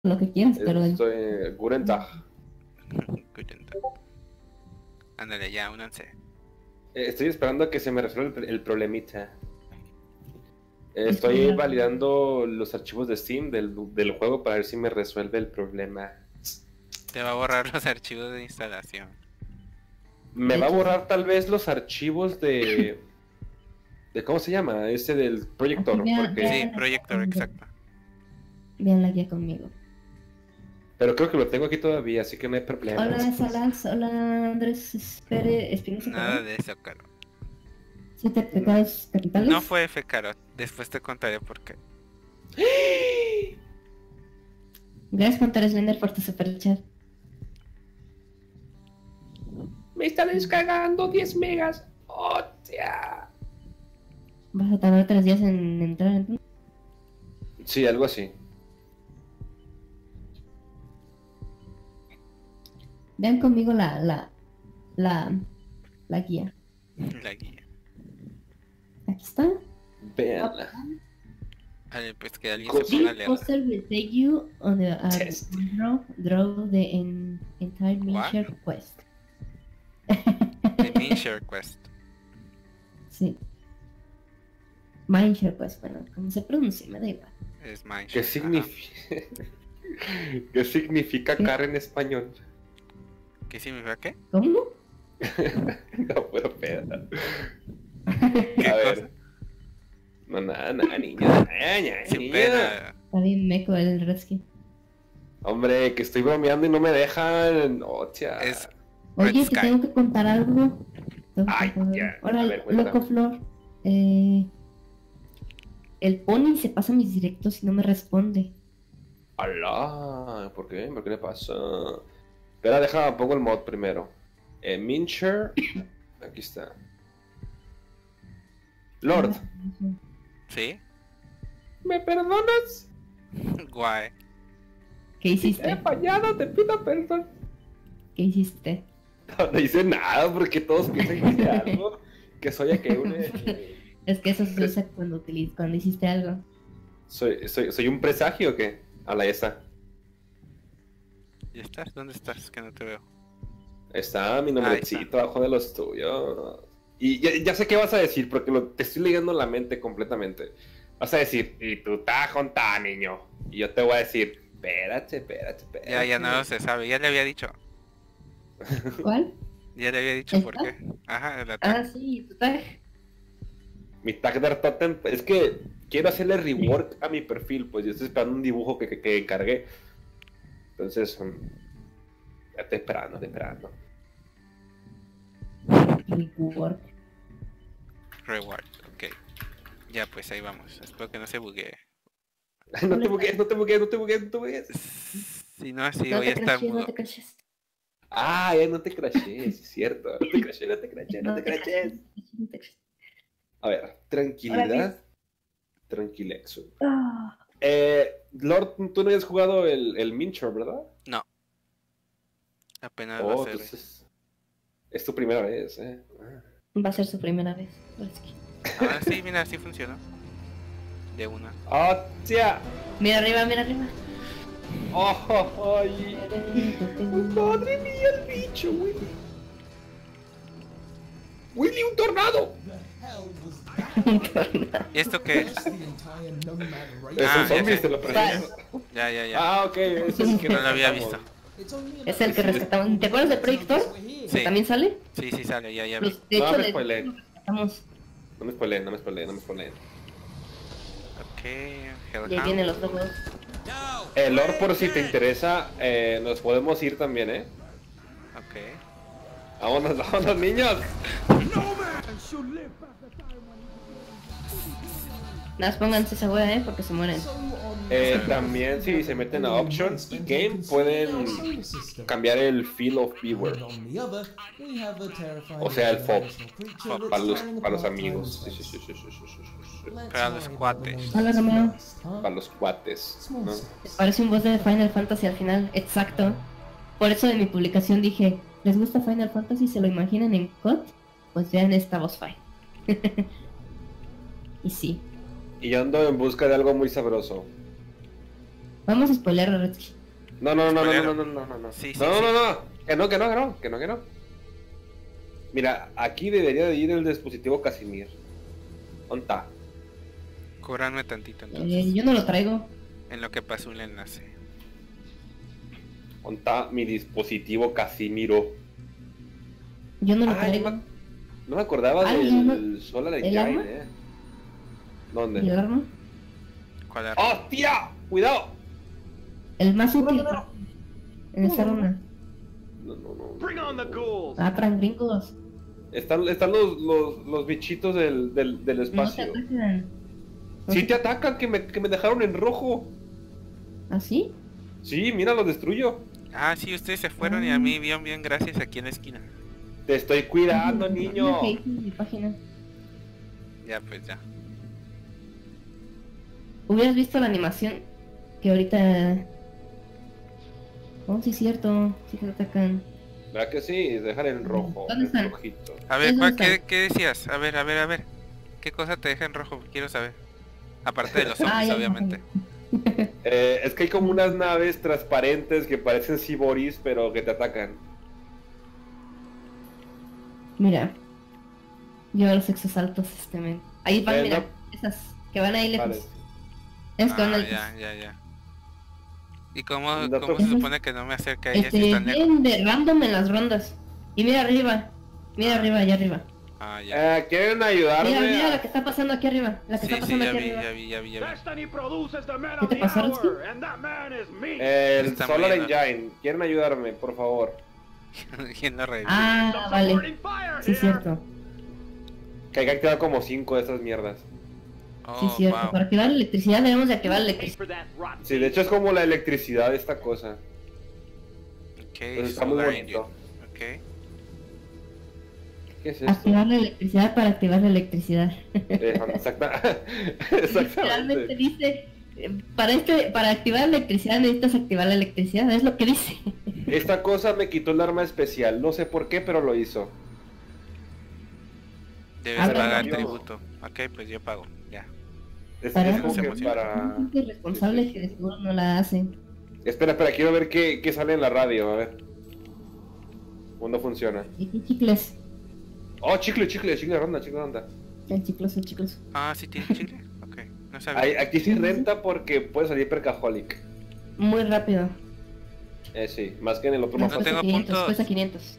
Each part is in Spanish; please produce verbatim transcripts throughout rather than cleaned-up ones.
lo que quieras, pero Estoy... Guten Tag. Guten Tag. Ándale, ya, únanse. Eh, Estoy esperando a que se me resuelva el, el problemita. Eh, Estoy validando los archivos de Steam del, del juego para ver si me resuelve el problema. Te va a borrar los archivos de instalación. Me va a borrar tal vez los archivos de... de ¿cómo se llama? Ese del proyector. Porque... Sí, proyector, exacto. Vean la guía conmigo. Pero creo que lo tengo aquí todavía, así que no hay problema. Hola, Salas. Hola, Andrés. Espere, Espinosa. Nada de eso, Caro. ¿Siete pecados capitales? No fue F, Caro. Después te contaré por qué. Gracias, Contar Slender, por tu super chat. Me está descargando diez megas. ¡Hostia! ¿Vas a tardar tres días en entrar entonces? Sí, algo así. Vean conmigo la, la, la, la guía. La guía. Aquí está. Veanla. Vale, pues que alguien se ponga a This leer. poster will take you on the uh, Test. draw, draw the en, entire miniature quest. The Miniature Quest. Sí. Miniature quest, bueno, como se pronuncia, me da igual. Es Miniature. ¿Qué significa? ¿Qué significa ¿Qué? car en español? ¿Qué significa qué? ¿Cómo? No puedo pegar. ¿Qué A cosa? ver. No, nada, nada, niña. Nada, Sin niña. pena. Está bien meco el Redskin. Hombre, que estoy bromeando y no me dejan. Hostia. Es- Oye, Red te Sky. tengo que contar algo. Tengo que Ay, contar algo. ya. Hola, A ver, cuéntame. loco Flor. Eh, el pony se pasa mis directos y no me responde. Alá, ¿por qué? ¿Por qué le pasa? Espera, deja, pongo el mod primero. Eh, Mincher. Aquí está. Lord, ¿Sí? ¿me perdonas? Guay. ¿Qué He hiciste? fallado, te pido perdón. ¿Qué hiciste? No, no hice nada porque todos piensan que hice algo. Que soy aquel. Es que eso se usa cuando, utiliz- cuando hiciste algo. ¿Soy, soy, ¿Soy un presagio o qué? A la esa. ¿Ya estás? ¿Dónde estás? Que no te veo. Está mi Ahí nombrecito abajo de los tuyos. Y ya, ya sé qué vas a decir, porque lo, te estoy leyendo la mente completamente. Vas a decir, y tú estás junta, niño. Y yo te voy a decir, espérate, espérate, espérate. Ya, ya no se sabe. Ya le había dicho. ¿Cuál? Ya le había dicho ¿El por tag? qué. Ajá, el Ah, ataque. sí, tu tag. Mi tag de Totem, es que quiero hacerle rework a mi perfil, pues yo estoy esperando un dibujo que, que, que encargué. Entonces, um, ya estoy esperando, estoy esperando. Rework. Reward, ok. Ya, pues ahí vamos. Espero que no se buguee. No te bugues, no te bugues, no te bugues, no te bugues. Si no, así No voy a te estar crashes, no mudo. te crashes. Ah, ya no te crashes, es cierto. No te crashes, no te crashes, no te crashes. no te crashes. A ver, tranquilidad. Tranquilexo. Ah, Eh, Lord, tú no habías jugado el, el Mincher, ¿verdad? No. Apenas va Oh, a ser. entonces es tu primera vez, eh. Ah. va a ser su primera vez. Redskin. Ahora sí, mira, así funcionó. De una. ¡Hostia! Mira arriba, mira arriba. ¡Oh, ay! ¡Madre mía, el bicho, Willy! ¡Willy, un tornado! ¿Y esto qué es? Es Ah, un ya zombie, sé. te lo presento. Ya, ya, ya. Ah, ok, ese es el que No lo había rescatamos. visto. Es el que rescatamos. ¿Te acuerdas del proyector? Sí. ¿Que también sale? Sí, sí sale, ya, ya vi. Pues, de No hecho, me de spoileen. lo rescatamos. No me spoileen, no me spoileen, no me spoileen. Ok, Y ahí Hellhound. vienen los logos. El Lord, por si te interesa, eh, nos podemos ir también, ¿eh? Ok. Vámonos, vámonos, niños. Nada más pónganse esa wea, eh, porque se mueren. Eh, también si se meten a Options y Game pueden cambiar el Feel of Viewer. O sea, el F O P. Para los, para los amigos. Sí, sí, sí, sí, sí, sí, sí, sí. Para los cuates. Hola, Romeo. Para los cuates, ¿no? Parece un boss de Final Fantasy al final, exacto. Por eso en mi publicación dije, ¿les gusta Final Fantasy? ¿Se lo imaginan en C O D? Pues vean esta boss fight. Y sí. Y yo ando en busca de algo muy sabroso. Vamos a spoiler a Redsky. No, no, no, no, no, Spoilero. no, no, no, no, no. Sí, sí, no, sí. no, no, que no, que no, que no, que no, que no. Mira, aquí debería de ir el dispositivo Casimir. ¿Dónde está? Cúbranme tantito entonces. Eh, yo no lo traigo. En lo que pasó un enlace. ¿Dónde está mi dispositivo Casimiro? Yo no lo Ay, traigo. no me, no me acordaba Ay, del no. Solar ¿El Engine, arma? eh. ¿Y el ¿Dónde? arma? ¿Cuál arma? ¡Hostia! ¡Cuidado! El más útil en esta ronda. No, no, no. Bring on the ghouls. Ah, para gringos. Están, están los, los, los bichitos del, del, del No te espacio. atacan. No Sí te- te atacan, que me, que me dejaron en rojo. ¿Ah, sí? Sí, mira, los destruyo. Ah, sí, ustedes se fueron y a mí bien, bien, gracias aquí en la esquina. Te estoy cuidando, Es niño. lo que hice en mi página. Ya, pues ya. Hubieras visto la animación que ahorita... Oh, sí es cierto. Sí que te atacan. ¿Verdad que sí? Dejar en rojo, ¿Dónde en están? rojito. A ver, Eso ¿cuál, está. qué, ¿qué decías? A ver, a ver, a ver. ¿Qué cosa te deja en rojo? Quiero saber. Aparte de los zombies, Ah, ya, obviamente. Eh, es que hay como unas naves transparentes que parecen ciboris, pero que te atacan. Mira. Yo los exosaltos, este men. Ahí van, Eh, mira. no. Esas que van ahí lejos. Vale. Esas que van Ah, ahí lejos. ya, ya, ya. ¿Y cómo, No, cómo pues- se supone que no me acerque a ellas Este, si están lejos? vienen de random en las rondas. Y mira arriba. Mira arriba, allá arriba. Ah, ya. Eh, ¿Quieren ayudarme? Mira, mira a- la que está pasando aquí arriba. La que Sí, está sí, pasando ya aquí vi, arriba. ya vi, ya vi, ya Destiny produces the man ¿Qué of te the pasó, Redsky? hour, and that man is me. El Está Solar muriendo. Engine. ¿Quieren ayudarme, por favor? vi. ¿Quién lo revive? Ah, Some vale. supporting fire Sí, here. cierto. Que hay que activar como cinco de esas mierdas. Oh, Sí, cierto. wow. Para activar la electricidad debemos de activar la Pay electricidad. for that rotten Sí, de hecho es como la electricidad de esta cosa. Ok, Pues está muy solar bonito. engine. Ok. ¿Qué es esto? Activar la electricidad para activar la electricidad. Eh, exacta- Literalmente Exactamente. dice, eh, para este, para activar la electricidad necesitas activar la electricidad, es lo que dice. Esta cosa me quitó el arma especial. No sé por qué, pero lo hizo. Debes Ah, pagar bueno. tributo. Ok, pues yo pago. Ya. Es, Para es eso como se que emociona. para... Gente irresponsable que de seguro no la hacen. Espera, espera, quiero ver qué, qué sale en la radio, a ver. ¿Cuándo funciona? ¿Y qué chicles? Oh, chicle, chicle, chicle ronda, chicle ronda. El chicloso, chicloso. Ah, ¿sí tiene chile? Ok, no sabía. Ahí- Aquí sí renta porque puede salir percaholic. Muy rápido. Eh, sí, más que en el otro No no Cuesta tengo quinientos, puntos. cuesta quinientos.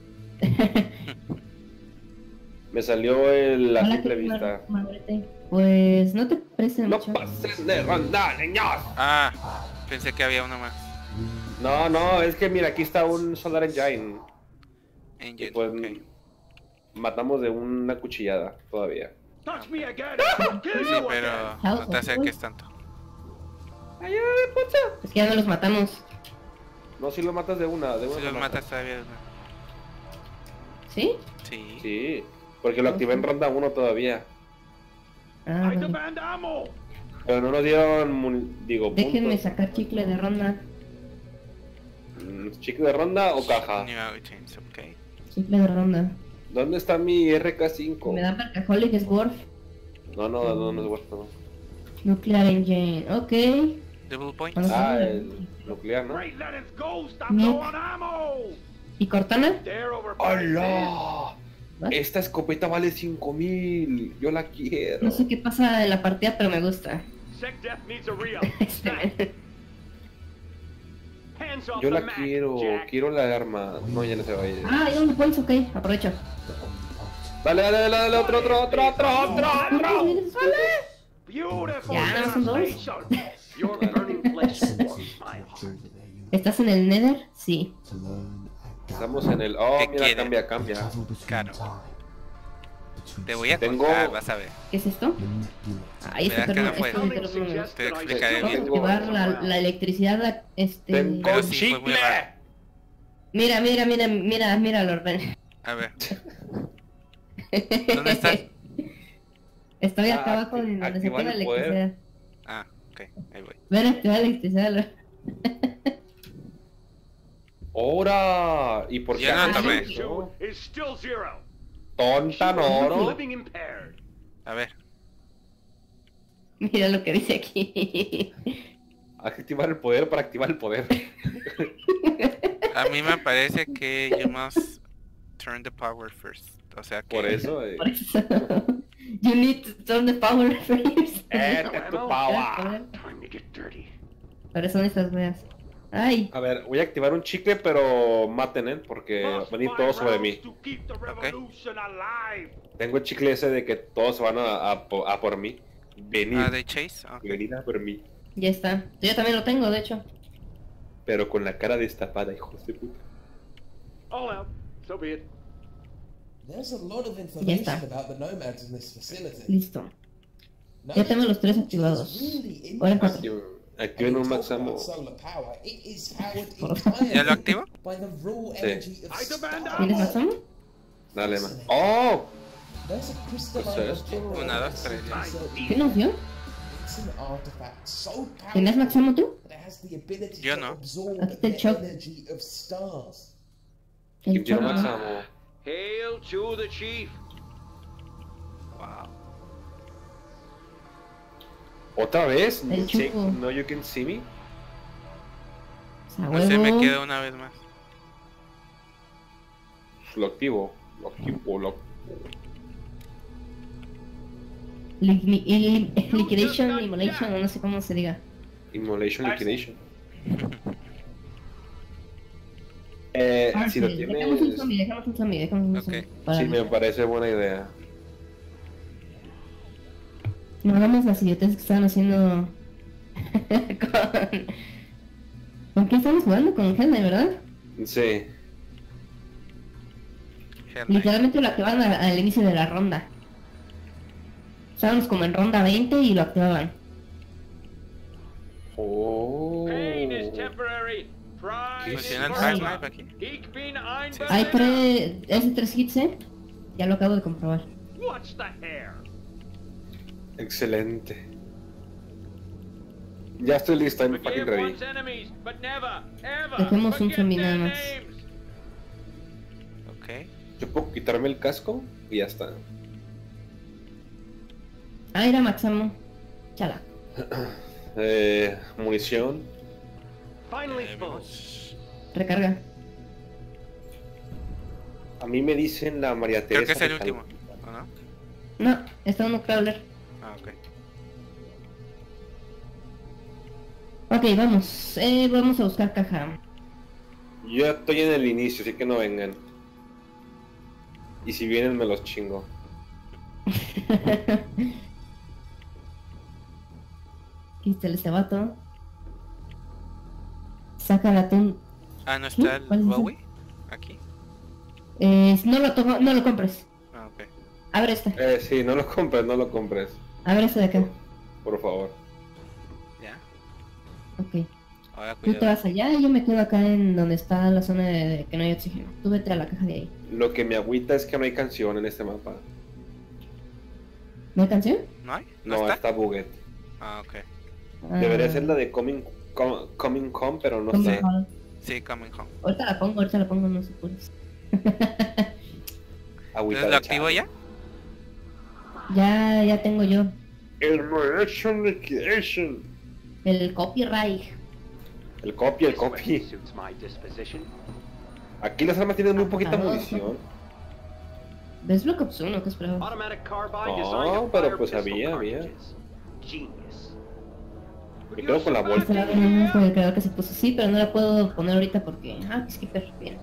Me salió el, la Hola, simple ¿qué vista. tal, Margarete? Pues no te parece No mucho. pasen de ronda, niños. Ah, pensé que había uno más. No, no, es que mira, aquí está un Solar Engine. Y Engine, pues ok. matamos de una cuchillada todavía. Touch me again. I'll kill Sí, you pero again. no te acerques tanto. ¡Ayúdame, puta! Es que ya no los matamos. No, si lo matas de una, de una. Si lo los matas todavía. no. ¿Sí? Sí. Sí, porque lo activé en ronda uno todavía. Ah, I vale. demand ammo. Pero no nos dieron, muni- digo, Déjenme puntos. sacar chicle de ronda. Mm, ¿Chicle de ronda o caja? New items, ok. Chicle de ronda. ¿Dónde está mi R K cinco? Me dan Percaholic, es Worf. No, no, no, no es huerto, no. Nuclear Engine. Ok. Double point. Cuando Ah, salga- el nuclear, ¿no? Great, let it go. Stop No. low on ammo. ¿Y Cortana? They're over. ¡Hola! ¿Va? Esta escopeta vale cinco mil. Yo la quiero. No sé qué pasa en la partida, pero me gusta. Sec death needs a re-up. Este men. Hands off Yo the la Mac, quiero. Jack. Quiero la arma. No, ya no se va a ir. Ah, hay un points, ok. Aprovecho. Dale, dale, dale, dale, otro, otro, otro, otro, otro, otro. Beautiful Ya, nada más son dos. demonstration. Your burning flesh warms my heart. ¿Estás en el Nether? Sí. Estamos en el. Oh, ¿Qué mira, quiere? cambia, cambia. Claro. Te voy a Tengo- contar, vas a ver. ¿Qué es esto? Ahí Verás está, que no pero fue. esto de los números. Te explicaré Vamos a bien. activar la, la electricidad, este... Tengo Pero sí, fue muy chicle. raro. Mira, mira, mira, mira, mira, Lorben. A ver. ¿Dónde estás? Estoy Ah, acá abajo acti- de donde se activar activa la el poder. electricidad. Ah, ok, ahí voy. Ven a activar la electricidad, Lor- ¡Hora! ¿Y por qué Ya no haces tomé. eso? Is still zero. Tonta, no, no. Living impaired. A ver. Mira lo que dice aquí. Activar el poder para activar el poder. A mí me parece que you must turn the power first. O sea que... Por eso. Eh. Por eso. You need to turn the power first. Este es tu power. Time to get dirty. Por eso estas weas. Ay, A ver, voy a activar un chicle, pero maten, ¿eh? Porque va a venir todo sobre mí. To keep the revolution alive. Tengo el chicle ese de que todos van a, a, po- a por mí. Venir. Ah, de Chase. Ok. Venir a por mí. ya está. Yo también lo tengo, de hecho. Pero con la cara destapada, hijos de puta. All out. So be it. There's a lot of Ya está. information about the nomads in this facility. Listo. Ya tengo los tres activados. Ahora en cuatro. Activ- Activen un max ammo. ¿Ya lo activo? Sí. I demand ¿Tienes más ammo? Dale, más. ¡Oh! Una, dos, tres, ya. ¿Qué nos dio? ¿Tenías más ammo tú? Yo no. Aquí está el shock. El Quiero más choco. ammo. Hail to the chief. Wow. ¿Otra vez? El Check, chupo. no you can see me. A No sé, me huevo. quedo una vez más. Lo activo. Lo activo. Lo... Li- li- Liquidation, Immolation, o no sé cómo se diga. Immolation Liquidation. Eh, Ah, si lo sí, dejamos un tienes... zombie, dejamos un zombie, dejamos un Ok. zombie. Para- Sí, me parece buena idea. No hagamos las idioteces que estaban haciendo con... ¿Con quién estamos jugando? Con Henry, ¿verdad? Sí. Hell, Literalmente lo activaban al, al inicio de la ronda. Estábamos como en ronda veinte y lo activaban. Oh. Pain is temporary. Pride is ¿Funciona el forever. Half-Life aquí? Ich bin ein Sí. Hay Berliner. tres... Es de tres hits, ¿eh? Ya lo acabo de comprobar. What's the hair? Excelente. Ya estoy listo, I'm fucking Forgive ready. one's enemies, but never, ever Dejemos un forget zombie their nada más. names. Ok. Yo puedo quitarme el casco y ya está. Ah, era Maxamo. Chala. Eh, munición. Finally Eh, full. vamos. Recarga. A mí me dicen la María Creo Teresa. que es el de último. Calcuta. ¿O no? No, está uno crawler. Ah, ok. Ok, vamos. Eh, vamos a buscar caja. Yo ya estoy en el inicio, así que no vengan. Y si vienen me los chingo. Aquí está este vato. Saca el atún. Ah, ¿no está el ¿Cuál es ese? Bowie? Aquí. Eh, no lo tomo, no lo compres. Ah, ok. Abre esta. Eh, sí, no lo compres, no lo compres. Abre esta de acá. Por favor. Ya. Ok. Ahora Tú te cuidado. vas allá y yo me quedo acá en donde está la zona de, de que no hay oxígeno. Tú vete a la caja de ahí. Lo que me agüita es que no hay canción en este mapa. ¿No hay canción? ¿No hay? ¿No, No, está? está bugged. Ah, ok. Ah, Debería ser la de Coming, Com- Coming Home, pero no ¿cómo está. se llama? Sí, coming home. Ahorita la pongo, ahorita la pongo, no se puede. Agüita ¿Entonces lo de activo chale. ya? Ya, ya tengo yo Immolation Liquidation. el copyright. El copy, el This weapon copy. suits my disposition. Aquí las armas tienen muy poquita Ah, munición. ¿Ves Black Ops uno? ¿Qué esperabas? Automatic carbine Oh, designed to pero fire pues pistol había, había. cartridges. Genius. Me quedo con la Este bolsa. lado no es con el creador que se puso. Sí, pero no la puedo poner ahorita porque... Ah, skipper, bien.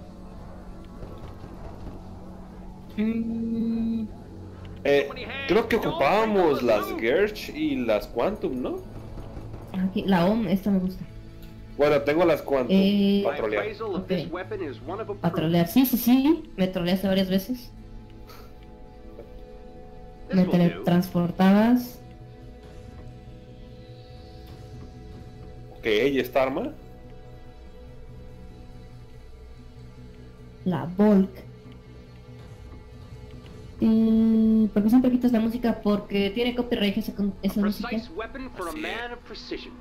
Mm, Eh, creo que ocupábamos las Gersh y las Quantum, ¿no? aquí, la O M, esta me gusta. Bueno, tengo las Quantum. Eh, My Patrolear. appraisal of Ok. this weapon is one of a Patrolear, sí, sí, sí. Me troleaste varias veces. This Me will do. teletransportabas. Ok, ¿y esta arma? La Volk. Mm, ¿Por qué siempre quitas la música? Porque tiene copyright esa, con- esa música. Precise weapon for a Así man of precision.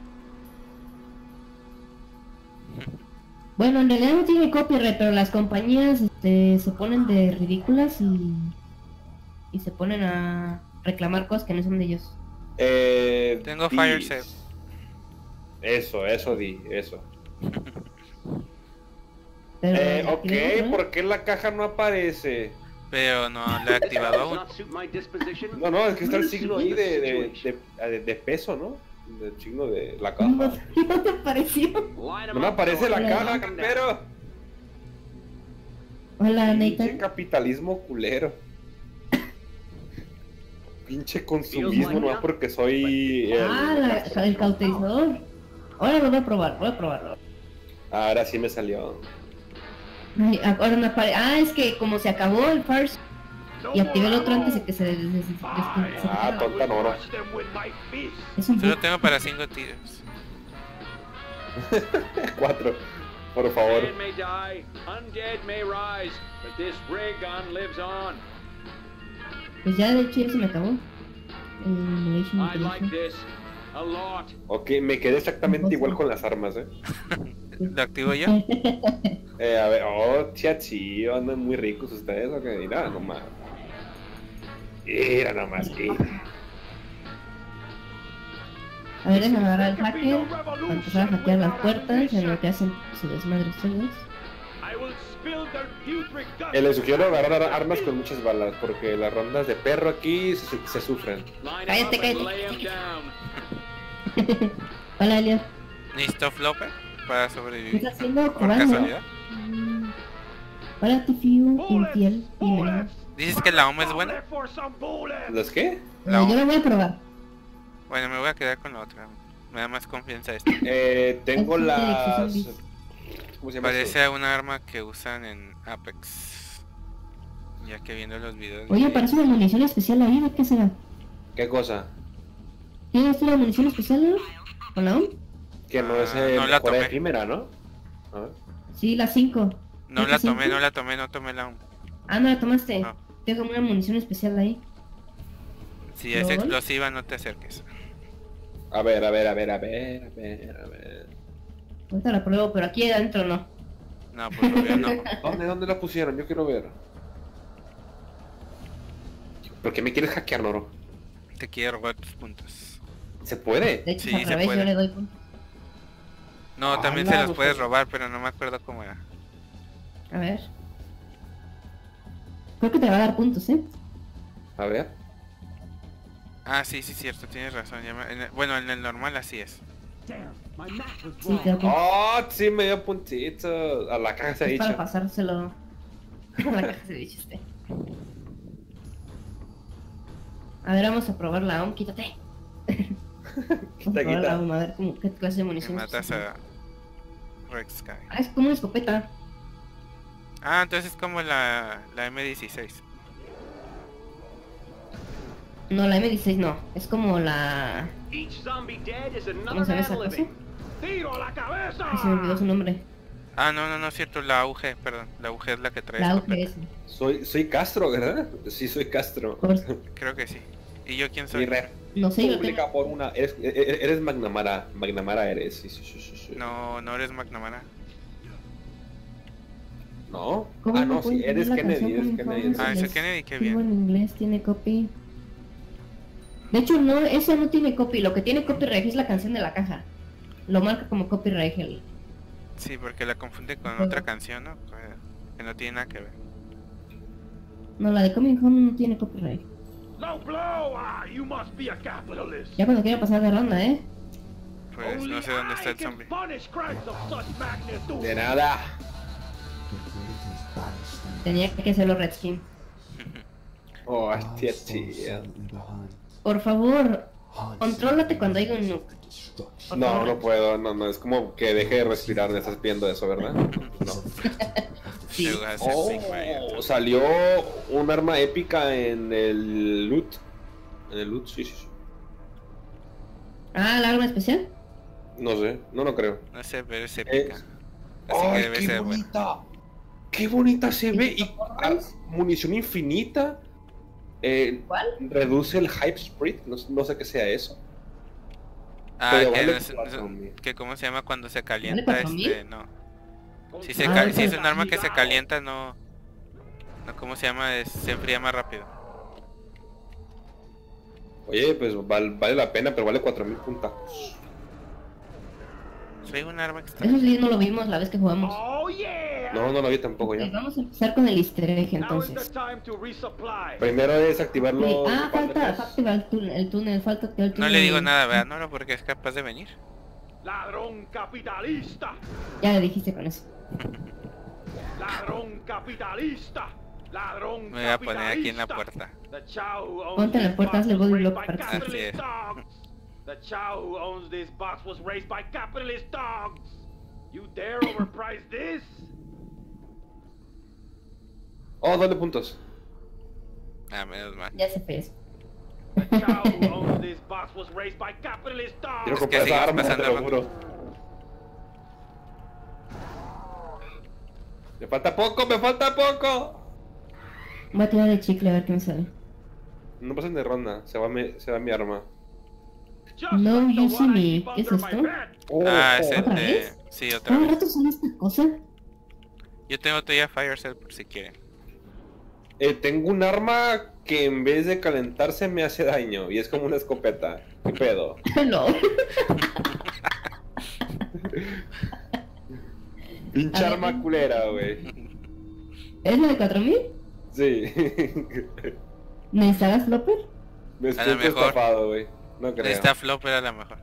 Bueno, en realidad no tiene copyright, pero las compañías este, se ponen de ridículas y, y se ponen a reclamar cosas que no son de ellos. Eh, Tengo dis. fire sale. Eso, eso di, eso. Pero Eh, la ok, activé, ¿no? ¿por qué la caja no aparece? Pero no la he activado Does aún. not suit my disposition. No, no, es que está el signo ahí de, de, de, de peso, ¿no? El signo de la caja. No, no te pareció. Line 'em No me up, aparece la boys. caja, Knock 'em down. pero... Hola, Pinche Nathan. capitalismo culero. Pinche consumismo, no porque soy... el- Ah, la, el cauterizador. Ahora lo voy a probar, voy a probarlo. Ahora sí me salió. Ay, ahora me apare... Ah, es que como se acabó el first y activé el otro antes de que se... des- des- des- des- Ah, tonta Noro. Crush them with my fist. Es un Solo bug. tengo para cinco tiros. Cuatro, por favor. Dead may die, undead may rise, but this ray gun lives on. Pues ya de hecho ya se me acabó. El Innovation I like Intelligence. this a lot. Ok, me quedé exactamente igual con las armas, eh. ¿Lo activo yo? Eh, a ver, oh, tía, sí, andan muy ricos ustedes, ok, mira nomás. Mira nomás, mira. A ver, déjame agarrar el hacker para empezar a hackear las puertas en lo que hacen su desmadre ustedes. I will spill their putrid guts. Eh, les sugiero agarrar armas con muchas balas, porque las rondas de perro aquí se, se sufren. Line 'em Cállate, up and cállate, lay 'em cállate. down. Hola, Elliot. ¿Necesito flope para ¿Qué sobrevivir? estás haciendo? ¿Por Jugando. casualidad? Mm. Hola, Tifiu, infiel, bienvenido. ¿Dices que la O M es buena? Live for some bullets. ¿Los qué? La Eh, O yo M. lo voy a probar. Bueno, me voy a quedar con la otra. Me da más confianza esta. Eh, tengo Hay gente de que las... son bis- ¿Cómo se llama Parece eso? a una arma que usan en Apex. Ya que viendo los videos. Oye, de- parece una munición especial ahí, ¿de qué será? ¿Qué cosa? ¿Tienes una munición especial con la O M? Que no es Ah, eh, no la mejora tomé. efímera, ¿no? A ver. Sí, la cinco. No la tomé, no la tomé, no tomé la O M. Ah, no la tomaste. No. Tengo una munición especial ahí. Si es ¿No? explosiva, no te acerques. A ver, a ver, a ver, a ver, a ver, a ver. Ahorita la pruebo, pero aquí adentro no. No, pues obvio no. ¿Dónde, dónde la pusieron? Yo quiero ver. ¿Por qué me quieres hackear, Noro? Te quiero robar tus puntos. ¿Se puede? De hecho, Sí, al se revés, puede. yo le doy puntos. No, Ah, también no, se los pues, puedes pues. robar, pero no me acuerdo cómo era. A ver. Creo que te va a dar puntos, ¿eh? A ver. Ah, sí, sí, cierto, tienes razón. ya me- en el- bueno, en el normal así es. Sí, te da puntos. ¡Oh! Sí, me dio puntitos. A la caja se ha Es para dicho. pasárselo a la caja de chiste. A ver, vamos a probar la O M, quítate. Vamos a Quita, probar la quita. O M, a ver cómo- qué clase de Me munición. matas a Rex Sky. Ah, es como una escopeta. Ah, entonces es como la, la M dieciséis. No, la M dieciséis no. Es como la... Each zombie dead is ¿Cómo another se llama esa man cosa? living. ¡Tiro a la cabeza! Ay, se me olvidó su nombre. Ah, no, no, no, es cierto, la U G, perdón. La U G es la que trae La escopeta. U G S. Soy, soy Castro, ¿verdad? Sí, soy Castro. Por- Creo que sí. ¿Y yo quién Mi soy? red No sé, yo pública tengo... por una... Eres, eres eres Magnamara. Magnamara eres. Sí, sí, sí, sí, sí. No, no eres McNamara. ¿No? ¿Cómo Ah, no no, puedo sí, eres entender la Kennedy, eres canción Kennedy. con sí. Ah, ese Es- Kennedy, qué Escribo bien. en inglés, tiene copy. De hecho, no, eso no tiene copy. Lo que tiene copyright es la canción de la caja. Lo marca como copyright el... Sí, porque la confunde con Juego. otra canción, ¿no? Que- Que no tiene nada que ver. No, la de Coming Home no tiene copyright. Low blow! Ah, you must be a capitalist. Ya cuando quiera pasar de ronda, ¿eh? Pues Only no sé dónde está I el can zombie. punish crimes of such magnitude. De nada. Tenía que hacerlo Redskin. Oh, hostia, tía. Por favor, contrólate cuando haya un nuke. Por No, favor. no puedo, no, no, es como que deje de respirar, me estás pidiendo eso, ¿verdad? No. Sí. You guys are big Mario. Oh, salió un arma épica en el loot. En el loot, sí, sí, sí. Ah, ¿la arma especial? No sé, no lo creo. No sé, pero es épica. Es... Así que ¡Ay, debe qué ser buena. bonita! ¡Qué bonita se ve! Y ¿Por ah, munición infinita. Eh, ¿Cuál? reduce el hype sprint, no, no sé qué sea eso. Ah, Pero que, vale no es- no es- cuatro mil. que cómo se llama cuando se calienta, cuatro mil? este, no. Si, se Ah, ca- eso si es es- un arma que se calienta, no... No, ¿cómo se llama? Es- se enfría más rápido. Oye, pues val- vale la pena, pero vale cuatro mil puntacos. Soy un arma extraña. Eso sí, no lo vimos la vez que jugamos. Oh yeah! No, no lo vi tampoco Ok, ya. vamos a empezar con el easter egg Now is the entonces. time to resupply. Primero es activar Sí, los... ah, falta, paneles. falta activar el túnel, el túnel, falta activar el No túnel. le digo nada, ¿verdad? No, no, porque es capaz de venir. Ladrón capitalista. Ya le dijiste con eso. Ladrón capitalista. Ladrón Me voy a poner aquí en la capitalista. puerta. The Chow who owns Ponte en la this puerta, box hazle was body raised block by para que se- capitalist Así es. dogs. The Chow who owns this box was raised by capitalist dogs. You dare overprice this? Oh, dale puntos. Ah, menos mal. Ya se fue eso. The Chow who owns this box was raised by capitalist Quiero dogs. Es que comprar esa sigamos arma, te pasando lo ronda. juro. Me falta poco, me falta poco. Voy a tirar el chicle a ver qué me sale. No pasen de ronda, se va mi, se va mi arma. Just No, like the you see one I me. keep ¿Qué es under my esto? bed. Oh, Ah, es el ¿Otra de... vez? Sí, otra ¿Cada vez. rato sale esta cosa? Yo tengo todavía Fire Cell por si quieren. Eh, tengo un arma que en vez de calentarse me hace daño y es como una escopeta. ¿Qué pedo? No. Pinche A ver. arma culera, güey. ¿Es la de cuatro mil? Sí. ¿Me instalas Flopper? Me A lo siento mejor. estafado, güey. No creo. Esta flop era la mejor.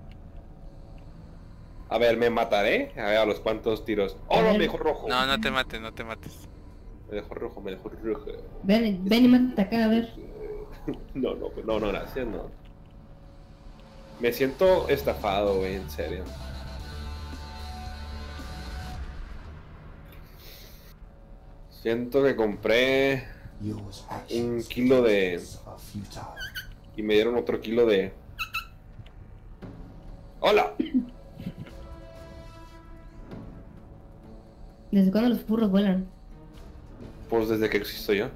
A ver, ¿me mataré? A ver, a los cuantos tiros. ¡Oh, A no, ver. me dejó rojo! No, no te mates, no te mates. Me dejó rojo, me dejó rojo. Ven, ven y mátate acá, a ver. No, no, no, no, gracias, no. Me siento estafado, güey, en serio. Siento que compré un kilo de... y me dieron otro kilo de... ¡Hola! ¿Desde cuándo los furros vuelan? Pues desde que existo yo.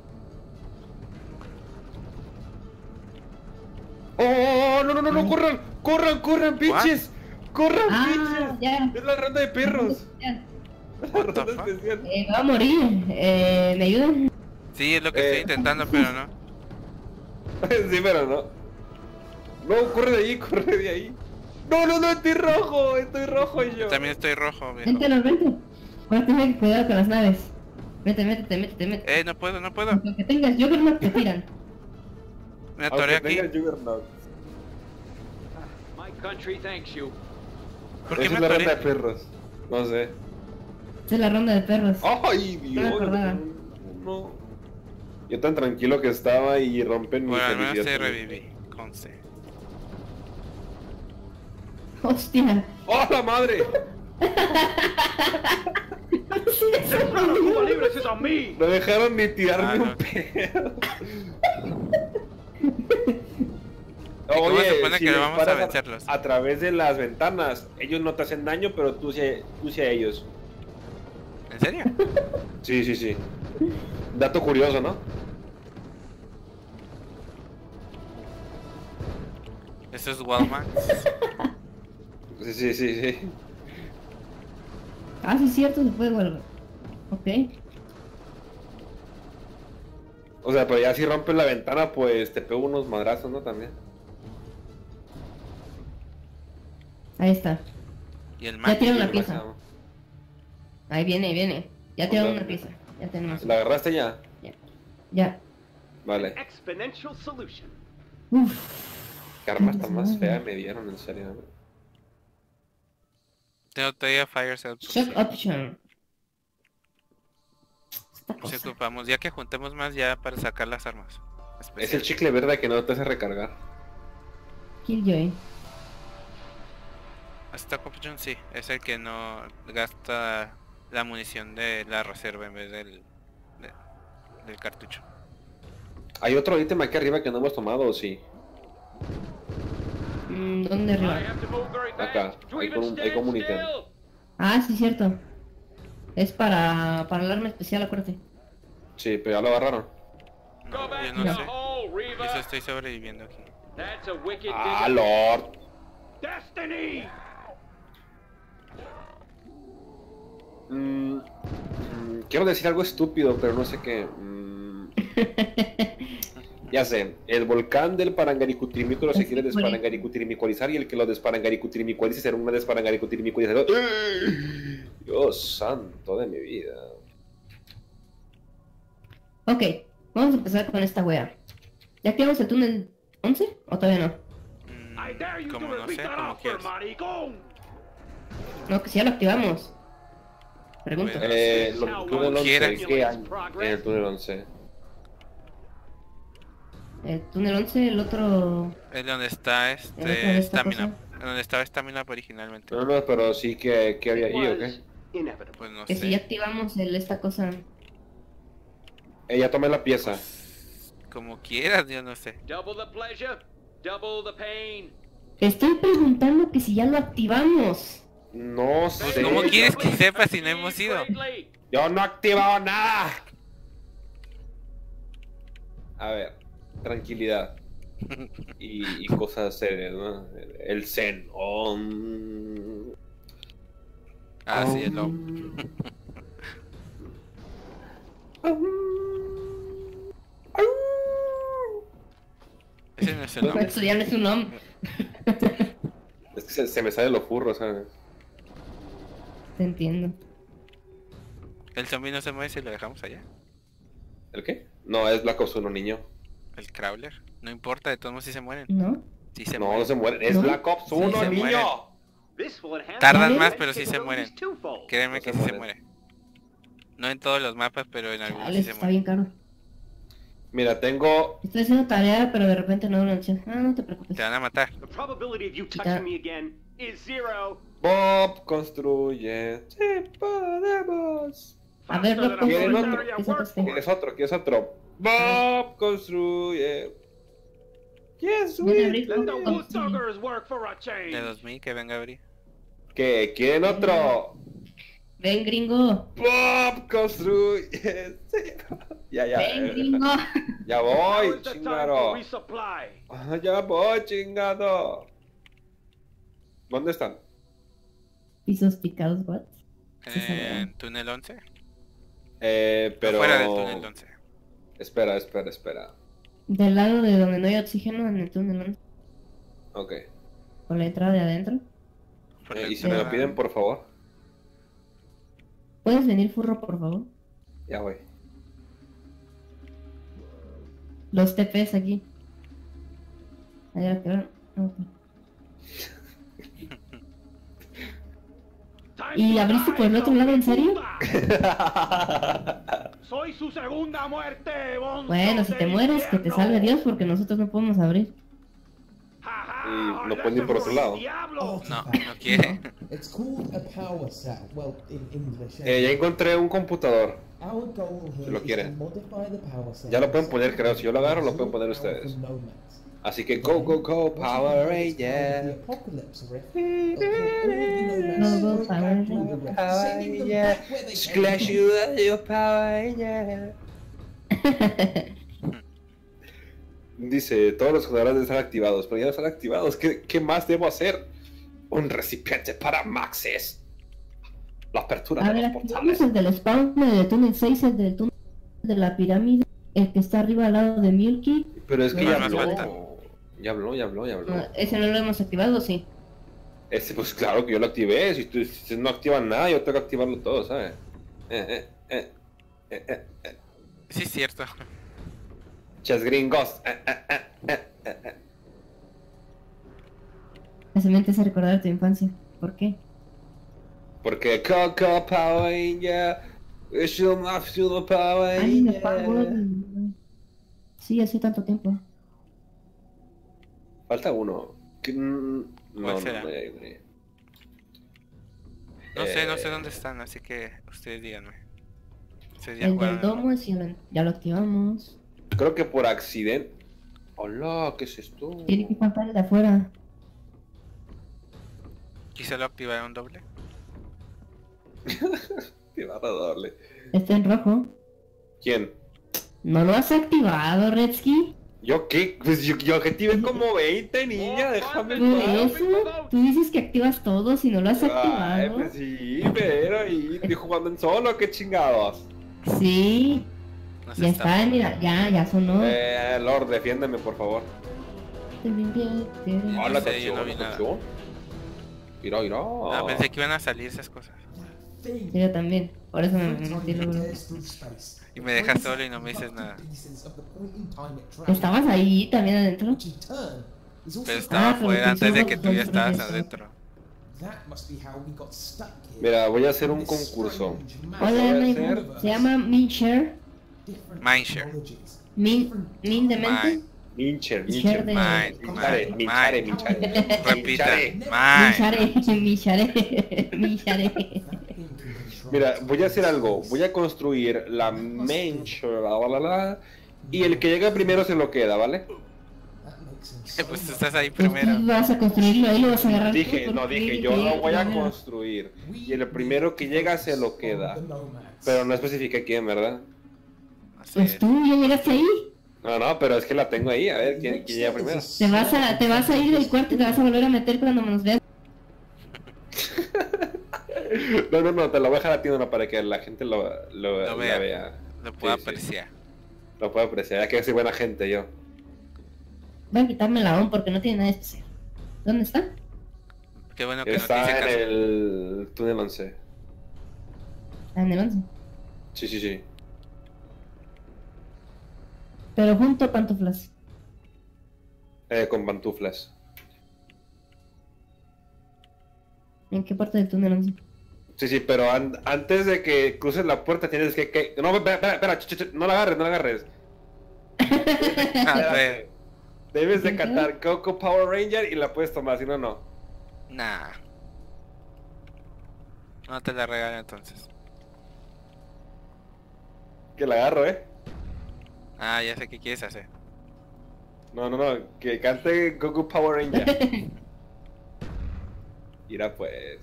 ¡Oh, no, no, no, no! ¡Corran! ¡Corran, corran, pinches! ¡Corran, Ah, pinches! ya. ¡Es la ronda de perros! Ya. ¡Es la What the ronda fuck? especial! Eh, va a morir. Eh, ¿me ayudan? Sí, es lo que Eh. estoy intentando, pero no. Sí, pero no. No, corre de ahí, corre de ahí. No, no, no, estoy rojo, estoy rojo yo. Yo también estoy rojo, viejo. Vente, los vente. Voy a tener que cuidar con las naves. Vete, métete, métete, métete. Eh, no puedo, no puedo. Aunque tengas Juggernaut, te tiran. Me atoré Aunque aquí. tenga Juggernaut. My country thanks you. ¿Por qué Esa me es la ronda de atoré? perros. No sé. Esa es la ronda de perros. ¡Ay, No me Dios! acordaba. No. Yo tan tranquilo que estaba y rompen mi Bueno, al menos felicidad. te reviví. Con C. Hostia. ¡Oh, la madre! Cuba Libre, this is on me. No dejaron ni tirarme Ah, no. un pedo. cómo se supone que les vamos a paras vencerlos? A través de las ventanas, ellos no te hacen daño, pero tú sí, tú sí a ellos. ¿En serio? Sí, sí, sí. Dato curioso, ¿no? Eso es Walmart. Sí, sí, sí, sí. Ah, sí, es cierto, se puede volver. Ok. O sea, pero ya si rompes la ventana, pues te pego unos madrazos, ¿no? También. Ahí está. Y el Ya man. tiraron la Sí, pieza. demasiado. Ahí viene, ahí viene. Ya tiraron Onda. una pieza. Ya tenemos. ¿La agarraste ya? Ya. Vale. Exponential solution. Uf. Qué arma está más fea me dieron, en serio. Tengo todavía Fire Cell. por Shock si- option. Esta Si cosa. ocupamos, ya que juntemos más ya para sacar las armas. Es el Especial. chicle verde que no te hace recargar. Killjoy. Stock Option sí, es el que no gasta la munición de la reserva en vez del, de- del cartucho. ¿Hay otro ítem aquí arriba que no hemos tomado o sí? Mm, ¿Dónde I arriba? have to move very Acá, fast. To hay even como un- hay stand como un ítem. still. Ah, sí, cierto. Es para, para el arma especial, acuérdate. Sí, pero ya lo agarraron. Go No, back yo to no the sé. hole, Yo Reva. solo estoy sobreviviendo aquí. That's a wicked ¡Ah, digger. Lord! Destiny. Mm, mm, quiero decir algo estúpido, pero no sé qué. Mm, Ya sé, el volcán del Parangaricutrimículo se Así quiere fue. desparangaricutrimicalizar y el que lo desparangaricutrimicalice será una desparangaricutrimicalizador. Dios santo de mi vida. Ok, vamos a empezar con esta wea. ¿Ya activamos el túnel once o todavía no? Mm, I dare you to como no repeat sé, that como offer, quieras. maricón. No, que si ya lo activamos. Pregunto. Bueno. Eh, lo, el túnel once, ¿Quieres? ¿qué año? En el túnel once. El túnel once, el otro... Es donde está ¿El otro este de esta Stamina. Donde estaba Stamina originalmente. No, no, pero sí que, que había ahí, ¿o qué? Inevitable. Pues no Que si ya sé. activamos el, esta cosa... Eh, ya tomé la pieza. Como quieras, yo no sé. Double the pleasure, double the pain. Estoy preguntando que si ya lo activamos. No Pues, sé. ¿cómo quieres que sepa si no hemos ido? Yo no he activado nada. A ver, tranquilidad. Y, y cosas serias, ¿no? El zen. Om. Ah, sí, el lobo. Om. Om. Au. Ese no es el nombre. Eso ya no es un nombre. Es que se, se me sale los furros, ¿sabes? Te entiendo. El zombie no se mueve si lo dejamos allá. ¿El qué? No, es Black Ops uno, niño. El Crawler. No importa, de todos modos si se mueren. ¿No? Sí se No, mueren. no se mueren. Es ¿No? Black Ops Sí, uno, se niño. mueren. This will enhance Tardan your más, pero sí se capabilities mueren. twofold. Créeme No que se sí se mueren. muere. No en todos los mapas, pero en algunos Chale, sí se está mueren. bien caro. Mira, tengo. Estoy haciendo tarea, pero de repente no lo he Ah, no te preocupes. Te van a matar. The probability of you Quita- touching me again is zero. Bob construye. Sí, podemos. A ver, Faster lo than a ¿Quieren otro? proletariat ¿Qué sacaste? workforce. ¿Quieres otro? ¿Quieres otro? Bob construye. Yes, Ven a we. abrir Let the todo. Woodsuckers work for a De change. dos mil que venga a abrir. ¿Qué? ¿Quieren otro? Ven, gringo. Bob construye. Sí. Ya, ya. Ven, eh, gringo. Ya Now voy, is the time chingado. to resupply. Ah, ya voy, chingado. ¿Dónde están? Pisos picados, what? Sí, se En mueren. túnel once. Eh, pero. Fuera del túnel once. Espera, espera, espera. Del lado de donde no hay oxígeno en el túnel, ¿no? Ok. Por la entrada de adentro. Por Eh, la y si me lo entrada. piden, por favor. ¿Puedes venir, furro, por favor? Ya voy. Los T Ps aquí. Ahí la quedaron. Ok. Time ¿Y to abriste die, por el otro lado, en serio? puta. Soy su segunda muerte, monstruos Bueno, si te del mueres, que te infierno. salve Dios, porque nosotros no podemos abrir. Ja, ja, Y no ahora pueden ir por se otro fue el lado. diablo. No, no quiere. It's called a power set. Well, in English. Eh, ya encontré un computador. Our goal here Si lo is quieren. to modify the power set. Ya lo pueden poner, creo. Si yo lo agarro, lo pueden poner ustedes. Así que go, go, go, Power Ranger. Go, go, Power Ranger. Splash you, you Power Ranger. Dice, todos los jugadores deben estar activados, pero ya no están activados. ¿Qué, qué más debo hacer? Un recipiente para Maxes. La apertura A de ver, los activamos portales. el del spawn, el del túnel seis, el del túnel de la pirámide, el que está arriba al lado de Milky. Pero es que No, ya más habló. falta. Ya habló, ya habló, ya habló. No, ese no lo hemos activado, sí. Ese, pues claro que yo lo activé. Si ustedes si no activan nada, yo tengo que activarlo todo, ¿sabes? Eh, eh, eh, eh, eh, eh. Sí, es cierto. Chas gringos. Eh, eh, eh, eh, eh, eh. Ese me hace recordar tu infancia. ¿Por qué? Porque Coco Power Ranger. We should have to the Power Ay, me Ranger. pago. Sí, hace tanto tiempo. Falta uno. Que, mm, no, ¿Cuál no, será? no hay, no hay. No sé, no Eh, sé dónde están, así que ustedes díganme. Ustedes ya El del jugaron. domo, ese ya lo, ya lo activamos. Creo que por accidente. Hola, ¿qué es esto? Tiene que faltar el de afuera. Quizá lo activaron doble. Qué barra darle. Está en rojo. ¿Quién? ¿No lo has activado, Redsky? ¿Yo qué? Pues yo, yo activé como veinte, niña, déjame Por en paz. eso, tú dices que activas todo si no lo has Ay, activado. pues sí, pero ahí estoy jugando en solo, qué chingados. Sí. No se Ya está, mira, ya, ya sonó. Eh, Lord, defiéndeme, por favor. No Hola, sé, yo no vi nada. Mira, mira. Ah, pensé que iban a salir esas cosas. Sí, yo también. Por eso me metí luego. Y me dejas solo y no me dices nada. ¿Estabas ahí también adentro? Pero estaba Ah, pero afuera antes de que tú ya nosotros estabas regresamos. adentro. Mira, voy a hacer un concurso. Hola, Voy a amigo. hacer- Se llama Minshare. Mindshare. Min, Min de mente. Mind. Mincher, Mincher Mincher. de... Mind. Minchare, Mind. Minchare, Mind. Minchare. Repita. Minchare. Mind. Minshare. Minshare. Minshare. Mira, voy a hacer algo. Voy a construir la mensch, la, la, la, la, y el que llega primero se lo queda, ¿vale? Pues tú estás ahí Pues primero. tú vas a construirlo, ahí lo vas a agarrar. tú, Dije, no, porque dije, yo yo lo voy a primero. construir. Y el primero que llega se lo queda. Pero no especifica quién, ¿verdad? Así Pues es. tú ya llegaste ahí. No, no, pero es que la tengo ahí. A ver, ¿quién, quién llega primero? Te vas a, te vas a ir del cuarto y te vas a volver a meter cuando nos veas. No, no, no, te lo voy a dejar a ti, no, para que la gente lo, lo, Lo la vea. vea. Lo puedo Sí, sí. apreciar. Lo puedo apreciar, ya que soy buena gente yo. Voy a quitarme la O N porque no tiene nada especial. ¿Dónde está? Qué bueno que no te Está hice en caso. el túnel once. Ah, en el once. Sí, sí, sí. Pero junto a pantuflas. Eh, con pantuflas. ¿En qué parte del túnel once? Sí, sí, pero an- antes de que cruces la puerta tienes que... que... No, espera, espera, espera, ch- ch- ch- no la agarres, no la agarres. A ver. Debes de ¿Sí? cantar Coco Power Ranger y la puedes tomar, si no, no. Nah. No te la regalo entonces. Que la agarro, ¿eh? Ah, ya sé qué quieres hacer. No, no, no, que cante Goku Power Ranger. Mira pues.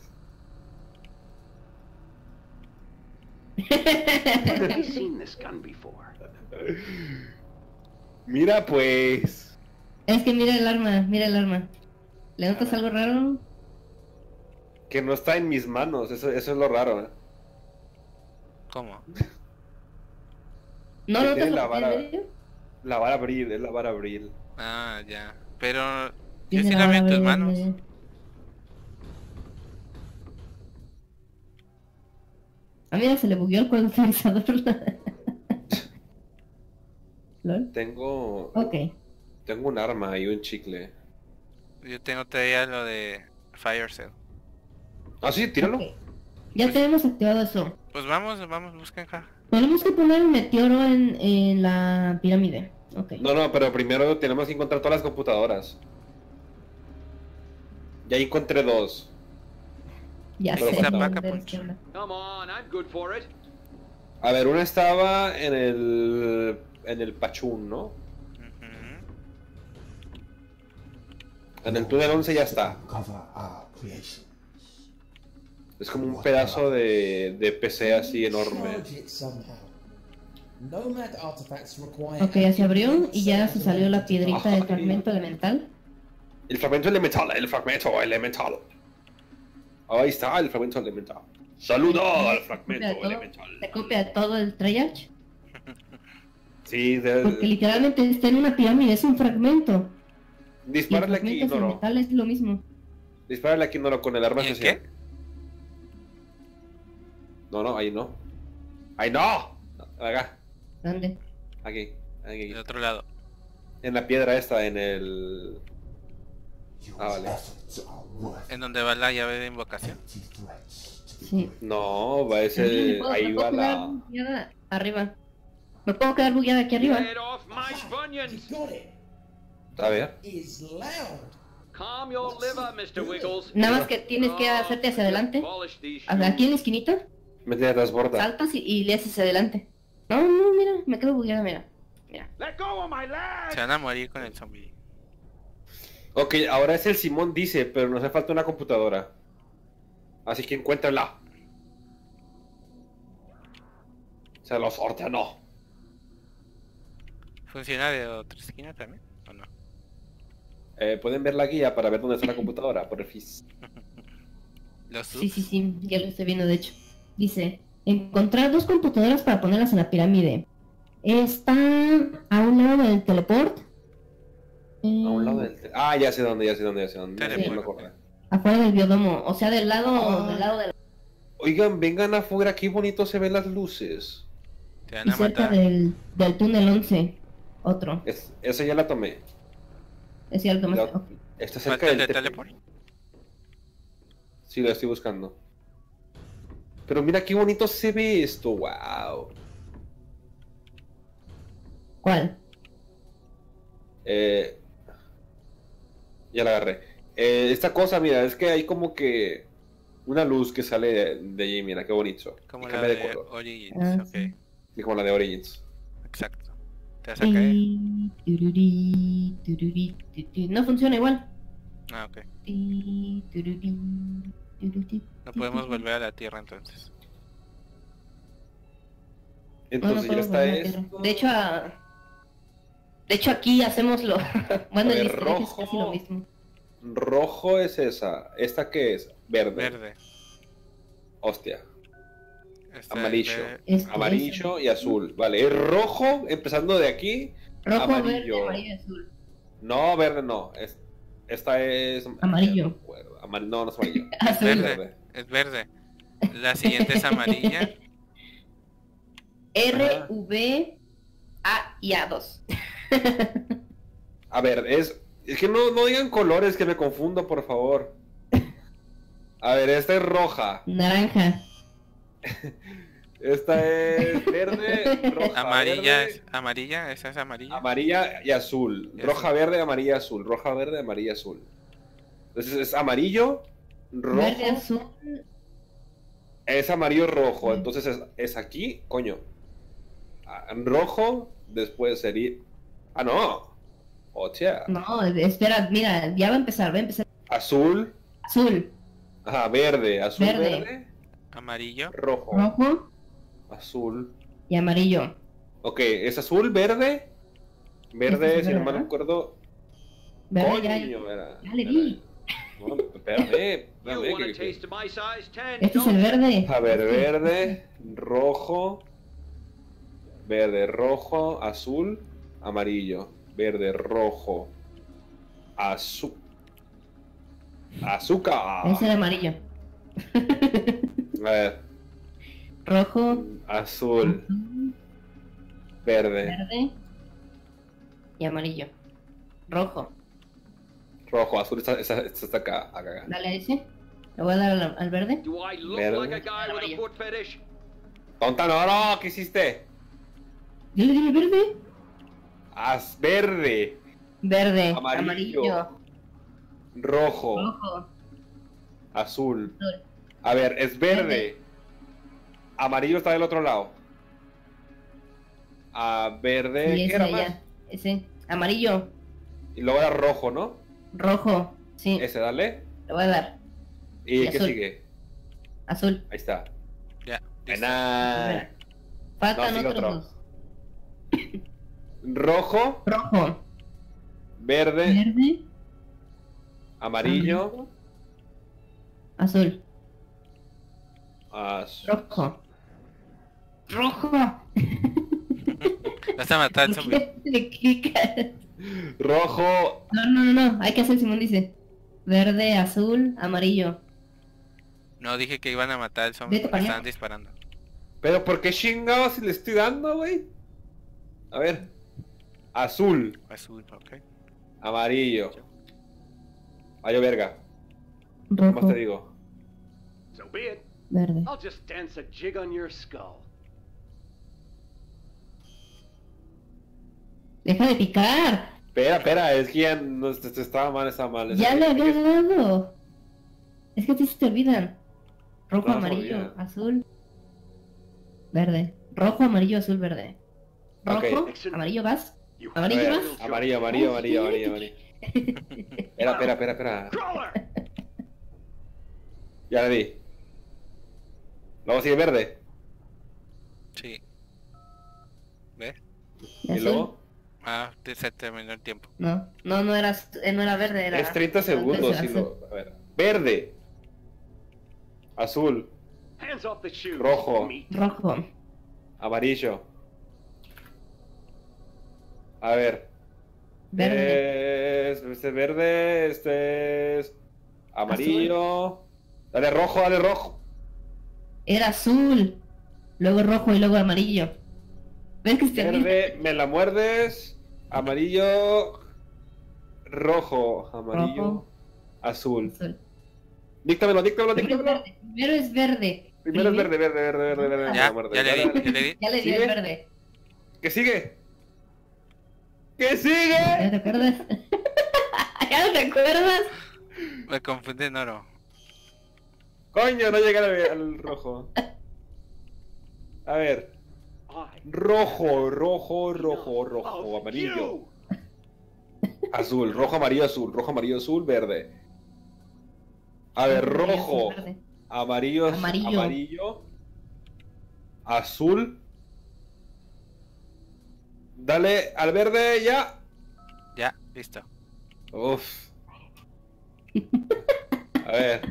I've seen this gun before. Mira pues. Es que mira el arma, mira el arma. ¿Le notas algo raro? Que no está en mis manos, eso, eso es lo raro, ¿eh? ¿Cómo? ¿No Que notas tiene lo la que vara. tiene en medio? La vara abril, es la vara abril. Ah, ya. Pero yo Tiene sí la la veo en vara tus verde. manos. A mí ya se le bugueó el cuadriculizador. ¿Lol? Tengo. Ok. Tengo un arma y un chicle. Yo tengo todavía lo de Fire Cell. Ah, sí, tíralo. Ok. Ya tenemos activado eso. Pues vamos, vamos, busquen ja. Tenemos que poner un meteoro en, en la pirámide. Ok. No, no, pero primero tenemos que encontrar todas las computadoras. Ya encontré dos. Ya Pero sé. falta ya vaca, sé Poncho. qué onda. Come on, I'm good for it. A ver, una estaba en el. En el Pachún, ¿no? Ujú. En el túnel once ya está. Es como un pedazo de, de P C así enorme. Ok, ya se abrió y ya se salió la piedrita del fragmento elemental. El fragmento elemental, el fragmento elemental. Ahí está el fragmento elemental. Saluda al fragmento Copia de todo- elemental. Se copia todo el Treyarch. Sí, de- Porque literalmente está en una pirámide, es un fragmento. Y el dispárale aquí, fragmento Noro. elemental es lo mismo. Dispárale aquí, Noro, con el arma ¿Y el especial. qué? No, no, ahí no. ¡Ahí no! Acá, ¿Dónde? aquí, aquí. Del otro lado. En la piedra esta, en el... Ah, vale. ¿En donde va la llave de invocación? Sí. No, va Me ese... puedo- Ahí me puedo va quedar la... bugueada arriba. Me puedo quedar bugueada aquí arriba. Get off my bunions. A ver. Calm your liver, mister Wiggles. Nada más que tienes que hacerte hacia adelante. Polish these Hasta aquí en la shoes. esquinita. Me tiene transborda. Saltas y, y le haces hacia adelante. No, no, mira, me quedo bugueada, mira. Mira. Let go of my leg. Se van a morir con el zombie. Ok, ahora es el Simón dice, pero nos hace falta una computadora. Así que encuéntrenla. Se los ordenó. ¿Funciona de otra esquina también? ¿O no? Eh, Pueden ver la guía para ver dónde está la computadora, por el fis. Los Sí, subs. sí, sí, ya lo estoy viendo de hecho. Dice, encontrar dos computadoras para ponerlas en la pirámide. Está a un lado del teleport. Eh, A un lado del... te- Ah, ya sé dónde, ya sé dónde, ya sé dónde. Teleport. Ya me acordé. Afuera del biodomo. O sea, del lado, Ah. del lado de la... Oigan, vengan afuera, qué bonito se ven las luces. Te van Y a cerca matar. del, del túnel once. Otro. Es, esa ya la tomé. Es cierto, más... Ya- ok. Está cerca ¿Falta el del de te- teleport? Sí, lo estoy buscando. Pero mira qué bonito se ve esto, wow. ¿Cuál? Eh, ya la agarré. Eh, esta cosa, mira, es que hay como que una luz que sale de, de allí, mira, qué bonito. Como Y la cambia de color. Origins, Ah, ok. sí. Y como la de Origins. Exacto. Te vas a caer. Ti, tururi, tururi, tu, tu. No funciona igual. Ah, ok. Ti, tururi, tururi, No tu, podemos tu. volver a la Tierra entonces. No, no Entonces ya puedo está volver a esto. tierra. De hecho, a... de hecho aquí hacemos lo... bueno, A el ver, easter egg es rojo. casi lo mismo. Rojo es esa. ¿Esta qué es? Verde. Verde. Hostia. Esta es Amarillo. ver- Este, Amarillo ese. y azul. Vale, es rojo, empezando de aquí. Rojo, amarillo. verde, amarillo y azul. No, verde no. Es, esta es... Amarillo. No, recuerdo. Amar- no, no es amarillo. Azul. Verde. Es verde. La siguiente es amarilla. R, Ajá. V, A y A dos. A ver, es... Es que no, no digan colores que me confundo, por favor. A ver, esta es roja. Naranja. Esta es verde, roja, Amarilla verde, es amarilla, esa es amarilla. amarilla y azul. Y Roja, azul. verde, amarilla, azul. Roja, verde, amarilla, azul. Entonces es amarillo, rojo. Verde, azul. Es amarillo, rojo. Mm. Entonces es, es aquí, coño. Ah, rojo, después sería... Ah, no. Hostia. No, espera, mira, ya va a empezar, va a empezar. Azul. Azul, Ajá, verde. Azul, Verde. verde. Amarillo. Rojo. rojo Azul. y amarillo. Ok, es azul, verde. Verde, Este es si no verde, mal ¿verdad? recuerdo. Verde, ya, Coño, era. ya le era- di. No, espérame, You espérame, want a que- que- taste of my size ten? Este es el don't verde. A ver, verde, rojo, verde, rojo, azul, amarillo, verde, rojo, azul, azúcar. Es el amarillo. A ver, Rojo, azul, verde, verde y amarillo. Rojo. rojo, azul, está, está, está acá, acá, acá. Dale a ese. Le voy a dar al, al verde. Do I look Verde. like a guy with a foot fetish? Tonta, no, no, ¿qué hiciste? Yo le di verde. Haz verde, Verde, Amarillo. amarillo, rojo, rojo, azul. azul. A ver, es verde. Verde. Amarillo está del otro lado. A verde, Y ¿qué ese era de más? allá. Ese. Amarillo, Y luego era rojo, ¿no? rojo. Sí, Ese, dale. le voy a dar. ¿Y Y qué azul. sigue? Azul. Ahí está. Ya. listo. Buena. Faltan No, sigue otros otro. dos. Rojo, Rojo, verde, verde, amarillo, azul. azul. Rojo. Rojo. Vas a matar al ¿Por zombie. qué le clicas? Rojo. No, no, no, no. Hay que hacer Simón dice. Verde, azul, amarillo. No dije que iban a matar al zombie Vete porque para allá. estaban disparando. Pero ¿por qué chingados si le estoy dando, güey? A ver. Azul, Azul, ok. amarillo. Vaya verga. ¿Qué más Rojo, te digo? So be it. verde. I'll just dance a jig on your skull. Deja de picar. Espera, espera, es que ya no, est- est- estaba mal, estaba mal. Ya Es- le es había que- dado. Es que a ti se te olvidan. Rojo, No, se me amarillo, olvida. azul, verde. Rojo, amarillo, azul, verde. Rojo, Ok. amarillo, vas. You Amarillo, A ver, ¿vas? amarillo, amarillo, amarillo, amarillo, amarillo. Espera, espera, espera, espera. crawler. Ya le di. Luego sigue verde. Sí. ¿Ves? ¿Y Y azul? luego Ah, te- se terminó el tiempo. No, no, no era, eh, no era verde, era... es treinta segundos. era Y azul. lo, a ver. Verde. Azul. Hands off the shoes. Rojo. meat. Rojo, Amarillo. A ver. Verde. Es, este es verde, este es amarillo. Azul. Dale rojo, dale rojo. Era azul. Luego rojo y luego amarillo. ¿Ves que se Verde, me la muerdes. Amarillo. Rojo, amarillo. Rojo. Azul. azul. Díctamelo, díctamelo, díctamelo. Primero es verde. Primero es verde, verde, verde, verde, verde. Ya, verde. ya, le di, ya le di. Ya le di el verde. ¿Qué sigue? ¿Qué sigue? ¿Ya te acuerdas? ¿Ya no te acuerdas? Me confundí en oro. Coño, no llegué al, al rojo. A ver. Rojo, rojo, rojo, rojo, amarillo. Azul, rojo, amarillo, azul, rojo, amarillo, azul, verde. A ver, rojo, amarillo, amarillo, amarillo, azul. Dale al verde ya. Ya, listo. Uf. A ver.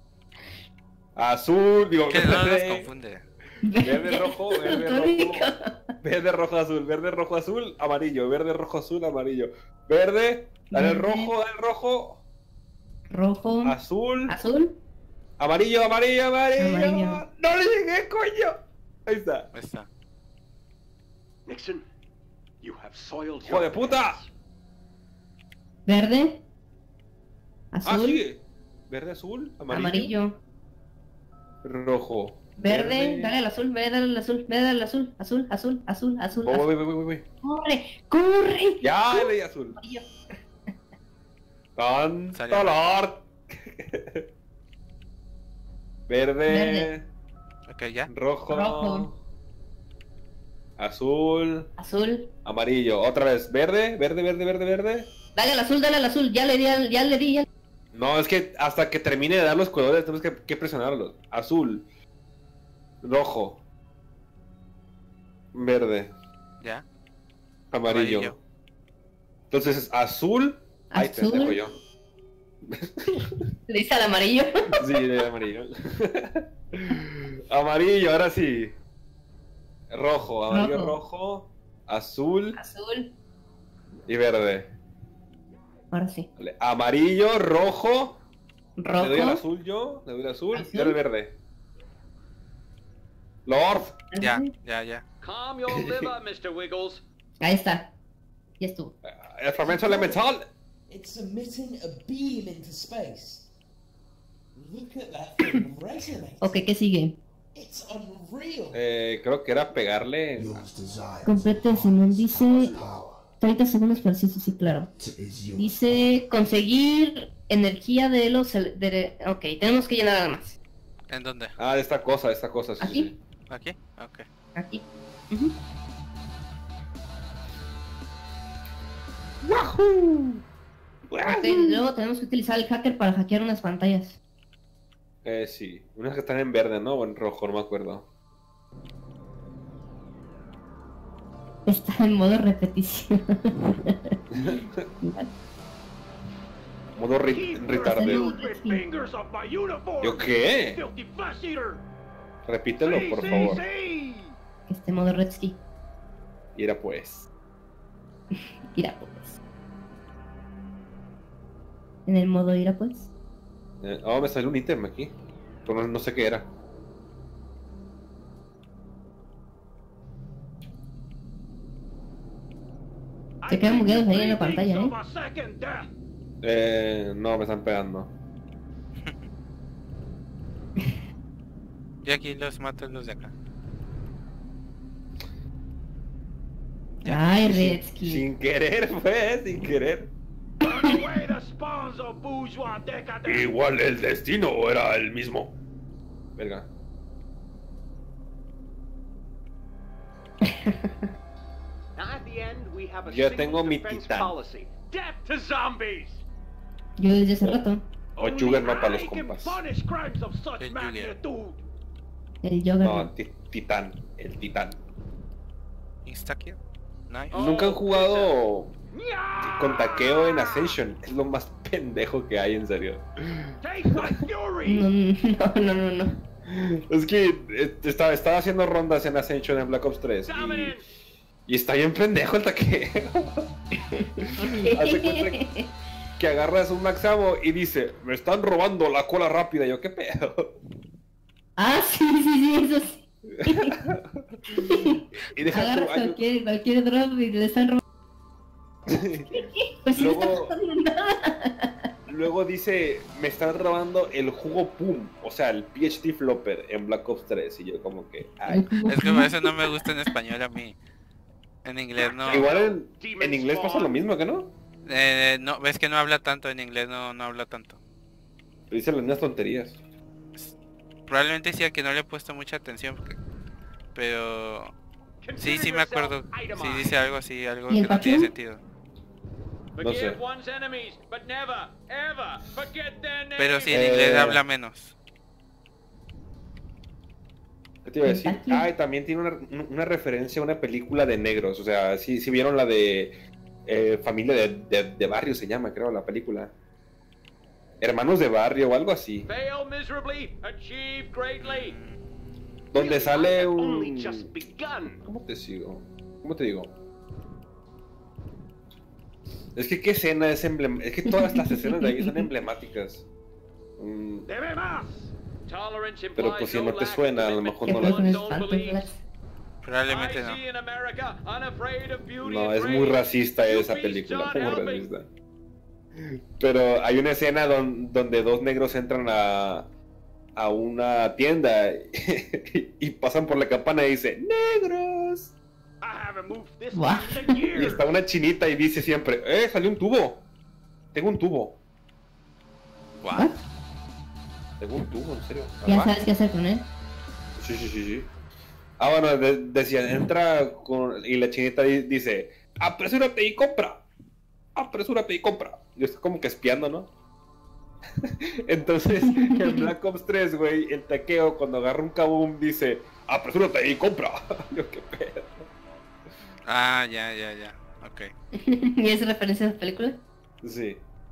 Azul, digo, que no nos confunde. Verde, rojo, verde, rojo. Verde, rojo, azul, verde, rojo, azul, amarillo, verde, rojo, azul, amarillo. Verde, dale el rojo, dale el rojo. Rojo. Azul. Azul. Amarillo, amarillo, amarillo. Amarillo. No le llegué, coño. Ahí está. Ahí está. Nixon, you have soiled ¡Hijo de puta! Verde. Azul. Ah, sigue. Verde, azul, amarillo. Amarillo. Rojo. Verde, verde. dale al azul, verde, dale al azul, verde, al azul, azul, azul, azul, azul. Voy, azul. voy, voy, voy, voy. Corre, corre. Ya le di azul. Amarillo. Tanto Lord. Verde. Verde. Ok, ya. Rojo. Rojo. Azul. Azul. Amarillo. Otra vez. Verde, verde, verde, verde, verde. Dale al azul, dale al azul. Ya le di, al- ya le di. Ya... No, es que hasta que termine de dar los colores tenemos que, que presionarlos. Azul. Rojo. Verde. Ya. Amarillo. Amarillo. Entonces es azul. Ay, Azul. pendejo yo. Le hice al amarillo. Sí, de amarillo. Amarillo, ahora sí. Rojo, amarillo, rojo. rojo azul Azul. y verde. Ahora sí. Vale, amarillo, rojo. Rojo. Le doy al azul yo, le doy al azul, Azul. y ahora el verde. Lord. Ya, ya, ya. Calm your liver, mister Wiggles. Ahí está. Ya estuvo. El fragmento elemental. It's emitting a beam into space. Look at that thing resonate. Ok, ¿qué sigue? It's unreal. Eh, creo que era pegarle. Complete Simón dice treinta segundos para sí, sí, sí, claro. Dice conseguir energía de los... cel- De... Ok, tenemos que llenar nada más. ¿En dónde? Ah, de esta cosa, de esta cosa. Sí, ¿Aquí? sí. ¿Aquí? Ok. Aquí. Ujú. ¡Wahoo! Ok, luego tenemos que utilizar el hacker para hackear unas pantallas. Eh, sí. Unas que están en verde, ¿no? O en rojo, no me acuerdo. Está en modo repetición. Modo re Keep your retardeo. stupid fingers off my uniform. ¿Yo qué? Filthy flesh eater. Repítelo, Sí, por sí, favor. sí. Que esté modo Redsky. Y era pues. Ira pues. En el modo ira pues. Eh, oh, me salió un ítem aquí. Pero no, no sé qué era. Se quedan bugueados ahí en la Three pantalla, things ¿eh? of a second death. Eh, no, me están pegando. Yo aquí los mato los de acá. Ay, Sin, Redsky. sin querer, fue, sin querer. Burn away the spawns of bourgeois decadence. Igual el destino era el mismo. Verga. At the end, we have a Yo single tengo mi defense titán. policy. Death to zombies. Yo desde hace rato. O Only Juggernaut para los I can compas. punish crimes of such El magnitude. El No, Juggernaut. ti- titán. El titán. Insta-kill. Nice. Oh. Nunca han jugado Nya! con taqueo en Ascension. Es lo más pendejo que hay, en serio. Taste my fury. No, no, no, no, no. Es que eh, estaba, estaba haciendo rondas en Ascension en Black Ops tres. Y, Dominance. Y está bien pendejo el taqueo. Hace cuenta que, que agarras un Max Ammo y dice, me están robando la cola rápida. Y yo, ¿qué pedo? Ah, sí, sí, sí, eso sí. Y deja Agarra tu- ay, cualquier, cualquier drop y le están robando. Pues sí, Luego- no está pasando nada. Luego dice, me están robando el jugo Pum. O sea, el P H D Flopper en Black Ops tres. Y yo como que, ay. Es que por eso no me gusta en español a mí. En inglés no. Igual en, en inglés pasa lo mismo, ¿que no? Eh, no, ves que no habla tanto en inglés, no, no habla tanto. Dice las mismas tonterías. Probablemente sí a que no le he puesto mucha atención, porque- pero sí, sí me acuerdo. Sí dice algo así, algo ¿Y el que no tiene Pachú? sentido. No sé. Forgive one's enemies, but never, ever forget their names. Pero sí en Eh. inglés habla menos. ¿Qué te iba a decir? Kentucky. Ah, y también tiene una, una referencia a una película de negros. O sea, sí, sí vieron la de eh, Familia de, de, de Barrio, se llama, creo, la película. Hermanos de Barrio o algo así. Fail miserably, achieve greatly. Donde Really, sale I have un... only just begun. ¿Cómo te sigo? ¿Cómo te digo? Es que qué escena es emblemática. Es que todas las escenas de ahí son emblemáticas. Mm, Debe más. Tolerance pero implies pues si no no te lack suena, a lo commitment mejor ¿Qué no to fue con la... one's el own Phantom beliefs. Flash? Probablemente I no. see in America, unafraid of beauty No, and es muy praise. racista You esa beast, película, John, muy help me. racista. Pero hay una escena don- donde dos negros entran a, a una tienda y pasan por la campana y dice ¡Negros! I haven't moved this What? in a Y year. está una chinita y dice siempre ¡Eh, salió un tubo! Tengo un tubo. What? Tengo un tubo, en serio. Ya ¿Verdad? sabes qué hacer con él. Sí, sí, sí, sí. Ah, bueno, de- decían, entra con... y la chinita di- dice, apresúrate y compra. Apresúrate y compra. Y está como que espiando, ¿no? Entonces, en Black Ops tres, güey, el taqueo cuando agarra un kaboom dice, apresúrate y compra. Yo, qué pedo. Ah, ya, ya, ya. Ok. ¿Y es referencia a la película? Sí.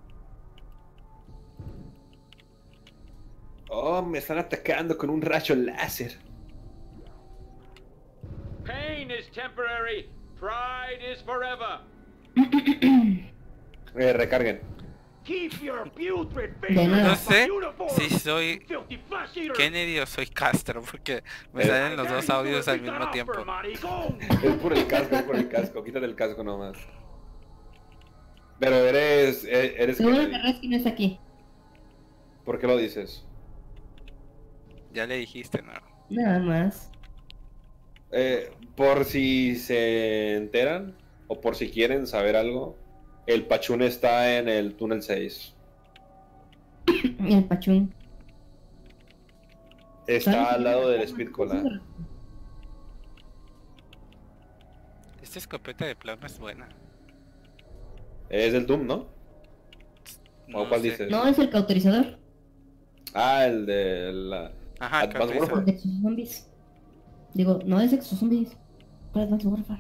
Oh, me están atacando con un rayo láser. Pain is temporary. Pride is forever. Eh, recarguen. Keep your putrid De fingers nada. No off sé my uniform, si soy filthy flesh eater. Kennedy o soy Castro, porque me Eh. salen los dos audios al mismo tiempo. Es por el casco, es por el casco. Quítate el casco nomás. Pero eres... eh, eres Seguro Kennedy. que Resky no está aquí. ¿Por qué lo dices? Ya le dijiste, ¿no? Nada más. Eh, por si se enteran o por si quieren saber algo, el Pachún está en el túnel seis. Y el Pachún. Está al lado del Speed Cola. Esta escopeta de plasma es buena. Es del Doom, ¿no? ¿O No cuál sé. dices? No, es el cauterizador. Ah, el de la... Ajá, Advanced creo que Warfare. El de Exozombies. Digo, no es Exozombies. ¿Cuál es Advanced Warfare?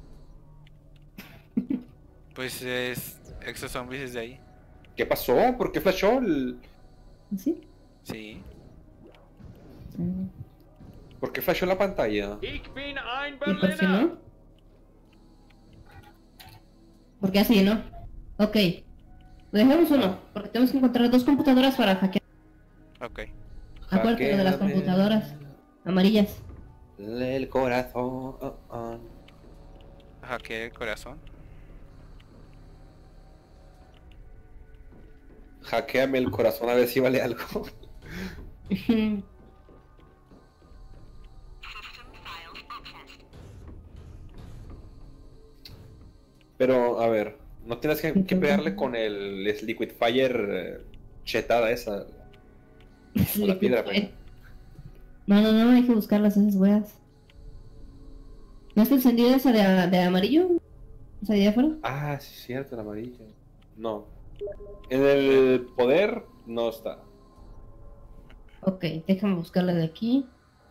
pues es Exo Zombies es de ahí. ¿Qué pasó? ¿Por qué flashó el... ¿Sí? Sí. Mm. ¿Por qué flashó la pantalla? Ich bin ein ¿Y por qué Berliner. no? Porque ya se llenó. Ok. Lo dejamos uno, porque tenemos que encontrar dos computadoras para hackear. Ok. Acuérdate lo de las Hackeame computadoras amarillas. el corazón. oh, oh. Hackeé el corazón. Hackeame el corazón a ver si vale algo. Pero, a ver, no tienes que, que pegarle con el es Liquid Fire eh, chetada esa. Con la piedra, pues. No, no, no, hay que buscarlas esas weas. ¿No está encendida esa de, de amarillo? ¿Esa de allá afuera? Ah, sí, es cierto, el amarillo. No. En el poder no está. Ok, déjame buscarla de aquí.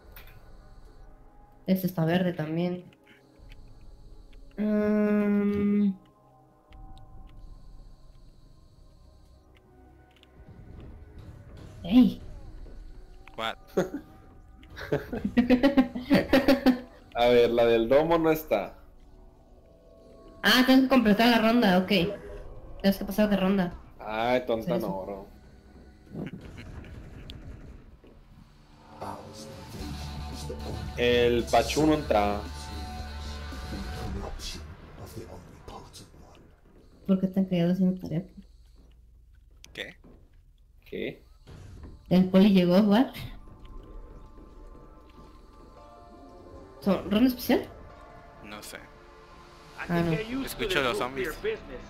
Esta está verde también. Mm. ¡Ey! What? A ver, la del domo no está. Ah, tengo que completar la ronda, ok. Tienes que pasar de ronda. Ay, tonta Sí, sí. no, bro. El Pachu no entra. ¿Por qué están callados haciendo tarea? ¿Qué? ¿Qué? El poli llegó a jugar. ¿Son ronda especial? No sé. I Ah, can no. get used to Escucho this los root zombies. beer business.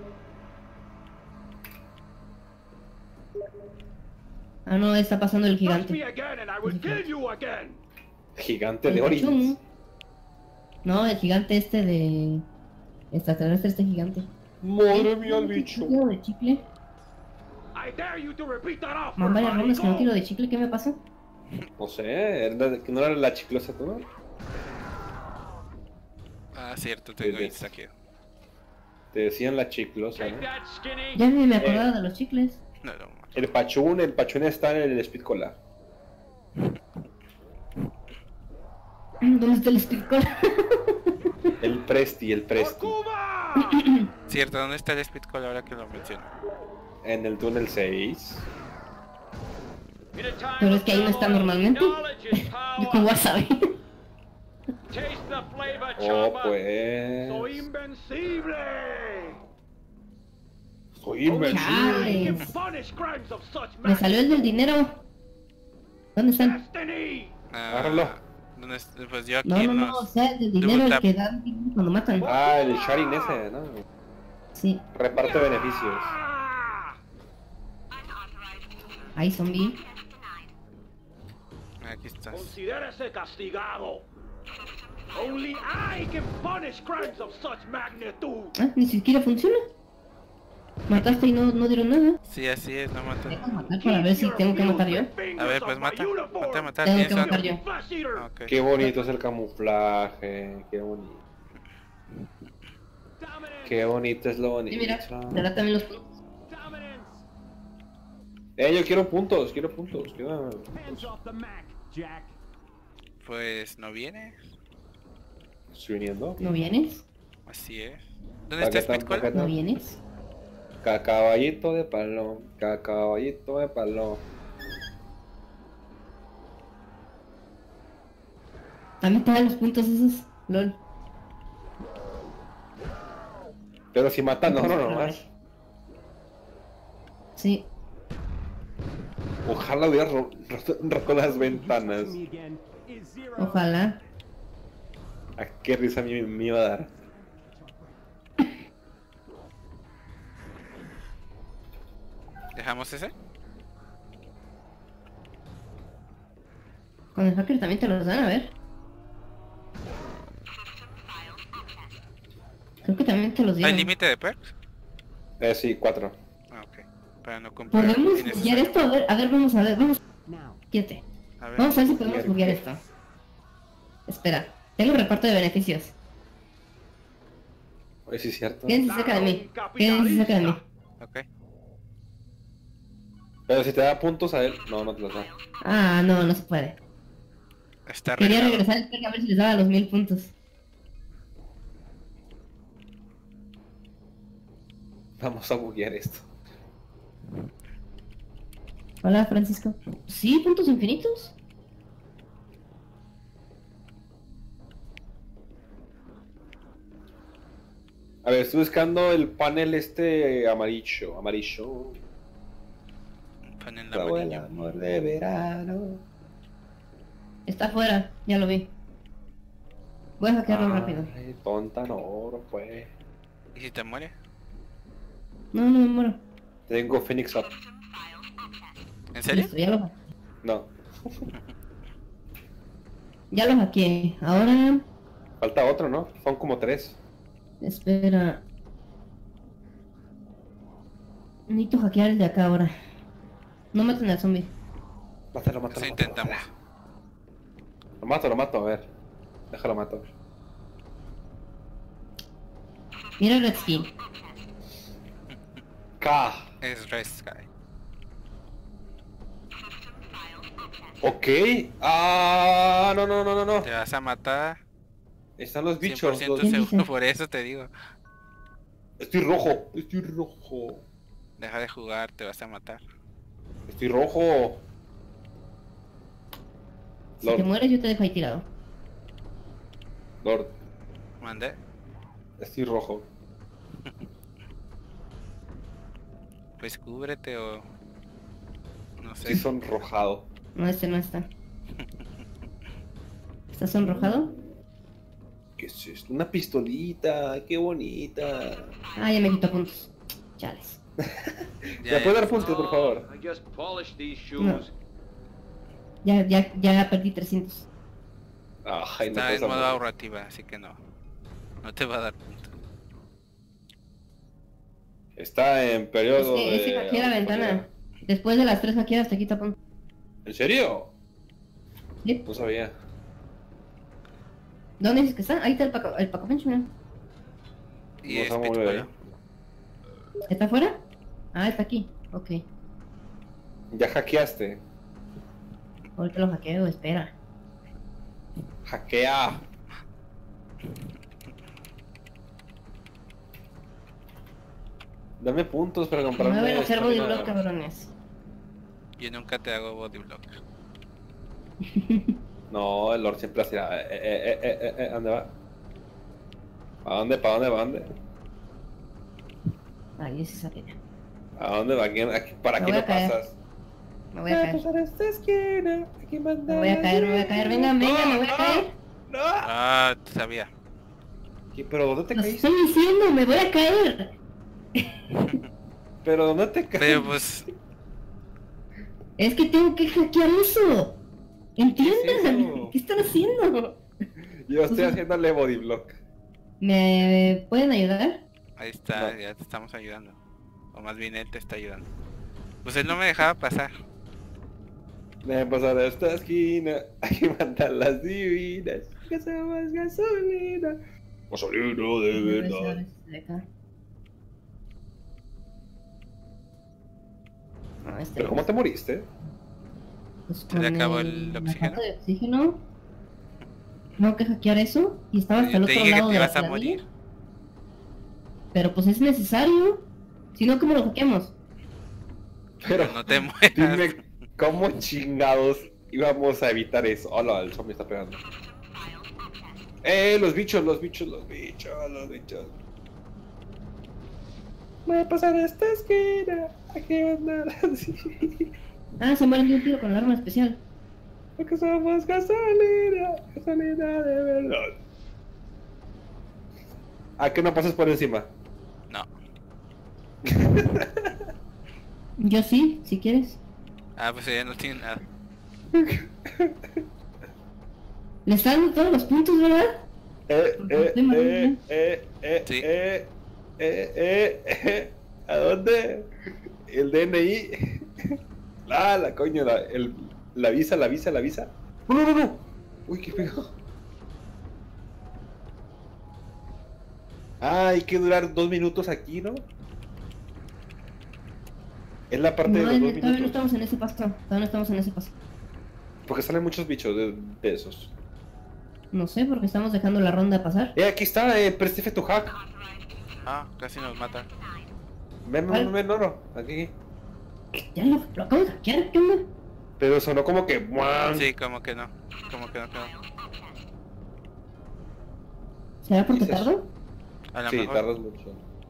Ah, no, está pasando el Touch me gigante. again and I will kill you again. Gigante El de Pachún. Origins. No, el gigante este de... Extraterrestre, este gigante. Madre mía, el bicho. ¿Tiro de chicle? I dare you to repeat that offer. Van varias buddy. rondas que no Go. tiro de chicle, ¿qué me pasó? No sé, ¿era- ¿que no era la chiclosa tú, no? Ah, cierto, tengo Sí, sí. Insta aquí. Te decían la chiclosa, Take ¿no? that, skinny. Ya ni me acordaba de los chicles. No, no, El Pachún, el Pachún está en el Speed Cola. ¿Dónde está el speed call? El Presti, el Presti. Akuma! cierto, ¿dónde está el Speed Call ahora que lo menciono? En el túnel seis. In a time Pero of es que ahí no está turmoil, normalmente. knowledge is Yo como power. wasabi. Taste the flavor, Oh, chama. pues. Soy invencible. Soy invencible. Chale. I can punish crimes of such Me salió el del dinero. ¿Dónde están? destiny. Ah, Agárralo. ¿dónde está? Pues yo aquí No, no, en no, los- o sea, el del dinero, el Tap. que dan dinero cuando matan. Ah, el Sharin ese, ¿no? Sí, Reparte beneficios. Ah! ahí zombie. Aquí estás. Considérese castigado. Only I can punish crimes of such magnitude. Ah, ni siquiera funciona. Mataste y no, no dieron nada. Sí, así es, no mata. Deja matar para ver si tengo que matar yo. A ver, pues mata. Mata, mata. Tengo Tienes que otro. matar yo. Ah, ok. Qué bonito es el camuflaje. Qué bonito. Qué bonito es lo Sí, bonito. mira, te da también los puntos. Eh, yo quiero puntos, quiero puntos. Quiero... Hands off the Mac, Jack. Pues no viene. Estoy viniendo. ¿No vienes? Así es. ¿Dónde está Speed Call? Paquetón, ¿No vienes? Ca- Caballito de palo. Ca- Caballito de palo. También te dan los puntos esos. LOL. Pero si matan, no, no, no más. Sí. Ojalá hubiera ro- roto, roto las ventanas. Ojalá. ¿A qué risa me, me iba a dar? ¿Dejamos ese? Con el hacker también te los dan, a ver. Creo que también te los ¿Hay dieron. límite de perks? Eh, sí, cuatro. Ah, ok. Para no comprar. ¿Podemos innecesario. buguear esto? A ver, a ver, vamos a ver, vamos. Quédate. A ver. Vamos a ver si podemos Buguear buguear qué. esto. Espera. Tengo reparto de beneficios. Oye, sí es cierto. Quédense cerca de mí. Quédense cerca de mí. Ok. Pero si te da puntos a él, no, no te los da. Ah, no, no se puede. Está Quería arreglado. regresar el perk a ver si les daba los mil puntos. Vamos a buguear esto. Hola, Francisco. Sí, puntos infinitos. A ver, estoy buscando el panel este amarillo. Amarillo. Panel Trago el amarillo. amor de verano. Está afuera, ya lo vi. Voy a hackearlo rápido. Ay, tonta, no, no pues. ¿Y si te muere? No, no me muero. Tengo Phoenix Up. ¿En serio? Listo, ya lo, No, ya lo hackeé. Ahora, falta otro, ¿no? Son como tres. espera. Necesito hackear el de acá ahora. No maten al zombie. Mátalo, mátalo. Eso mátalo. intentamos. Lo mato, lo mato, a ver. Déjalo mato. Mira el Red Skin. K. Es Red Sky. Ok. Ah, no, no, no, no, no. Te vas a matar. Están los cien bichos. por ciento Los... ¿Quién seguro, dice? por eso te digo. Estoy rojo, estoy rojo. Deja de jugar, te vas a matar. Estoy rojo. Si te Lord, mueres, yo te dejo ahí tirado. Lord, Mandé. estoy rojo. Pues cúbrete o... No sé. Estoy sonrojado. No, este no está. ¿Estás sonrojado? ¿Qué es esto? Una pistolita, qué bonita. Ah, ya me quitó puntos. Chales. ¿Me puedes dar puntos, por favor? I just polished these shoes. No. Ya, ya, ya perdí trescientos. Ay, no Está puedes en modo amor. ahorrativa, así que no. No te va a dar punto. Está en Es periodo que, es que de... hackea la ventana. Después de las tres hackeadas te quita puntos. ¿En serio? ¿Sí? No sabía. ¿Dónde dices que está? Ahí está el Paco, el Paco Pencho, mira. Y No es se mueve Pitbull. ahí. ¿Está afuera? Ah, está aquí. Ok. Ya hackeaste. Ahorita lo hackeo, espera. Hackea. Dame puntos para No comprarme. me van a hacer estamina. bodyblock, cabrones. Yo nunca te hago bodyblock. No, el Lord siempre hace. Eh, eh, eh, eh, eh, eh, ¿dónde va? ¿A dónde? ¿Para dónde? ¿Para dónde? Ahí es esa pena. ¿A dónde va? ¿Quién- aquí- ¿Para Me qué voy no a caer. pasas? Me voy a caer. pasar esta esquina. Aquí Me voy a caer, me voy a caer. Venga, venga, me voy a caer. No. Ah, sabía. ¿Qué- ¿Pero dónde te Lo caíste? estoy diciendo, me voy a caer. ¿Pero dónde te caíste? Pero pues... Es que tengo que hackear eso. ¿Entiendan? ¿Qué es eso? ¿Qué están haciendo? Yo estoy haciéndole bodyblock. ¿Me pueden ayudar? Ahí está, No. ya te estamos ayudando. O más bien él te está ayudando. Pues él no me dejaba pasar. Dejen pasar a esta esquina. Hay que matar las divinas. Que somos gasolina. Gasolina de verdad. De acá. No, este ¿Pero no. cómo te moriste? Pues ¿Se le con acabó el la oxígeno? falta de oxígeno. Tengo que hackear eso y estaba hasta Yo el te otro dije que lado te de la ibas a planilla. morir. Pero pues es necesario. Si no, ¿cómo lo hackeamos? Pero No te mueras. dime cómo chingados íbamos a evitar eso. Hola, el zombie está pegando. Eh, los bichos, los bichos, los bichos, los bichos. Voy a pasar a esta esquina. Aquí va a andar así. Ah, se mueren de un tiro con el arma especial. Porque somos gasolina, gasolina de verdad. ¿A qué no pasas por encima? No. Yo sí, si quieres. Ah, pues ella no tiene nada. Le está dando todos los puntos, ¿verdad? Eh, eh, Estoy mal, eh, ¿no? eh, eh, Sí. eh, eh, eh, eh, ¿a dónde? El D N I. Ah, la coño, la, el, la visa, la visa, la visa. No, no, no, no. Uy, qué feo. Ah, hay que durar dos minutos aquí, ¿no? Es la parte No, de los dos todavía no minutos. estamos en ese paso. Todavía no estamos en ese paso. Porque salen muchos bichos de, de esos. No sé, porque estamos dejando la ronda pasar. Eh, aquí está, eh, Prestife tu hack. Ah, casi nos matan. Ven, ¿Cuál? ven, ven, no, no, aquí. Ya lo, lo acabo de hackear, ¿qué onda? Pero sonó como que... ¡buam! Sí, como que no. Como que no quedó. ¿Será porque Dices- tardo? A lo Sí, mejor. tardas mucho.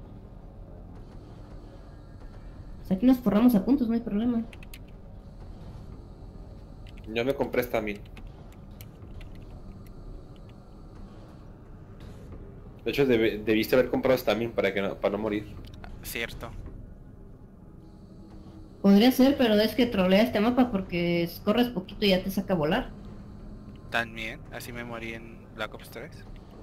O sea, aquí nos forramos a puntos, no hay problema. Yo me compré Stamin. De hecho, deb- debiste haber comprado Stamin para, que no, para no morir. Cierto. Podría ser, pero es que trolea este mapa porque es- corres poquito y ya te saca a volar. También, así me morí en Black Ops tres.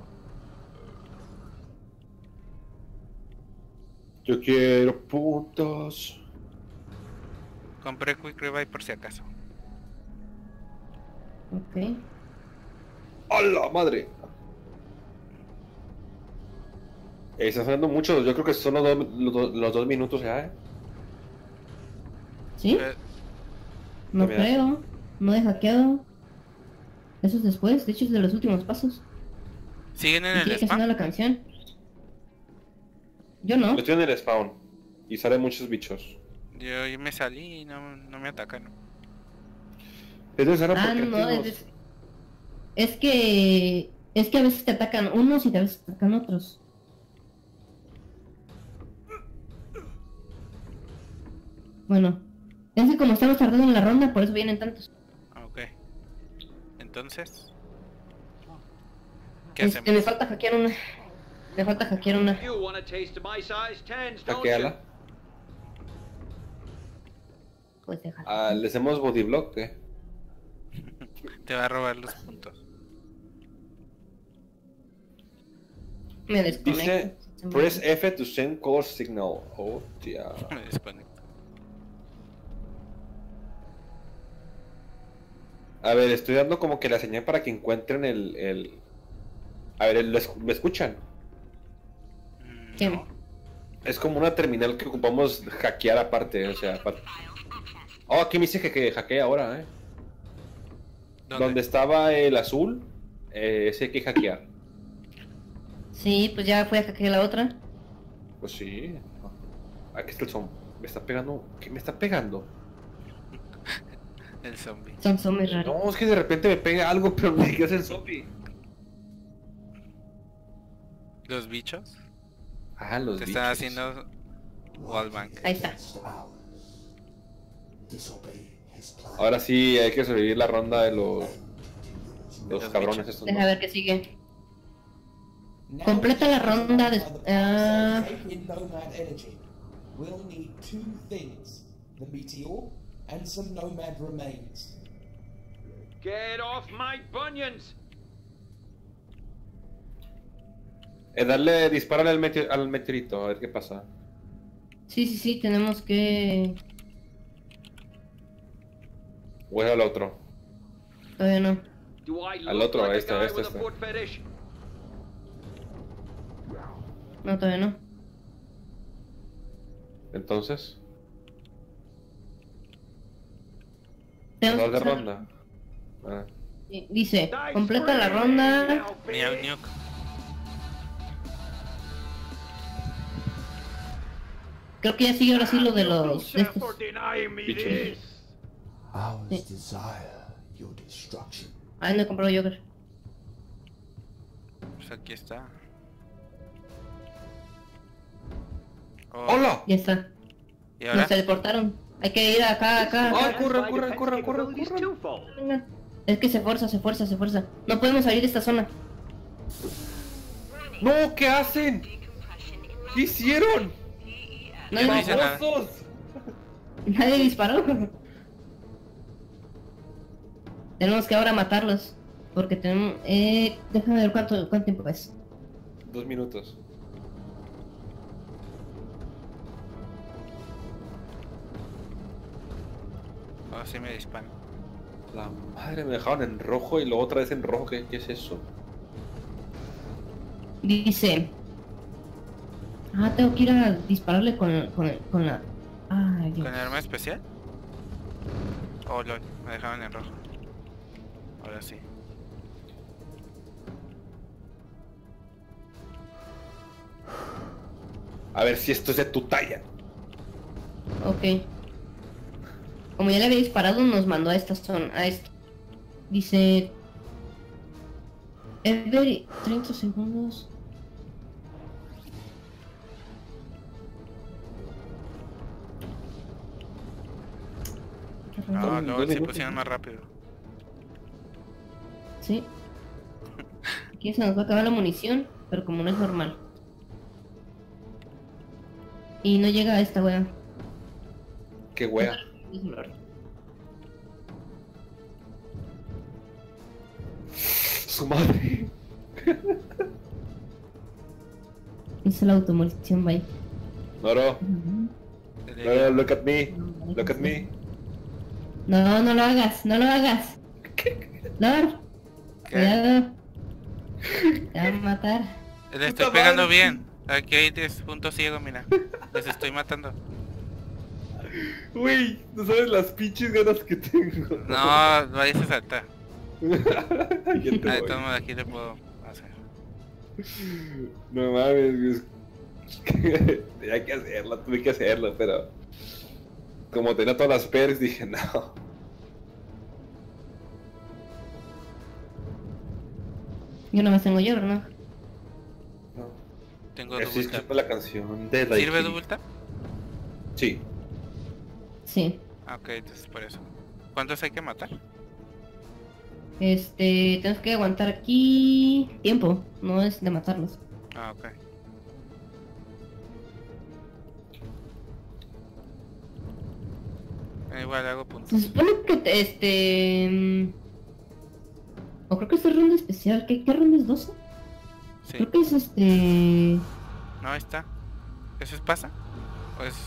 Yo quiero puntos. Compré Quick Revive por si acaso. Ok. ¡A la madre! Eh, están sonando muchos. Yo creo que son los, dos- los, dos- los dos minutos ya, ¿eh? ¿Sí? Eh, No mira. creo. No he hackeado. Eso es después, de hecho es de los últimos pasos. ¿Siguen en Y el tiene que sonar spam? la canción. Yo no. Yo estoy en el spawn. Y salen muchos bichos. Yo, yo me salí y no, no me atacan. Es necesario Ah, porque no, aquí nos- es, es que... Es que a veces te atacan unos y a veces te atacan otros. Bueno, es que como estamos tardando en la ronda, por eso vienen tantos. Ah, ok. Entonces... ¿Qué Este, hacemos? me falta hackear una. Me falta hackear una. You want a taste of my size tens, don't you? Hackeala. Pues déjala. Ah, ¿le hacemos bodyblock? ¿Qué? Te va a robar los puntos. Me desconecto. Dice, press F to send color signal. Oh, tía. Me desconecto. A ver, estoy dando como que la señal para que encuentren el... el... A ver, ¿lo esc- ¿me escuchan? Mm, ¿Qué? no. Es como una terminal que ocupamos hackear aparte, o sea, aparte. Oh, aquí me dice que, que hackea ahora, eh. ¿Dónde? Donde estaba el azul, eh, ese hay que hackear. Sí, pues ya fui a hackear la otra. Pues sí. Aquí está el zombie. Me está pegando. ¿Qué me está pegando? El zombie. Son zombies raros. No, es que de repente me pega algo, pero no sé qué es el zombie. ¿Los bichos? Ah, los Te bichos. están haciendo wallbang. Ahí está. Ahora sí hay que sobrevivir la ronda de los... Los Los cabrones bichos. estos. Deja ¿no? ver qué sigue. Now Completa la that we ronda de- have the ah. powers to take in Nomad energy, we'll need two things: the meteor and some Nomad remains. Get off my bunions! Eh, darle, dispararle al, meteor- al meteorito, a ver qué pasa. Sí, sí, sí, tenemos que... O es al otro. Todavía no. Do I Al look otro, like a este, guy este, with a este. foot fetish? No, todavía no. Entonces, Tenemos ¿no que de hacer- ronda? Ah. Sí, dice, completa la ronda. Miau, Nuke. Creo que ya sigue ahora sí lo de los... de Yourself estos. for denying me Bichos. this. Ours Sí. desire your destruction. Ay, no he comprado yogurt. Pues aquí está. Oh, ¡Hola! Ya está. ¿Y ahora? Nos teleportaron. Hay que ir acá, acá, Ay, acá. corran, My corran, defense corran, corran, capabilities corran. twofold. Venga. Es que se fuerza, se fuerza, se fuerza. No podemos salir de esta zona. ¡No! ¿Qué hacen? ¿Qué hicieron? Nadie, no hice nada. ¡Babosos! nadie disparó. Tenemos que ahora matarlos. Porque tenemos... Eh, déjame ver cuánto, cuánto tiempo es. Dos minutos. Oh, sí me disparan. La madre, me dejaron en rojo y luego otra vez en rojo. ¿Qué, qué es eso? Dice... Ah, tengo que ir a dispararle con, con, con la... Ay, Dios. ¿Con el arma especial? Oh, lol, me dejaron en rojo. Ahora sí. A ver si esto es de tu talla. Ok. Como ya le había disparado, nos mandó a esta zona, a esto. Dice... Every treinta segundos... No, Dos lol, se minutos. pusieron más rápido. Sí. Aquí se nos va a acabar la munición, pero como no es normal. Y no llega a esta wea. Qué wea. Su madre. Hizo la automunición, bye. Noro, Se le- Noro, look at me. Look at me. No, no lo hagas, no lo hagas. No, ¿Qué? cuidado. Te van a matar. Le estoy Puta pegando madre. bien. Aquí hay tres puntos ciegos, mira. Les estoy matando. Güey, no sabes las pinches ganas que tengo. No, vayas a saltar. Ya te Ah, de voy. todos modos aquí le puedo hacer. No mames, güey. Tenía que hacerlo, tuve que hacerlo, pero como tenía todas las perks dije no. Yo no me tengo yo, ¿no? No. Tengo Estoy double tap. escuchando la canción de ¿Sirve Daikiri. double tap? Sí. Sí. Ah, ok, entonces por eso. ¿Cuántos hay que matar? Este, tenemos que aguantar aquí tiempo, no es de matarlos. Ah, ok. Eh, igual hago puntos. Se supone que te- este... mm, O creo que es ronda especial. ¿Qué, qué ronda es doce? Sí. Creo que es este... No, ahí está. ¿Eso es pasa? ¿O es...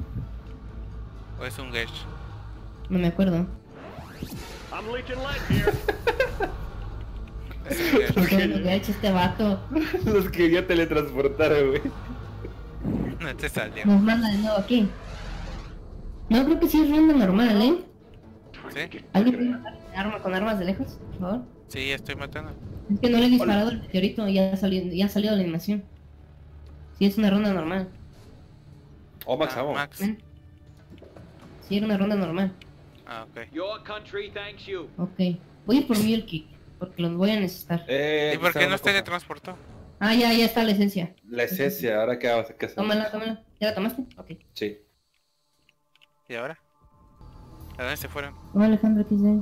o es un Gersh? No me acuerdo. I'm leeching light here. Es un Gersh. ¿Por qué lo que ha hecho este vato? Los quería teletransportar, güey. No te salió. Nos manda de nuevo aquí. No, creo que sí es ronda normal, ¿eh? ¿Sí? ¿Alguien puede matar arma con armas de lejos, por favor? Sí, estoy matando. Es que no le he disparado el meteorito y ya ha salido, ya ha salido la animación. Sí, es una ronda normal. Oh, Max Ah, Amo. Max. ¿Ven? Sí, era una ronda normal. Ah, ok. Your country thanks you. Ok. Voy a ir por Mule Kick, porque los voy a necesitar. Eh, ¿Y por quizá qué una nos cosa. teletransportó? Ah, ya, ya está la esencia. La esencia, ahora qué hago, qué hacemos? Tómala, tómala. ¿Ya la tomaste? Ok. Sí. ¿Y ahora? ¿A dónde se fueron? Hola Alejandro, ¿qué es?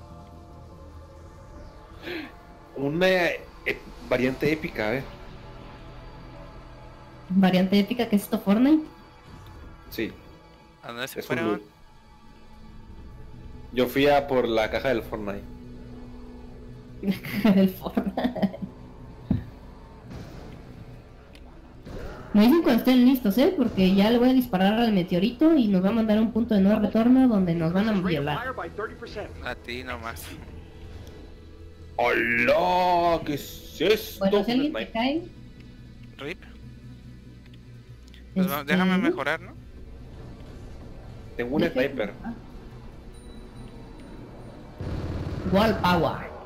Una eh, variante épica, eh. Variante épica, ¿qué es esto? Fortnite. Sí. ¿A dónde se Es un fueron? loot. Yo fui a por la caja del Fortnite. El Fortnite. Me dicen cuando estén listos, ¿eh? Porque ya le voy a disparar al meteorito y nos va a mandar a un punto de no retorno donde nos van a Rate of violar. fire by thirty percent. A ti nomás. ¡Hola! ¿Qué es esto? Bueno, si alguien Un te cae... Rip. Pues va- este, déjame mejorar, ¿no? Tengo un deja- sniper. Wall Power.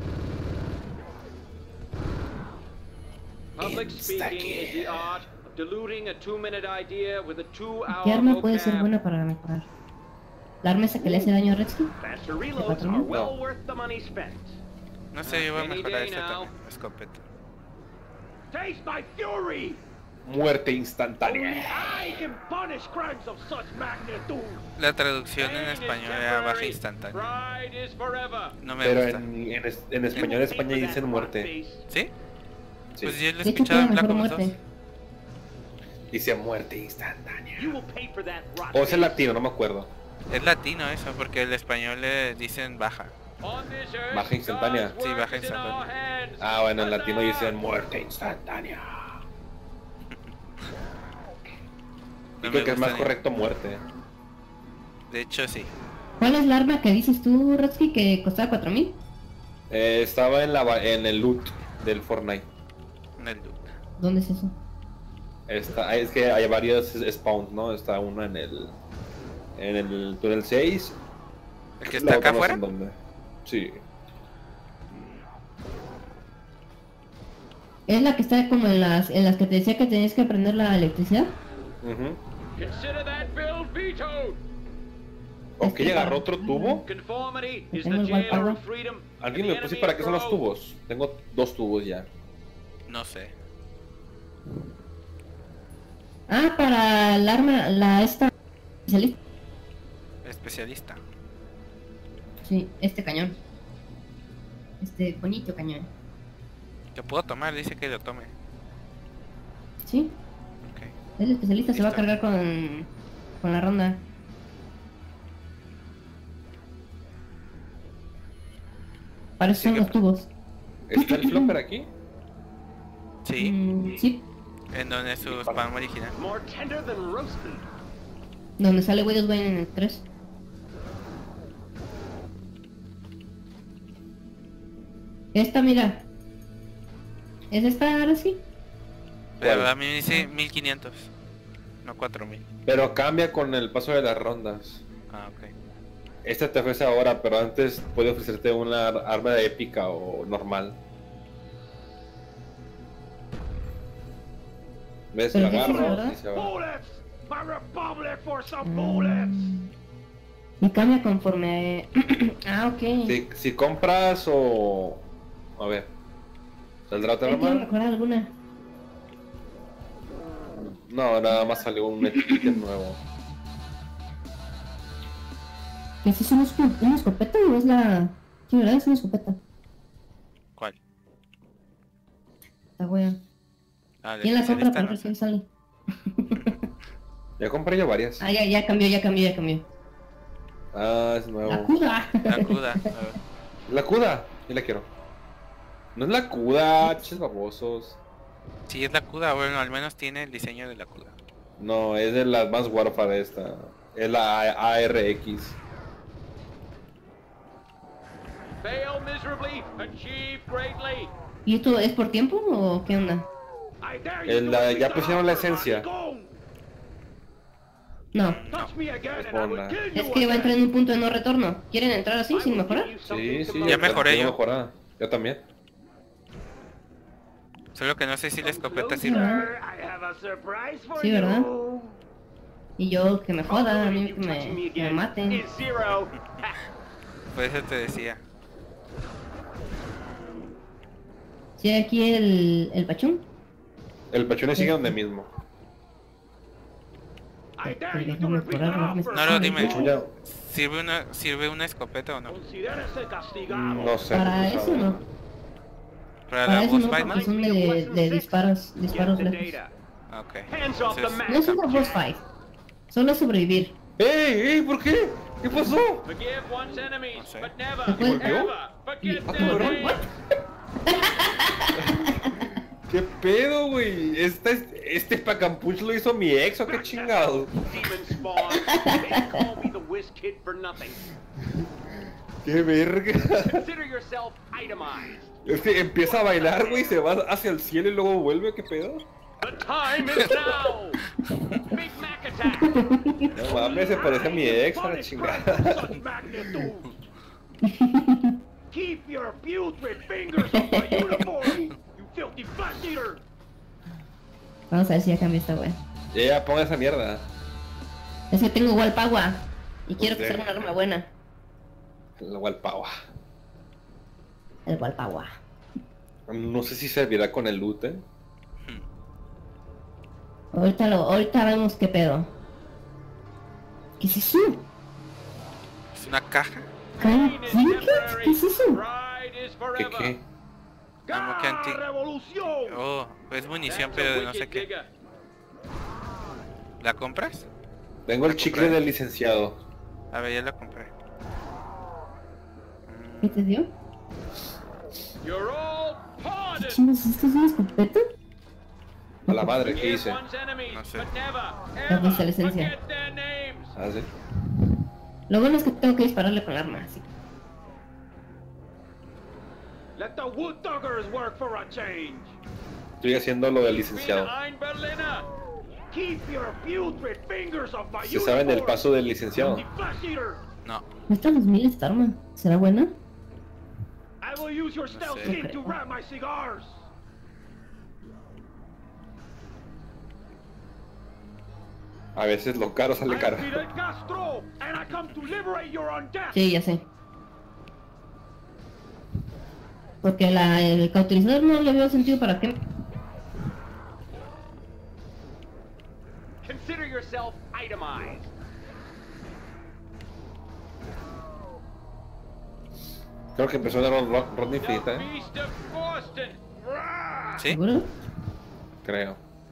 Public speaking is the art of diluting a two-minute idea with a two-hour ¿Qué arma puede ser vocab. buena para mejorar? ¿La arma esa que le hace daño a Redskin? Faster reloads are well worth the money spent. No sé, yo voy a Any mejorar day esta now. también. Escopeta. Taste my fury! Muerte Only instantánea. I can punish crimes of such magnitude. La traducción en Pain is español era baja temporary, instantánea. pride is forever. No me Pero gusta. en, en, es- en español de España dicen muerte. ¿Sí? Sí. Pues yo lo he De hecho, escuchado queda en Black mejor Ops dos. muerte. Dice muerte instantánea. You will pay for that rot O es el face. latino, no me acuerdo. Es latino eso, porque el español le dicen baja. On this earth, Baja instantánea. God's Sí, work baja is in our instantánea. hands. Ah, bueno, en latino Huzzah! dicen muerte instantánea. No Y me creo que es más gusta ni- correcto muerte. De hecho, sí. ¿Cuál es la arma que dices tú, Redskin, que costaba cuatro mil? Eh, estaba en, la, ba- en el loot del Fortnite. En el loot. ¿Dónde es eso? Está, es que hay varios spawns, ¿no? Está uno en el en el túnel seis. ¿El que la está acá otra no sé afuera? en dónde. Sí. ¿Es la que está como en las, en las que te decía que tenías que aprender la electricidad? Ujú. Consider that bill vetoed. Ok, agarró otro tubo. Conformity Yo is tengo the igual jailer pago. of freedom. Alguien and me the puso enemy para of qué son los growth. tubos. Tengo dos tubos ya. No sé. Ah, para el arma, la esta... especialista. Especialista. Sí, este cañón. Este bonito cañón. Lo puedo tomar, dice que lo tome. Sí, Ok. el especialista se va a Listo. cargar con, con la ronda. Para eso Sí, son que- los tubos. ¿Está el flopper aquí? Sí, Mm, sí, en donde es su spam original. More tender than roast beef. donde sale Widows Bane en el tres. Esta, mira. ¿Es esta ahora sí? Pero ¿Cuál? a mí me dice mil quinientos. No cuatro mil. Pero cambia con el paso de las rondas. Ah, ok. Esta te ofrece ahora, pero antes puede ofrecerte una ar- arma de épica o normal. ¿Ves? Pero La ¿qué es eso, agarro verdad? y se va. Bullets! My republic for some bullets! Mm. Y cambia conforme... ah, ok. Si, si compras o... A ver. ¿Saldrá otra Ahí quiero más? mejorar alguna. No, nada más salió un ítem nuevo. ¿Qué es eso? ¿Una esco- una escopeta o es la...? Sí, ¿verdad? Es una escopeta. ¿Cuál? Está wea. Ah, de ¿Quién la compra especialista, para no ver sé. si sale? Ya compré yo varias. Ah, ya, ya cambió, ya cambió, ya cambió. Ah, es nuevo. La cura. La Cuda. La Cuda. Y la quiero. No es la Cuda, ches babosos. Sí, es la Cuda, bueno, al menos tiene el diseño de la Cuda. No, es de las más Warfare esta. Es la A R X. Fail miserably, achieve greatly. ¿Y esto es por tiempo o qué onda? I dare you El, to la- defeat ya the pusieron la Hunter, esencia. Maricón. No. Touch me again Es and I will buena. kill you Es que va a entrar en un punto de no retorno. ¿Quieren entrar así, sin mejorar? Sí, sí. Ya mejoré yo. mejorada. Yo también. Solo que no sé si la escopeta sirve. Sir, I have a surprise for Sí, you. ¿verdad? Y yo, que me joda, a Although mí you que me, touching me que me again maten. is zero. Ha. Por eso te decía. ¿Sí hay aquí el, el pachón? El pachón sigue donde mismo. I dare you to Déjame repeat curar, the no me offer. No, no, dime. De hecho, ya. ¿Sirve una, ¿Sirve una escopeta o no? Considérese castigado. No sé. Para no eso sabe. no. Para Para la eso boss no, fight, porque ¿no? son de, de disparos, Get disparos the lejos. data. Ok. Hands off the Entonces, map. No es una boss fight. Solo sobrevivir. ¡Ey, ey! ¿Por qué? ¿Qué pasó? Forgive one's enemies, No sé. but never, ¿Se puede? ever ¿Y- forget ah, their cabrón, names. ¿Qué pedo, güey? Este, este Pacampuch lo hizo mi ex, ¿o qué chingado? Demon spawn. They call me the Whiz Kid for nothing. ¡Qué verga! Consider yourself itemized. Este empieza a bailar, güey, se va hacia el cielo y luego vuelve, ¿qué pedo? The time is now. Big Mac attack. No mames, se parece a mi ex, a la chingada. Such magnitude. Keep your putrid fingers off my uniform, you filthy flesh eater. Vamos a ver si ya cambió esta wea. Ya, ya, ponga esa mierda. Es que tengo Walpagua. Y quiero que Ok. sea una arma buena. La Walpagua. El Walpagua. No sé si servirá con el loot, ¿eh? Ahorita lo, ahorita vemos qué pedo. ¿Qué es eso? Es una caja. ¿Qué? ¿Qué es eso? Pride is ¿Qué forever. qué? Amo que anti- ¡Revolución! Oh, es munición, That's a pero de no sé wicked qué. digger. ¿La compras? Tengo el chicle del licenciado. A ver, ya la compré. ¿Qué te dio? You're all ¿Qué pardoned. chingos? ¿Esto es una escopeta? A la madre, ¿qué Forgive hice? one's enemies, No sé. but never, Ya puse la ever esencia. forget their names. Ah, sí. Lo bueno es que tengo que dispararle con el arma, así. Let the wood doggers work for a change. Estoy haciendo lo del Ich bin licenciado. ein Berliner. Keep your putrid fingers off my ¿Se saben el uniform, paso del licenciado? filthy flesh eater. No. Cuesta dos mil esta arma. ¿Será buena? I will use your stealth sé. skin to wrap my cigars. A veces lo caro sale I'm caro. Fidel Castro, and I come to liberate your undead. Sí, ya sé. Porque la, el cauterizador no le veo sentido para qué. Consider yourself itemized. Creo que empezó una ronda ronda The infinita, ¿eh? Beast of Boston. Rah! ¿Sí? ¿Seguro? Creo.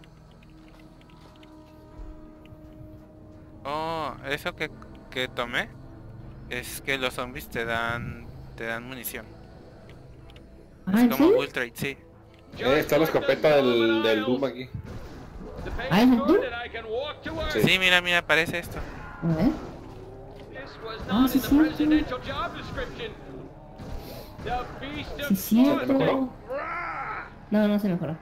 Oh, eso que, que tomé es que los zombies te dan te dan munición. Ah, Es ¿en como serio? Bull Trade, sí. Eh, está la escopeta del, del Doom aquí. The pay Ah, is ¿es good tú? and I can walk to work. Sí. Sí, mira, mira, aparece esto. A ver. This was Ah, not sí, in the cierto. presidential job description. The Beast Sí, of es cierto. Boston. Rah! No, no se mejoró.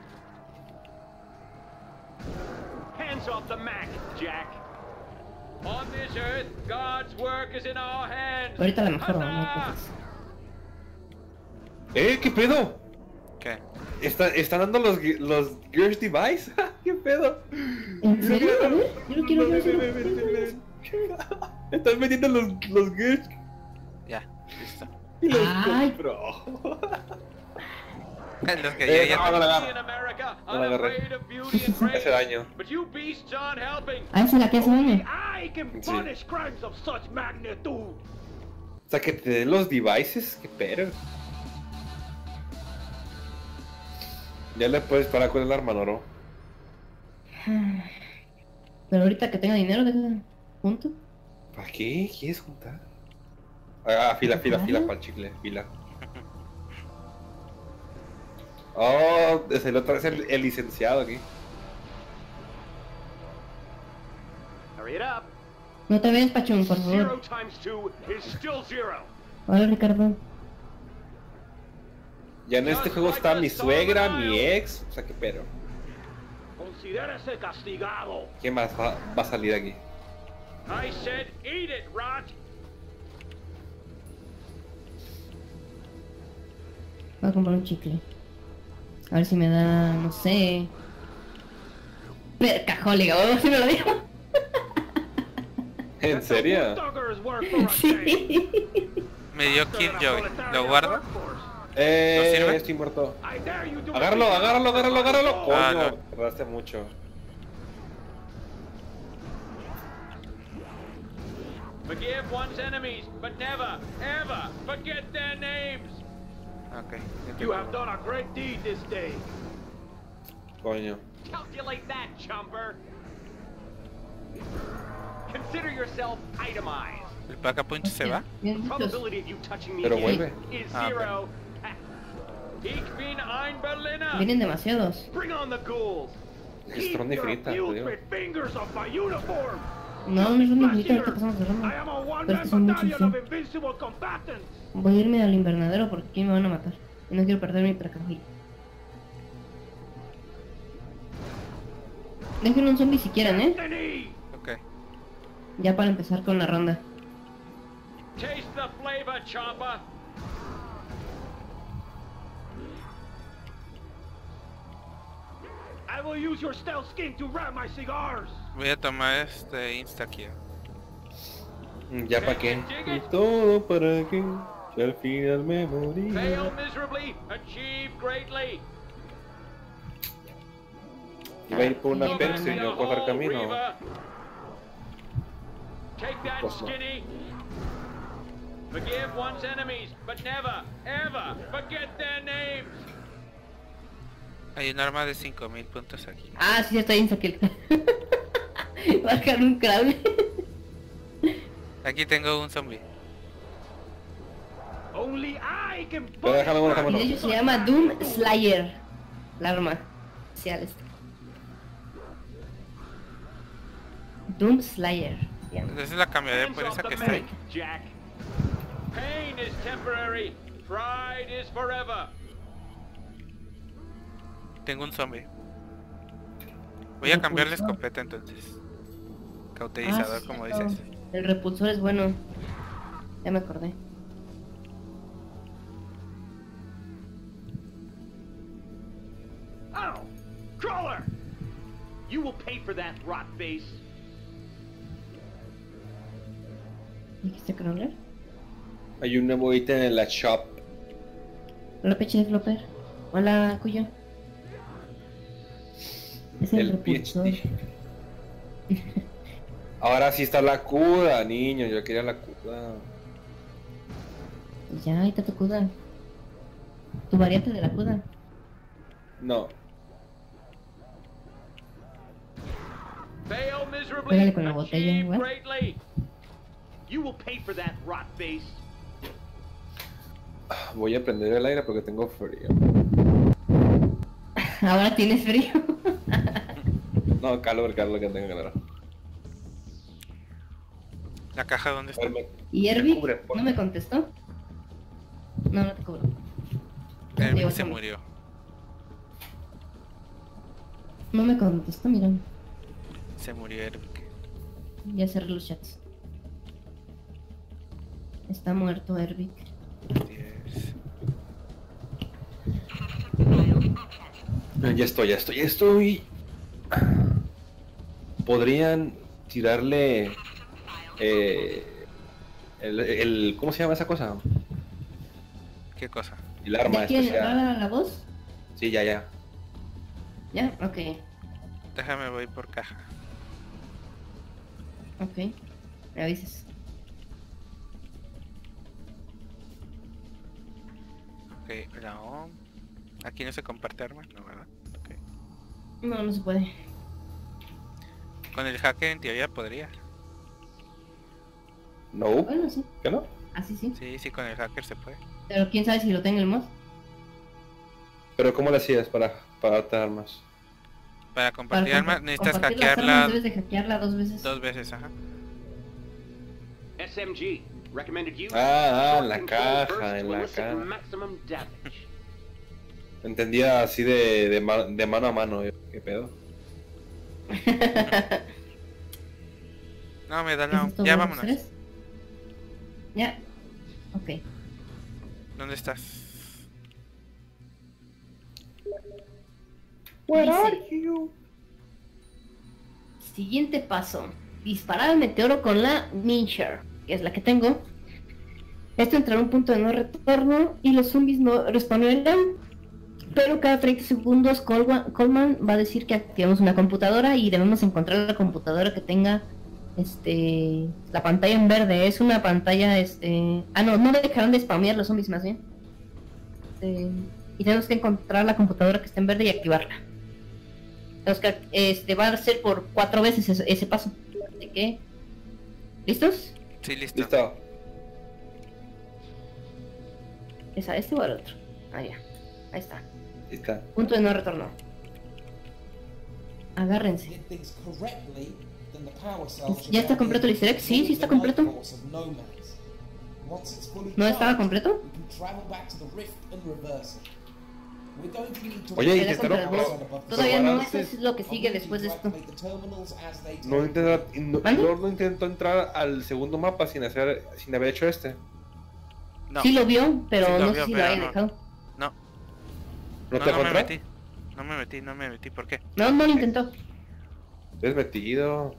Hands off the Mac, Jack. On this earth, God's work is in our hands. Ahorita la mejoro, no Huzzah! pues. ¡Eh, qué pedo! ¿Qué? ¿Está, ¿Están dando los, los Gears Device? ¿Qué pedo? ¿En serio? A ver, yo lo quiero Ven, ver. ven, ven, ven, ven. Están metiendo los, los Gears Ya, listo. y los Ay. compró. Los que Eh, yo ya no, no la agarro. In America, No la agarré. unafraid of beauty and grace. Hace daño. But you beasts aren't helping. Ah, esa es la que hace Only daño. I can Sí. punish crimes of such magnitude. O sea, que te den los devices, qué pedo. Ya le puedes parar con el arma, ¿no? Pero ahorita que tenga dinero, deja junto. ¿Para qué? ¿Quieres juntar? Ah, fila, fila, fila para el chicle, fila. Oh, es el otro, es el, el licenciado aquí. Hurry it up. No te veas, Pachón, por Zero favor. times two is still zero. Hola, Ricardo. Ya en este juego está mi suegra, mi ex, o sea, qué pedo. Considérese castigado. ¿Qué más va, va a salir aquí? I said eat it, Rot. Voy a comprar un chicle. A ver si me da, no sé. Percajólica, o si me lo digo. ¿En serio? Sí. me dio Killjoy. ¿Lo guardo? Eh, ¿No sirve? estoy muerto. Agárralo, agárralo, agárralo, agárralo. Ah, Coño, no. tardaste mucho. Forgive one's enemies, but never, ever forget their names. Ok. You have done a great deed this day. Coño. Calculate that, chumper. Consider yourself itemized. ¿El Pack-a-Punch se va? Bien, The muchos. probability of you touching me Pero again vuelve. is Ah, zero. Ich bin ein Berliner. Vienen demasiados. Bring on the ghouls. Es Keep ronda your infinita, te abused digo. with fingers off my uniform. No, no es un infinito, ahorita Flesh pasamos de eaters. I ronda. am a Pero es one-man que son muchos, battalion sí. of invincible combatants. Voy a irme al invernadero porque aquí me van a matar. Y no quiero perder mi percajil. Dejen un zombie si quieren, ¿eh? Destiny. Ok. Ya para empezar con la ronda. Taste the flavor, chopper. I will use your stealth skin to wrap my cigars. Voy a tomar este Insta aquí. ¿Ya para qué? Y todo para qué. Si al final me morí. Fail miserably, achieve greatly. Iba a ir por una Sí, Pepsi y no, no coger camino. Reaver. Take that, Pues no. skinny. Forgive one's enemies, but never, ever forget their names. Hay un arma de cinco mil puntos aquí. Ah, sí, estoy en Saquil. Va a dejar un crable. Aquí tengo un zombie. Only I can Pero déjame uno, déjame Y uno. de hecho se llama Doom Slayer. La arma especial esta. Doom Slayer. se llama. Esa es la cambiaré Hands por off esa the que está ahí. medic, Jack. Pain is temporary, pride is forever. Tengo un zombie. Voy a cambiar la escopeta entonces. Cauterizador, Ah, sí, como cierto. dices. El repulsor es bueno. Ya me acordé. Oh, Crawler! You will pay for that, rot face. ¿Dijiste Crawler? Hay un nuevo ítem en la shop. Hola, Peche de Flopper. Hola, Cuyo. Es el, El repulsor. PhD. Ahora sí está la cuda, niño. Yo quería la cuda. Ya, ahí está tu cuda. Tu variante de la cuda. No. Fail miserably, Pégale con la botella, achieve igual. greatly. You will pay for that, rot face. Voy a prender el aire porque tengo frío. Ahora tienes frío. No, calor, calor, que tengo calor. ¿La caja dónde A está? ver, me- ¿Y me Herbie? cubre, por ¿No me contestó? No, no te cubro. Herbie Digo, se zombie. murió. No me contestó, mira. Se murió Herbie. Ya cerré los chats. Está muerto Herbie. Diez. Ya estoy, ya estoy, ya estoy. Podrían tirarle eh, el, el... ¿Cómo se llama esa cosa? ¿Qué cosa? El arma ¿Ya quieren especial. entrar a la voz? Sí, ya, ya. Ya, ok. Déjame, voy por caja. Ok. Me avisas. Ok, la O. Aquí no se comparte arma, no, ¿verdad? Ok. No, no se puede. Con el hacker en teoría podría. No, Bueno, sí. ¿qué no? Así sí. Sí, sí, con el hacker se puede. Pero quién sabe si lo tenga el mod. Pero ¿cómo le hacías para, para darte armas? Para compartir Para armas compa- necesitas compartir las hackearla armas, debes de hackearla dos veces. dos veces, ajá. S M G. Recommended use. Ah, ah, en Short la control caja, burst en to la elicit caja. maximum damage. Entendía así de, de, ma- de mano a mano. yo, ¿Qué pedo? No, me da ¿Eso la... es todo Ya lo que vámonos. quieres? Ya. Ok. ¿Dónde estás? Where are you? Siguiente paso. Disparar al meteoro con la Mincher, que es la que tengo. Esto entrará a un punto de no retorno y los zombies no responderán. Pero cada treinta segundos Colwa- Coleman va a decir que activamos una computadora y debemos encontrar la computadora que tenga este la pantalla en verde. Es una pantalla este ah no, no dejarán de spamear los zombies más bien. Este, y tenemos que encontrar la computadora que esté en verde y activarla. Tenemos que este va a ser por cuatro veces ese, ese paso. Así que ¿listos? Sí, listo. Listo. ¿Es a este o al otro? Ah, ya. Ahí está. Está. Punto de no retorno. Agárrense. Did things correctly, then the power cell should ¿Ya está now completo be el easter egg? Sí, sí está the life completo. force of nomads. Once it's fully ¿No estaba charged, completo? we can travel back to the rift and reverse it. We're going to need to Oye, Queda intentaron contra el pro- boss. Todavía no, probar eso es lo que I'll sigue need después de you to esto. activate the terminals as they No, tell intenta, you. no, ¿Mande? Lord no intentó entrar al segundo mapa sin hacer, sin haber hecho este. No, Sí lo vio, pero Sí lo no vio, sé si lo pero había no. dejado. no, ¿No, no, te no me encontró? metí. No me metí, no me metí. ¿Por qué? No, no lo intentó. Es metido.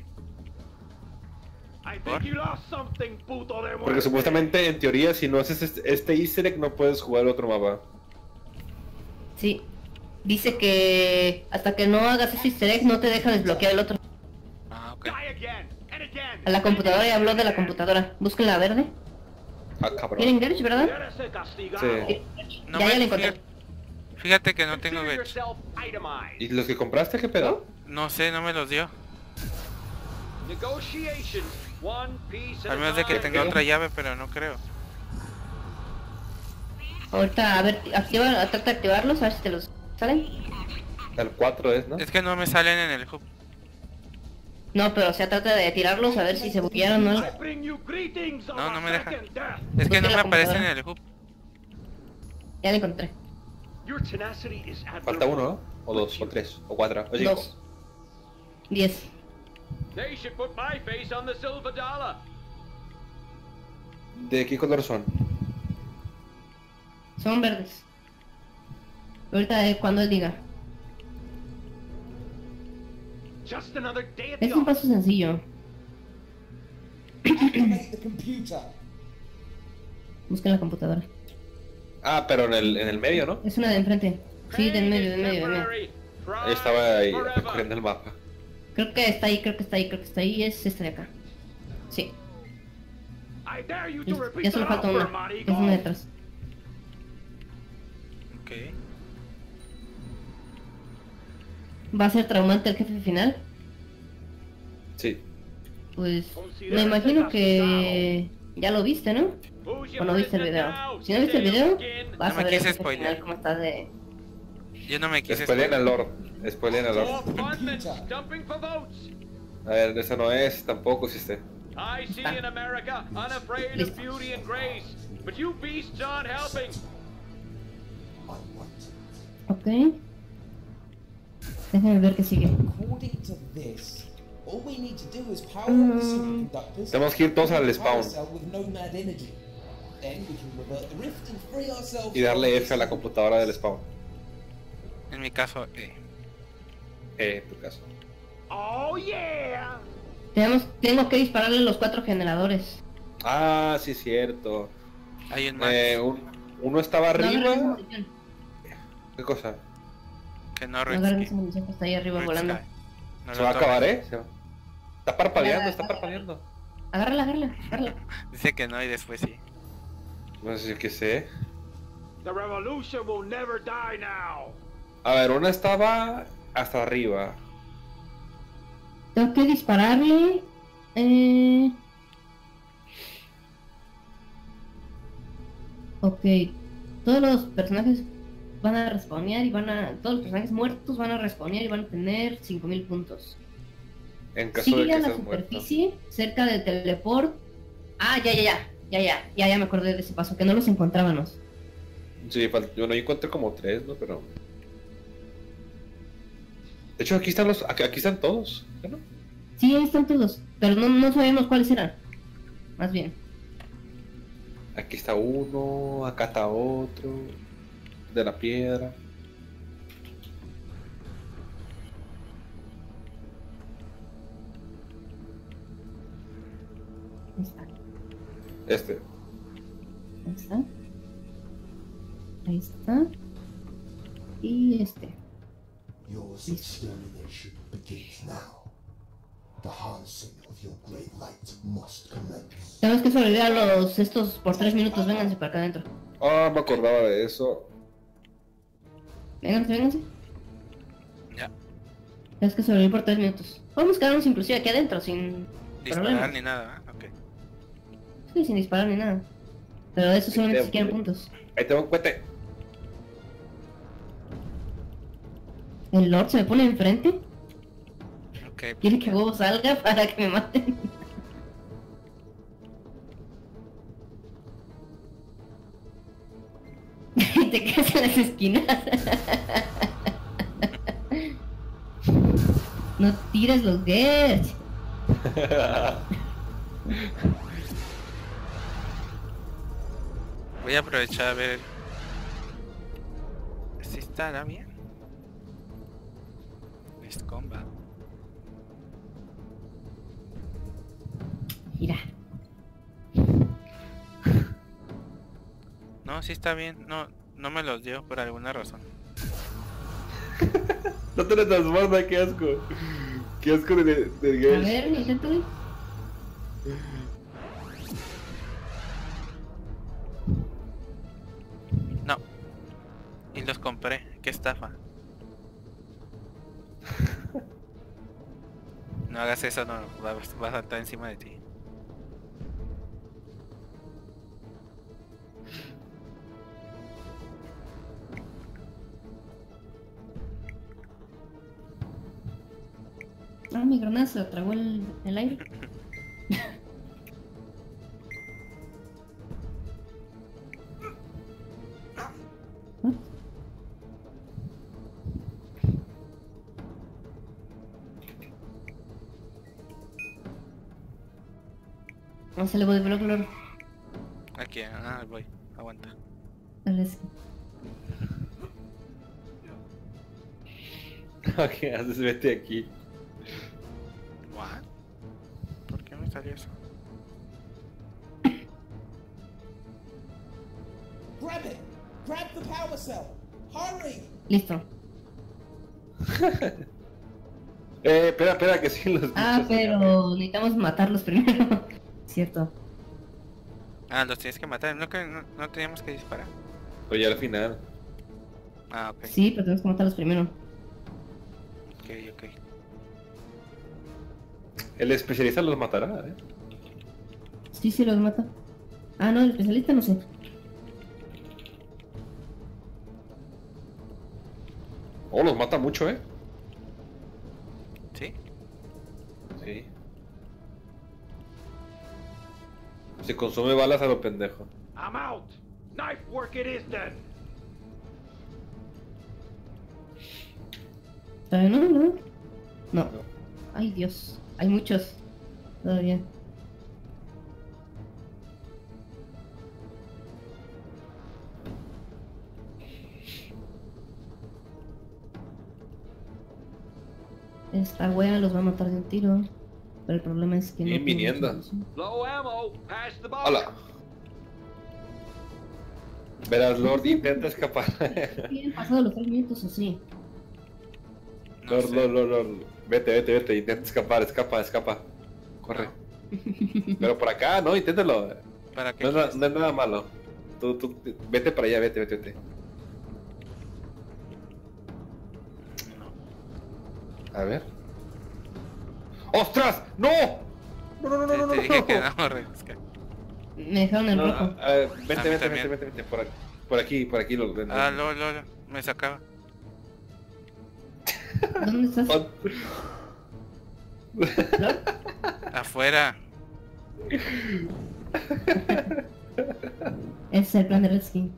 I ¿Por? think you lost something, puto de Porque muerte. supuestamente, en teoría, si no haces este, este easter egg, no puedes jugar otro mapa. Sí. Dice que hasta que no hagas ese easter egg no te deja desbloquear el otro. Ah, ok. Die again and again. A la computadora y habló de la computadora. Busquen la verde. Ah, cabrón. ¿Tienen Gersh, verdad? Eres castigado. Sí. No ya, me- ya la encontré. fíjate- Fíjate que no tengo Consider Gage. yourself itemized. ¿Y los que compraste qué pedo? No sé, no me los dio. Negotiations, one piece at Al a menos de que time. tenga otra llave, pero no creo. Ahorita, a ver, activa, trata de activarlos, a ver si te los salen. El cuatro es, ¿no? Es que no me salen en el hub. No, pero o sea, trata de tirarlos a ver si se buguearon o algo. I bring you greetings of No, a no me deja. second death. Es que Busca no la me aparece en computadora. el hub. Ya la encontré. Your tenacity is Falta admirable. uno, ¿no? O dos, o tres, o cuatro, o cinco. Dos. Diez. They should put my face on the silver dollar. ¿De qué color son? Son verdes. Ahorita eh, cuando él diga. Just another day at the Es un office. paso sencillo. Activate the computer. Busquen la computadora. Ah, pero en el, en el medio, ¿no? Es una de enfrente. Sí, del Pain medio, is del medio, del medio. temporary. Ahí estaba ahí Forever. recorriendo el mapa. Creo que está ahí, creo que está ahí, creo que está ahí. Es esta de acá. Sí. I dare you to Listo. repeat Ya solo that falta offer, una. Marigo. Es una detrás. Ok. ¿Va a ser traumante el jefe final? Sí. Pues me imagino que ya lo viste, ¿no? Who's your ¿O no viste el prisoner video? now? Si no viste el video, Skin. vas No me a ver el quise jefe spoilear. final cómo está de... Yo no me quise. Spoileen al Lord. Spoileen al Lord. More fundmen stumping for votes. A ver, esa no es, tampoco existe. I see in America, unafraid of Listo. beauty and grace. But you beasts aren't helping. I want Ok. Déjame ver qué sigue. According to this, all we need to do is power up the Mm. superconductors. Tenemos que ir todos al and power spawn. cell with nomad energy. Then we can revert the rift and free ourselves Y darle from F a la this- computadora del spawn. En En mi caso, eh. Eh, tu caso. Oh yeah! Tenemos, tengo que dispararle los cuatro generadores. Ah, sí, cierto. Hay un más Eh, un- uno estaba No agarren esa arriba. munición. ¿Qué cosa? que no No agarren Red esa munición que está ahí arriba Red volando. Sky. No Se lo va a tomen. acabar, ¿eh? Se va- Está parpadeando, Ya, está ya, parpadeando. Agárrala, agárrala, agárrala. Dice que no y después sí. No sé qué sé. The revolution will never die now! A ver, una estaba hasta arriba. Tengo que dispararle. Eh... Ok. Todos los personajes van a respawnear y van a. Todos los personajes muertos van a respawnear y van a tener cinco mil puntos. En caso de Sigue que a la estés muerto. superficie, cerca del teleport. Ah, ya, ya, ya. Ya, ya. Ya, ya me acordé de ese paso, que no los encontrábamos. Sí, fal- yo no encontré como tres, ¿no? Pero. De hecho, aquí están los. Aquí, aquí están todos, ¿no? Sí, ahí están todos. Pero no, no sabemos cuáles eran. Más bien. Aquí está uno, acá está otro. De la piedra. Ahí está. Este. Ahí está. Ahí está. Y este. Your extermination begins now. The harnessing of your great light must commence. Tenemos que sobrevivir a los estos por tres minutos. Vénganse para acá adentro. Ah, me acordaba de eso. Vénganse, vénganse. Ya. Tenemos que sobrevivir por tres minutos. Podemos quedarnos inclusive aquí adentro sin Disparar problemas. ni nada, ¿eh? Ok. Sí, sin disparar ni nada. Pero de eso solamente si quieren puntos. Ahí tengo un cohete. El Lord se me pone enfrente. Ok. Quiere que huevo salga para que me maten. Y te quedas en las esquinas. No tires los Gers. Voy a aprovechar a ver si estará bien. Es combat. Mira. No, sí está bien. No, no me los dio por alguna razón. No te le transforma, qué asco. Qué asco de, de A Gers. ver, inténtalo. No. Y los compré. Qué estafa. No hagas eso, no. Va, va a saltar encima de ti. Ah, mi granada se lo tragó el, el aire. ¿Ah? No se le voy de bloque, Aquí, ah, voy. Aguanta. Dale, sí. ¿Qué haces? Vete aquí. What? ¿Por qué me salió eso? Grab it! Grab the power cell! Hurry! Listo. Eh, espera, espera, que sí los Ah, bichos se llaman. pero necesitamos matarlos primero. Cierto. Ah, los tienes que matar. No, que no, no teníamos que disparar. Oye, al final. Ah, ok. Sí, pero tenemos que matarlos primero. Ok, ok. El especialista los matará, ¿eh? Sí, sí, los mata. Ah, no, el especialista no sé. Oh, los mata mucho, ¿eh? ¿Sí? Sí. Se consume balas a lo pendejo. I'm out! Knife work it is then! ¿Todavía no? ¿No? No. Ay, Dios. Hay muchos. Todavía. Esta wea los va a matar de un tiro. Pero el problema es que no Bien tiene viniendo. mucha munición. Low ammo. Pass the box. Hola. Verás, Lord intenta escapar. ¿Tienen pasado los tres minutos o sí? No Lord, sé. Lord, Lord, Lord. Vete, vete, vete. Intenta escapar, escapa, escapa. Corre. Pero por acá, no, inténtalo. ¿Para qué No es, na- quieres? no es nada malo. Tú, tú, vete para allá, vete, vete, vete. A ver. ¡Ostras! ¡No! No, no, no, Te, no, no, te no. dije que no, Rex. Me dejaron en No, rojo. a ver, A vete, mí vete, vete, también. vete, vete, por aquí, por aquí, por aquí lo ven. Ah, lo, lo, lo, me sacaba. ¿Dónde estás? Oh, ¿Flor? Afuera. Ese es el plan de Redskin.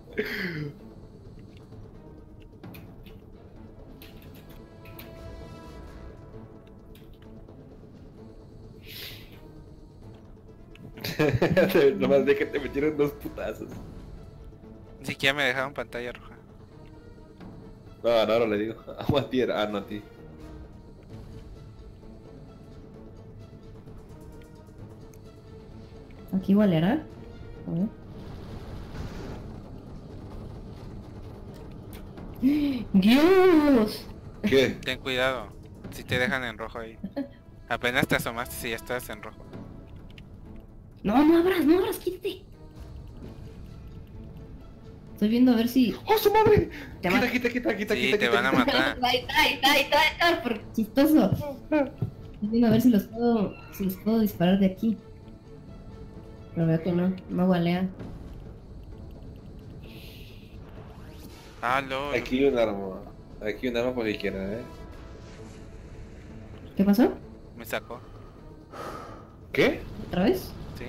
Nomás de que te metieron dos putazos. Ni siquiera me dejaron pantalla roja. No, no, ahora le digo. A ti era, ah, no a ti. Aquí igual era. A ver. ¡Dios! ¿Qué? Ten cuidado. Si te dejan en rojo ahí. Apenas te asomaste si ya estás en rojo. No, no abras, no abras, quítate. Estoy viendo a ver si. ¡Oh, su madre! Te Quita, mata. quita, quita, quita, Sí, quita, te quita, van a quita. matar. Ay, ay, ay, ay, ay, por chistoso. Estoy viendo a ver si los puedo, si los puedo disparar de aquí. Pero veo que no, no gualea. Ah, lo. Aquí un arma. Aquí un arma por si quiera, eh. ¿Qué pasó? Me sacó. ¿Qué? ¿Otra vez? ¿Sí?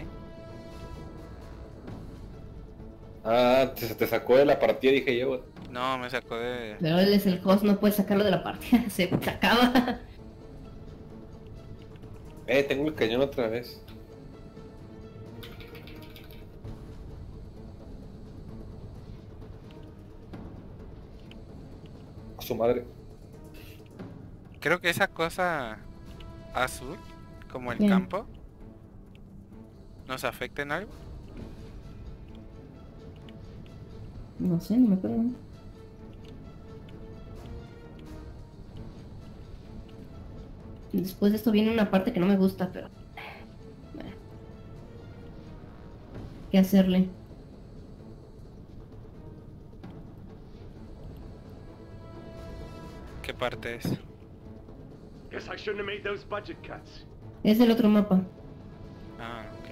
Ah, te, te sacó de la partida, dije yo. No, me sacó de. Pero él es el host, no puede sacarlo de la partida, se acaba. Eh, tengo el cañón otra vez. A su madre. Creo que esa cosa azul, como el Bien. campo, nos afecta en algo. No sé, no me acuerdo. Después de esto viene una parte que no me gusta, pero... bueno. ¿Qué hacerle? ¿Qué parte es? Guess I shouldn't have made those budget cuts. Es el otro mapa. Ah, ok.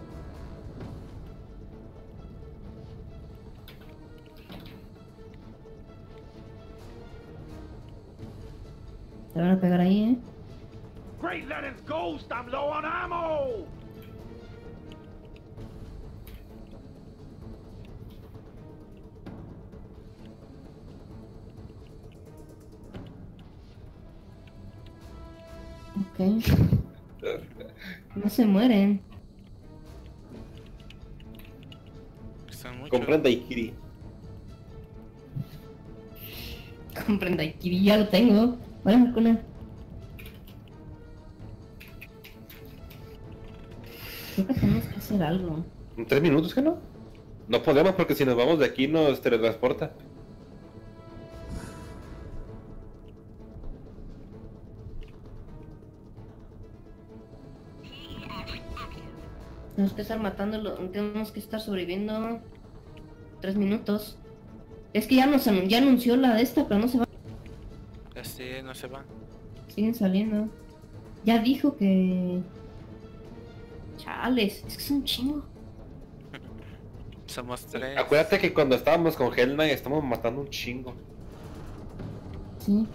Te van a pegar ahí, ¿eh? Great Lenin's Ghost, I'm low on ammo! Ok. No se mueren. Son muchos. Comprenda Ikiri. Comprenda, aquí ya lo tengo. Vale, Marcona. Creo que tenemos que hacer algo. ¿En tres minutos que no? No podemos porque si nos vamos de aquí nos teletransporta. Tenemos que estar matándolo. Tenemos que estar sobreviviendo. Tres minutos. Es que ya nos anun- ya anunció la de esta, pero no se va. Este no se va. Siguen saliendo. Ya dijo que... Chales, es que es un chingo. Somos tres. Acuérdate que cuando estábamos con Hell Knight estamos matando un chingo. Sí.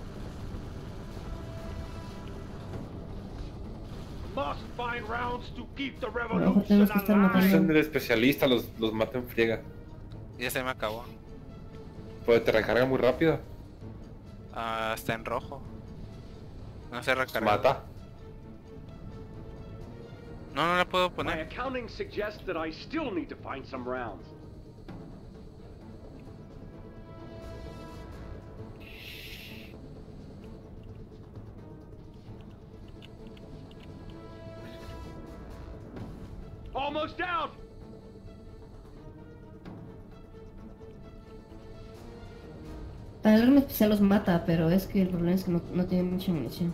Must find rounds to keep the A lo mejor revolution tenemos que estar matando. Son el especialista, los, los mata en friega. Ya se me acabó. Pues te recarga muy rápido. Ah, está en rojo. No se recarga. Mata. No, no la puedo My poner. accounting suggests that I still need to find some rounds. almost down. El arma especial los mata, pero es que el problema es que no, no tiene mucha munición.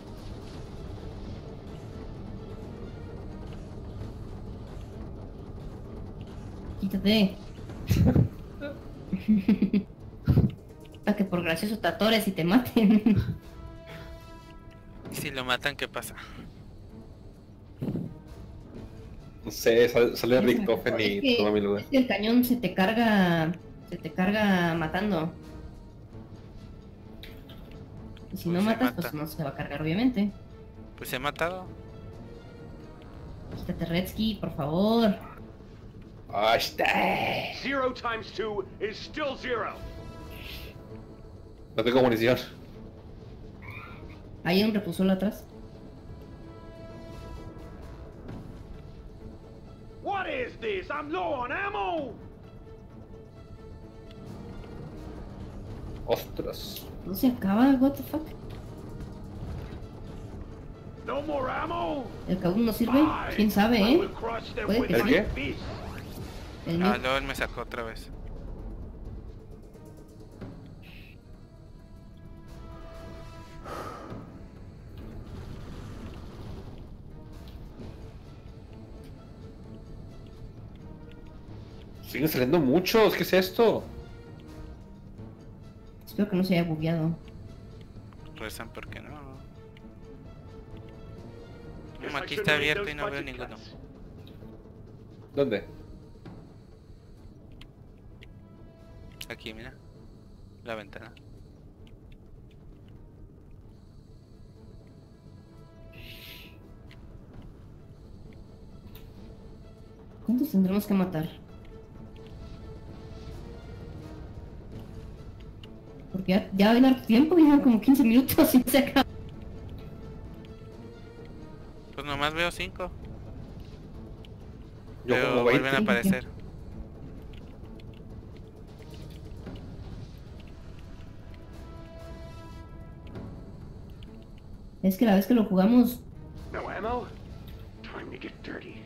Quítate. Para que por gracioso te atores y te maten. ¿Y si lo matan, qué pasa? No sé, sale, sale Richtofen Es y que- toma mi lugar. es que el cañón se te carga. Se te carga matando. Y si Pues no se matas, mata. pues no se va a cargar, obviamente. Pues se ha matado. Quítate, Redsky, por favor. ¡Ahí está! Zero times two is still zero. No tengo munición. Hay un repulsor atrás. What is this? I'm low on ammo. Ostras. No se acaba, what the fuck. No more ammo. El Kaboom no sirve. Fine. Quién sabe, I eh. will crush them Puede with que my sí. fist. El Ah, mío. luego él me sacó otra vez. Siguen saliendo muchos. ¿Qué es esto? Espero que no se haya bugueado. Rezan porque no. Guess No, I aquí shouldn't está read abierto those y no veo budget ninguno. cuts. ¿Dónde? Aquí, mira. La ventana. ¿Cuántos tendremos que matar? Porque ya, ya va a haber tiempo, ya como quince minutos y se acaba. Pues nomás veo cinco. Yo Pero como vuelven a veinte. aparecer. Es que la vez que lo jugamos, No ammo? Time to get dirty.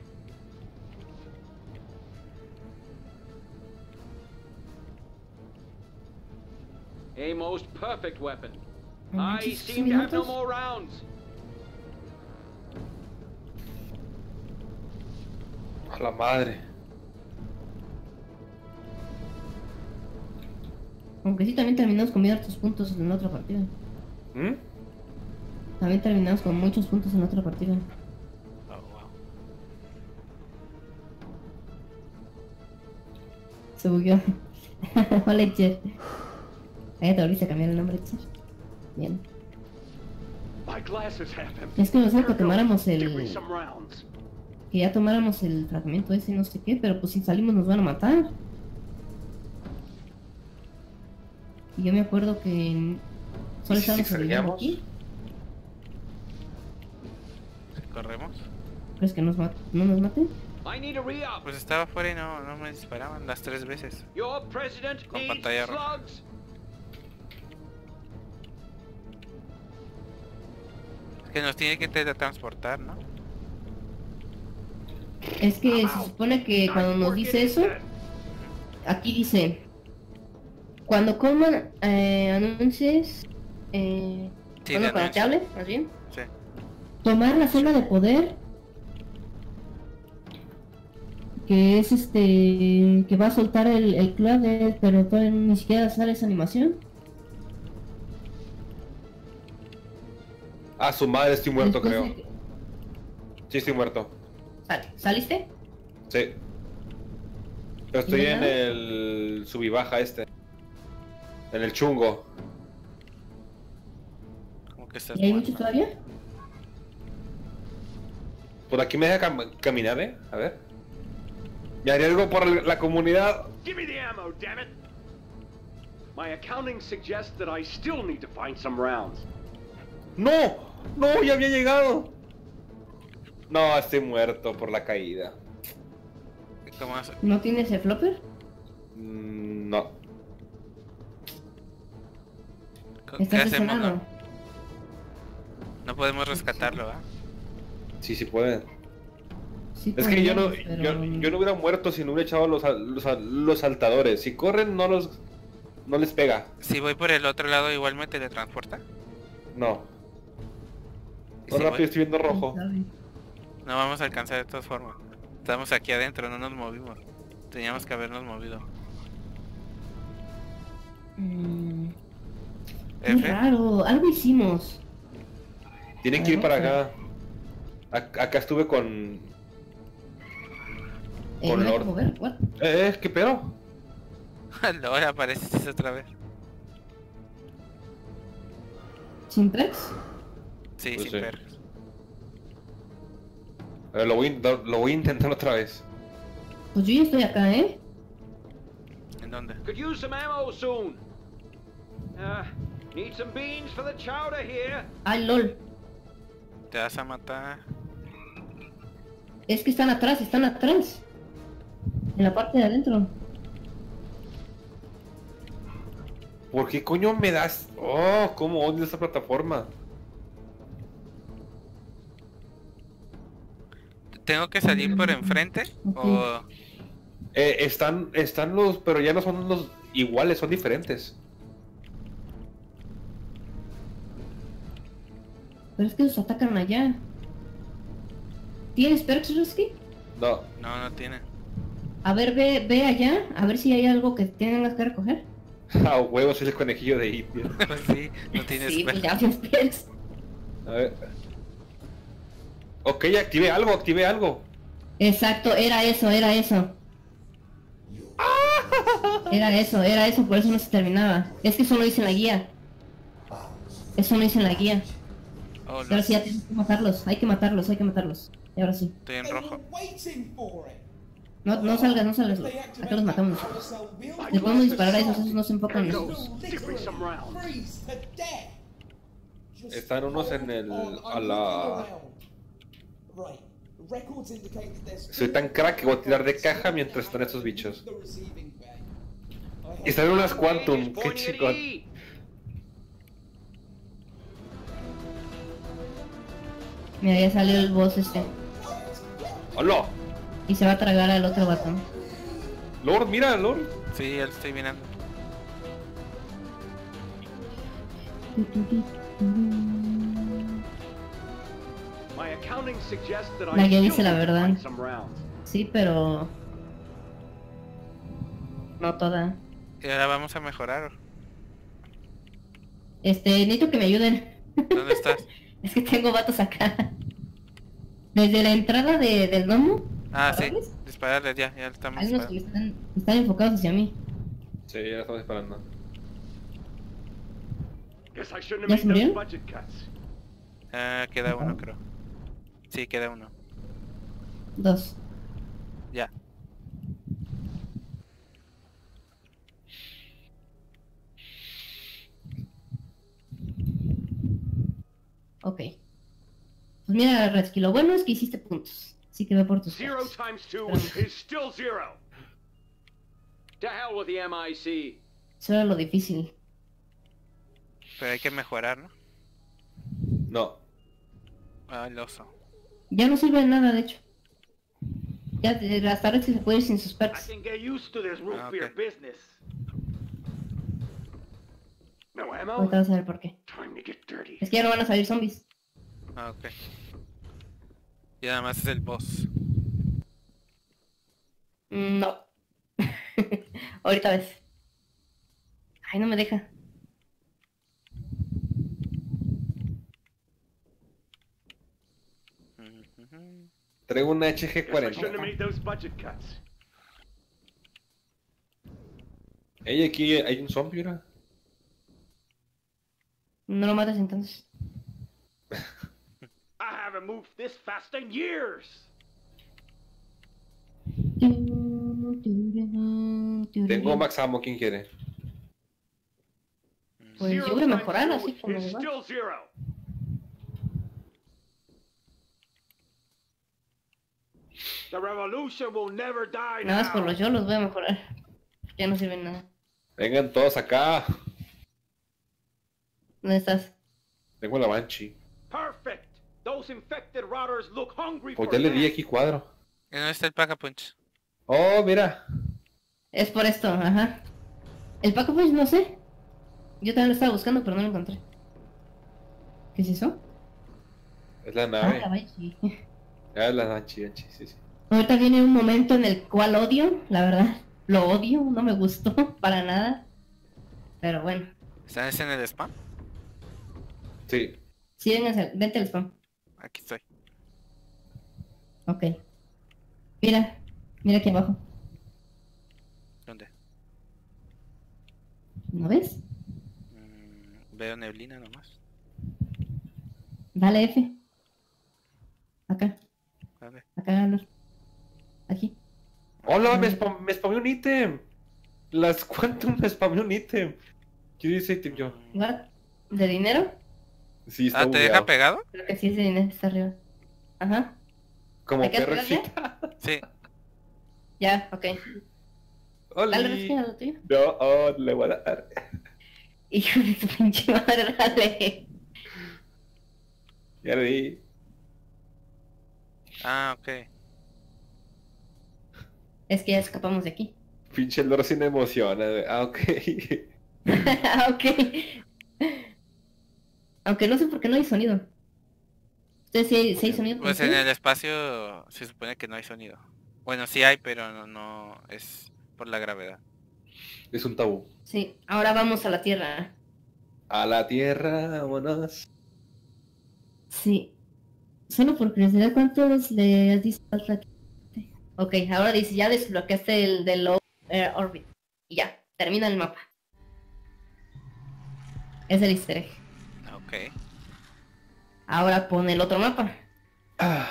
A most perfect weapon. no I manches, seem to have no minutos. more rounds. A la madre. Aunque sí, también terminamos con hartos puntos en la otra partida. ¿Mm? También terminamos con muchos puntos en la otra partida. Oh, wow. Se bugueó. Hola, Cher. Ahí te volviste a cambiar el nombre, Cher. Bien. My glasses have him. Es que nos dijo que Here goes. tomáramos Give me el... some rounds. Que ya tomáramos el fragmento ese y no sé qué, pero pues si salimos nos van a matar. Y yo me acuerdo que solo ¿Y si estábamos sobreviviendo salíamos? aquí. ¿Corremos? ¿Crees que nos ma- no nos maten? I need a re-up. Pues estaba afuera y no, no me disparaban las tres veces. Your president Con needs pantalla roja. slugs. Es que nos tiene que teletransportar, ¿no? Es que se supone que cuando nos dice eso, aquí dice, cuando coman eh, anuncies, eh, Sí, bueno, de cuando te anuncio. hable, más bien, Sí. tomar la zona de poder, que es este, que va a soltar el, el clave, pero todavía ni siquiera sale esa animación. Ah, su madre, estoy muerto, Después creo. de que- Sí, estoy muerto. Sal- ¿Saliste? Sí. Pero estoy ¿Y de en nada? el sub y baja este. En el chungo. Como que estás ¿Y hay muerto. muchos todavía? Por aquí me deja cam- caminar, ¿eh? A ver. Me arriesgo por el- la comunidad. Give me the ammo, damn it. My accounting suggests that I still need to find some rounds. ¡No! ¡No! ¡Ya había llegado! No, estoy muerto por la caída. ¿Cómo hace? ¿No tienes el flopper? Mm, no. ¿Qué Estás hacemos? lesionado. No? No podemos rescatarlo, ¿ah? Sí, sí pueden. Sí Es que yo no, podríamos, pero- yo, yo no hubiera muerto si no hubiera echado los, al- los, al- los saltadores. Si corren, no los, no les pega. Si voy por el otro lado, igual me teletransporta. No. Y No si rápido, voy- estoy viendo rojo. ¿Sabe? No vamos a alcanzar de todas formas. Estamos aquí adentro, no nos movimos. Teníamos que habernos movido. Mm, qué F. raro, algo hicimos. Tienen que ir Bueno, para pero- acá. Ac- Acá estuve con... Eh, Con ¿me deja Lord. mover? What? Eh, eh, ¿qué pedo? Ahora apareces otra vez. ¿Simplex? Sí, Pues sin sí. perros. A ver, lo voy, a intentar- lo voy a intentar otra vez. Pues yo ya estoy acá, ¿eh? ¿En dónde? Could use some ammo soon. Uh, need some beans for the chowder here. Ay, lol. Te vas a matar. Es que están atrás, están atrás. En la parte de adentro. ¿Por qué coño me das? Oh, cómo odio esta plataforma. ¿Tengo que salir por enfrente? O... Eh, están, están los, pero ya no son los iguales, son diferentes. Pero es que los atacan allá. ¿Tienes perks, Rusky? No. No, no tiene. A ver, ve, ve allá, a ver si hay algo que tengas que recoger. A huevo, soy el conejillo de India. Sí, no tienes Sí, perros. pues ya tienes perks. A ver. Ok, activé algo, activé algo. Exacto, era eso, era eso. Era eso, era eso, por eso no se terminaba. Es que eso no dice en la guía. Eso no dice en la guía. Oh, no, Pero sí, ya tienes que matarlos, hay que matarlos, hay que matarlos. Y ahora sí. estoy en They rojo. were waiting for it. No, no salgas, no salgas. They Acá los matamos nosotros. carousel wheel. Le podemos disparar a esos, esos no se enfocan en Go. nosotros. Give me some rounds. Freeze to death. Just Están unos en el- hold on, a I'm la- looking around. Right. Records indicate that there's Soy tan crack que voy a tirar de caja mientras están estos bichos. The receiving bay. I Y están unas Quantum, Is qué pointing at chingón. E. Mira, ya salió el boss este. ¡Hola! Y se va a tragar al otro batón. Lord, mira, Lord. Sí, ya lo estoy mirando. My accounting suggests that La I guía still dice la need to verdad. find some rounds. Sí, pero... No toda. Y ahora vamos a mejorar. Este, necesito que me ayuden. ¿Dónde estás? Es que tengo vatos acá. Desde la entrada de, del domo. Ah, sí. ¿Dispararles? Dispararles ya, ya lo estamos Hay unos que disparando. están, están enfocados hacia mí. Sí, ya estamos disparando. Guess I shouldn't ¿Ya have se made those murieron? budget cuts. Ah, queda uno, creo. Sí, queda uno. Dos. Ya. Ok. Pues mira, Redsky, lo bueno es que hiciste puntos. Así que ve por tus Zero puntos. times two is still zero. To hell with the M I C. Eso era lo difícil. Pero hay que mejorar, ¿no? No. Ah, el oso. Ya no sirve de nada, de hecho. Ya de- hasta Redsky se puede ir sin sus I perks. can get used to this root Ah, beer okay. business. No ammo? Ahorita vas a ver por qué. Time to get dirty. Es que ya no van a salir zombies. Ah, ok. Y nada más es el boss. Mm, No. Ahorita ves. Ay, no me deja. Ujú. Traigo una H G Guess I cuarenta. shouldn't have made those budget cuts. Ey, aquí hay un zombie, ¿verdad? No lo mates entonces. I haven't moved this fast in years. Tengo max ammo, ¿quién quiere? Pues Zero yo voy a times mejorar two así como is va. still zero. The revolution will never die Nada más por now. los yo los voy a mejorar. Ya no sirven nada. Vengan todos acá. ¿Dónde estás? Tengo la Banshee. Perfect. Those infected rotters look hungry Pues for ya le di death. aquí cuadro. ¿Dónde está el Pack-a-Punch? Oh, mira. Es por esto, ajá. El Paco pues no sé. Yo también lo estaba buscando, pero no lo encontré. ¿Qué es eso? Es la Ah, nave. la Banshee. Ah, es la nave, sí, sí, sí. Ahorita viene un momento en el cual odio, la verdad. Lo odio, no me gustó para nada. Pero bueno. ¿Estás en el spam? Sí. Sí, vénganse, vente al spam. Aquí estoy. Ok. Mira, mira aquí abajo. ¿Dónde? ¿No ves? Mm, veo neblina nomás. Dale F. Acá, ¿Dónde? acá, Lord. Aquí. Hola, me, spam, me spameó un ítem. Las Quantum me spameó un ítem. ¿Qué dice ítem yo? ¿What? ¿De dinero? Sí, está Ah, ¿te deja bugueado. pegado? Creo que sí es de dinero, está arriba. Ajá. Como ¿Te quedas perro pegado ya? excita. Sí. Ya, ok. Oli. Dale, respira lo tuyo. No, oh, le voy a dar. Hijo de tu pinche madre, dale. Ya le di. Ah, ok. Es que ya escapamos de aquí. Pinche loro sin emociona. Ah, ok. Ah, ok. Aunque no sé por qué no hay sonido. ¿Ustedes sí hay, sí hay sonido? por Pues en ustedes? el espacio se supone que no hay sonido. Bueno, sí hay, pero no, no es por la gravedad. Es un tabú. Sí, ahora vamos a la Tierra. A la tierra, vámonos. Sí. Solo por curiosidad, ¿cuántos le has dicho al Flaky? Ok, ahora dice, ya desbloqueaste el de Low Earth Orbit. Y ya, termina el mapa. Es el easter egg. Ok. Ahora pon el otro mapa. Ah.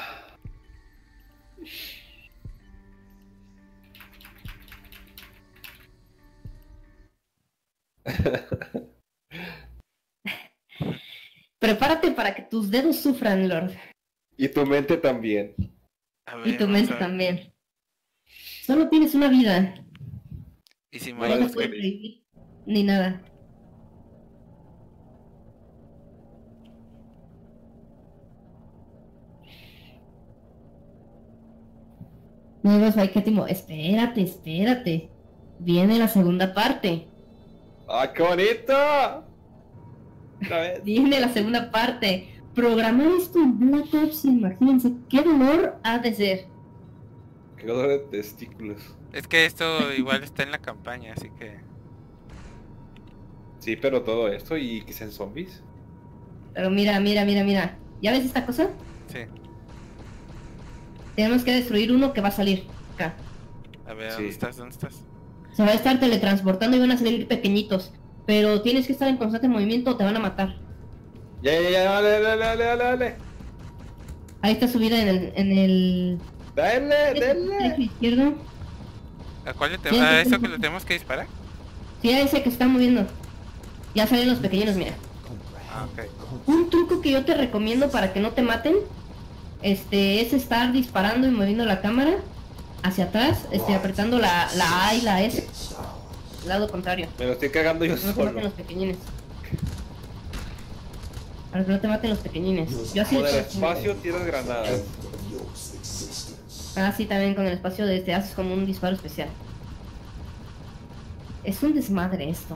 Prepárate para que tus dedos sufran, Lord. Y tu mente también. A ver, Y tu vamos mente a ver. también. Solo tienes una vida. ¿Y si No Bueno, muero? te puedes revivir ni nada. No, no, hay que timo. Espérate, espérate. Viene la segunda parte. ¡Ah, qué bonito! Otra vez. Viene la segunda parte. Programar esto en Black Ops, imagínense qué dolor ha de ser. Qué dolor de testículos. Es que esto igual está en la campaña, así que... Sí, pero todo esto y que sean zombies. Pero mira, mira, mira, mira. ¿Ya ves esta cosa? Sí. Tenemos que destruir uno que va a salir. Acá. A ver, Sí. ¿dónde estás? ¿Dónde estás? Se va a estar teletransportando y van a salir pequeñitos. Pero tienes que estar en constante movimiento o te van a matar. Ya, ya, ya, dale, dale, dale, dale, dale. Ahí está subida en el... En el... Dale, derecho, dale. izquierdo. ¿A cuál le te... Sí, ¿A sí, eso sí. que le tenemos que disparar? Sí, a ese que está moviendo. Ya salen los pequeños, mira. Ah, ok. Un truco que yo te recomiendo para que no te maten, este, es estar disparando y moviendo la cámara hacia atrás, este, apretando la, la A y la S, lado contrario. Me lo estoy cagando yo No te maten solo. los pequeñines. Para que no te maten los pequeñines. Yo así Con lo el estoy haciendo. espacio tiras granadas. Endless existence. Ah, sí, también con el espacio de este haces como un disparo especial. Es un desmadre esto.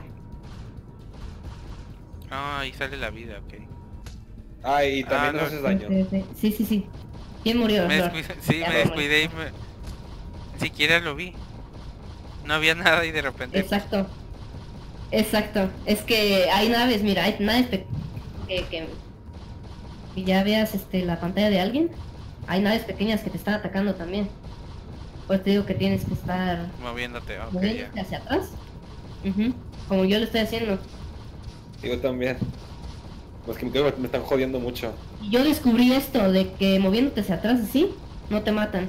Ah, ahí sale la vida, ok. Ah, y también Ah, nos no. haces daño. Sí, sí, sí. ¿Quién murió? Me Lord? descuidé, sí, Ya, me Lord. descuidé y me... Ni siquiera lo vi. No había nada y de repente... Exacto. Exacto. Es que hay naves, mira, hay naves pe- que, que, que ya veas este la pantalla de alguien. Hay naves pequeñas que te están atacando también. Pues te digo que tienes que estar Moviéndote, ok, moviéndote ya. hacia atrás. Ujú, como yo lo estoy haciendo. Yo también. Los que me, quedo- me están jodiendo mucho. Y yo descubrí esto de que moviéndote hacia atrás así, no te matan.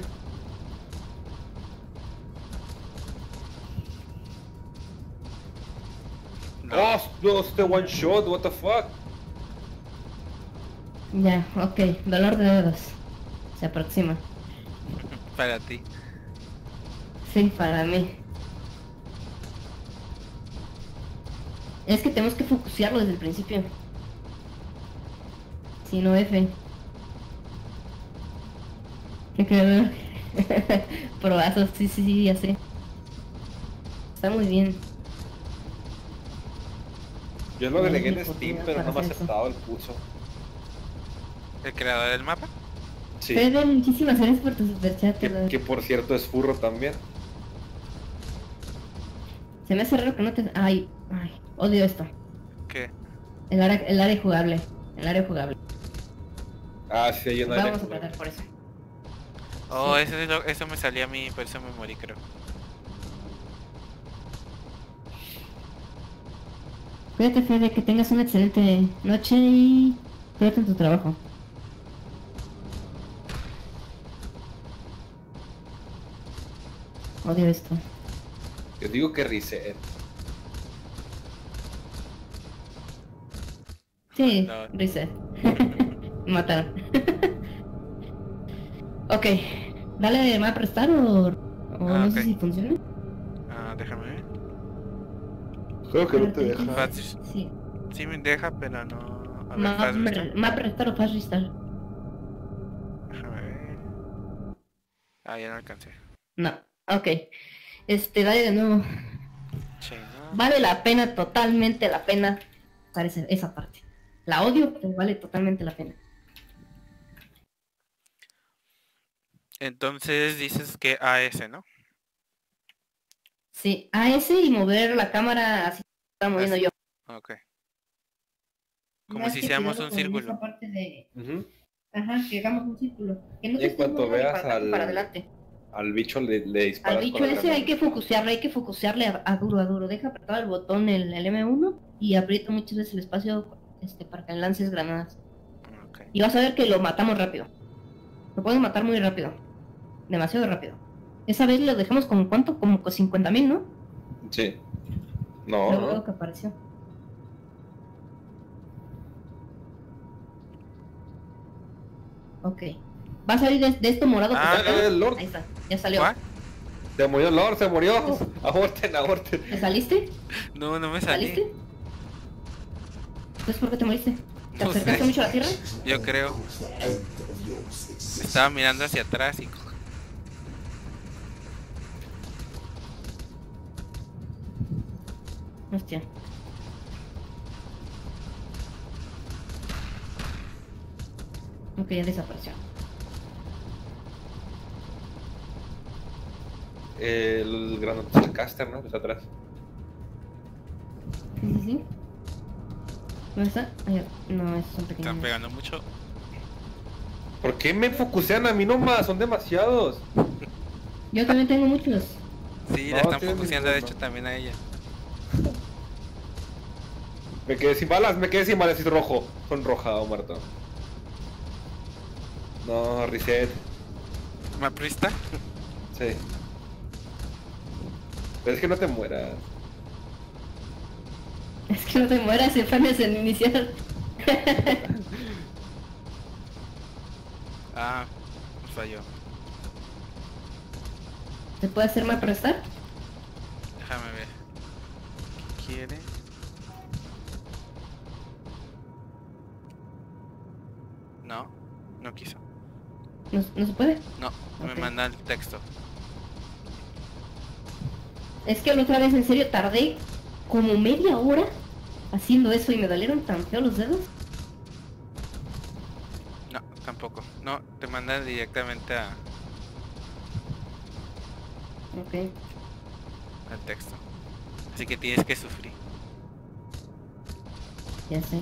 No. Oh, no, este one shot, what the fuck. Ya, ok. Dolor de dedos. Se aproxima. Para ti. Sí, para mí. Es que tenemos que focusearlo desde el principio. Si no, F. ¿Qué crees? Probazos, sí, sí, sí, ya sé. Está muy bien. Yo lo agregué en Ay, Steam, oportunidad pero no me ha para hacer eso. aceptado el pulso. ¿El creador del mapa? Sí. Fede, muchísimas gracias por tu superchat. Que, Pedro. que por cierto es furro también. Se me hace raro que no te... Ay, ay, odio esto. ¿Qué? El área, el área jugable. El área jugable. Ah, sí, hay una Vamos a tratar por eso. Oh, Sí. eso, es lo- eso me salía a mí, por eso me morí, creo. Cuídate, Fede, que tengas una excelente noche y cuídate en tu trabajo. Odio esto. Yo digo que reset. Sí, No. reset. Me mataron. Ok. Dale, ¿me va a prestar o, o Ah, no ok. sé si funciona? Ah, déjame ver. Creo que no te deja. Fast- Sí. Sí me deja, pero no... A ver, ¿Me fast restart. va- me va a prestar o fast restart? Déjame ver. Ah, ya no alcancé. No. Ok. Este, dale de nuevo. Che, no. Vale la pena, totalmente la pena usar esa, esa parte. La odio, pero vale totalmente la pena. Entonces dices que A S, ¿no? Sí, A S y mover la cámara así como estaba moviendo Así. yo. Ok. Como Más si que seamos cuidado un con círculo. esa parte de... Ujú. Ajá, que hagamos un círculo. Que no Y te en estés cuanto moviendo ni veas para atrás ni para al, adelante. al bicho le, le disparas Al bicho con la ese hay granada. que focusearle, hay que focusearle a, a duro, a duro. Deja apretado el botón, el, el M uno, y aprieta muchas veces el espacio este, para que lances granadas. Ok. Y vas a ver que lo matamos rápido. Lo podemos matar muy rápido. Demasiado rápido. Esa vez lo dejamos con cuánto, como con cincuenta mil, ¿no? Sí. No, Luego veo no. que apareció. Ok. Va a salir de, de esto morado. que Ah, te acaba. el Lord. Ahí está, ya salió. ¿Cuál? Se murió el Lord, se murió. Aborten, aborten. ¿Te saliste? No, no me salí. ¿Saliste? Entonces, ¿por qué te moriste? ¿Te No acercaste sé. mucho a la tierra? Yo creo. Estaba mirando hacia atrás y... Hostia. Ok, ya desapareció. El granate del caster, ¿no? Que está atrás. Sí, sí, sí. ¿Dónde está? Ay, no, esos son Están pequeños. pegando mucho. ¿Por qué me focusean a mí nomás? Son demasiados. Yo también tengo muchos. Sí, No, la están tiene focuseando de ninguno. hecho también a ella. Me quedé sin balas, me quedé sin balas y rojo. Son roja o muerto. No, reset. ¿Maprista? Sí. Pero es que no te mueras. Es que no te mueras, se pones en iniciar. Ah, me falló. ¿Te puede hacer más prestar? Déjame ver. ¿Qué quiere? No, no quiso. ¿No, no se puede? No, Ok. me manda el texto. Es que la otra vez en serio tardé como media hora haciendo eso y me dolieron tan feo los dedos. No, tampoco. No, te manda directamente a, Ok. al texto. Así que tienes que sufrir. Ya sé.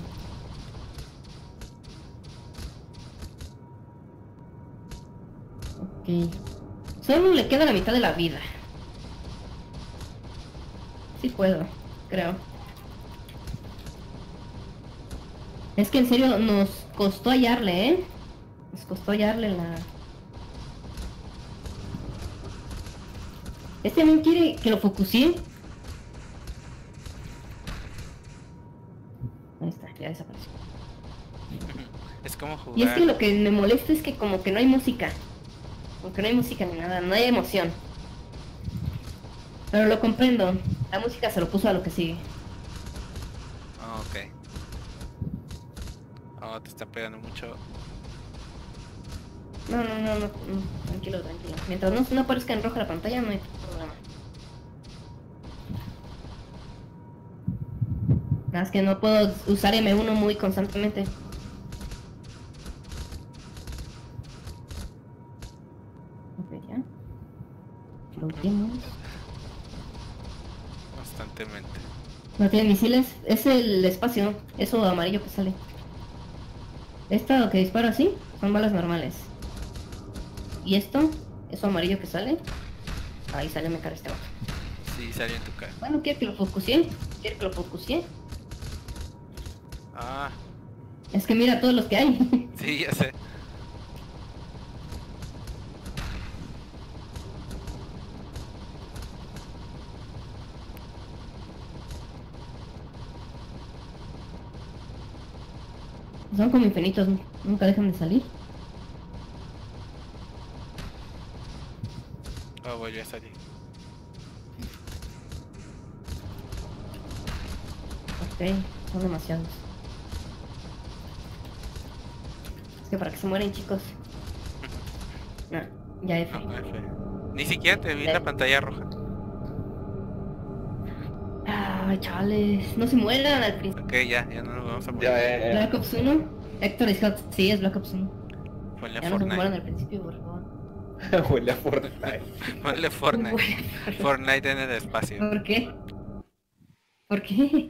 Ok. Solo le queda la mitad de la vida. Sí puedo, creo. Es que en serio nos costó hallarle, ¿eh? Nos costó hallarle la... Este también quiere que lo focusee. Ahí está, ya desapareció. Es como jugar. Y es que lo que me molesta es que como que no hay música. Como que no hay música ni nada, no hay emoción. Pero lo comprendo. La música se lo puso a lo que sigue. Ah, ok. Oh, te está pegando mucho. No, no, no, no, no, tranquilo, tranquilo. Mientras no, no aparezca en roja la pantalla, no hay problema. Nada más que no puedo usar eme uno muy constantemente. Ok, ya. Lo último. Constantemente. No tiene misiles, es el espacio, eso amarillo que sale. Esta que dispara así, son balas normales. Y esto, eso amarillo que sale, ahí sale mi cara este vato. Sí, salió en tu cara. Bueno, quiero que lo focusee, quiero que lo focusee. Ah, Es que mira todos los que hay. sí, ya sé. Son como infinitos, nunca dejan de salir. Oh, volvió a salir. Ok, son demasiados. Es que para que se mueren, chicos. No, ya F. No, F. Ni siquiera te vi en la pantalla roja. Ay, chales, no se mueran al principio. Ok, ya, ya no nos vamos a poner. Ya, ya, ya. Black Ops uno, Héctor Scott, sí, es Black Ops uno. Ponle Ya no se mueran Fortnite. al principio, por favor. Huele a Fortnite. Ponle Fortnite. Fortnite en el espacio. ¿Por qué? ¿Por qué?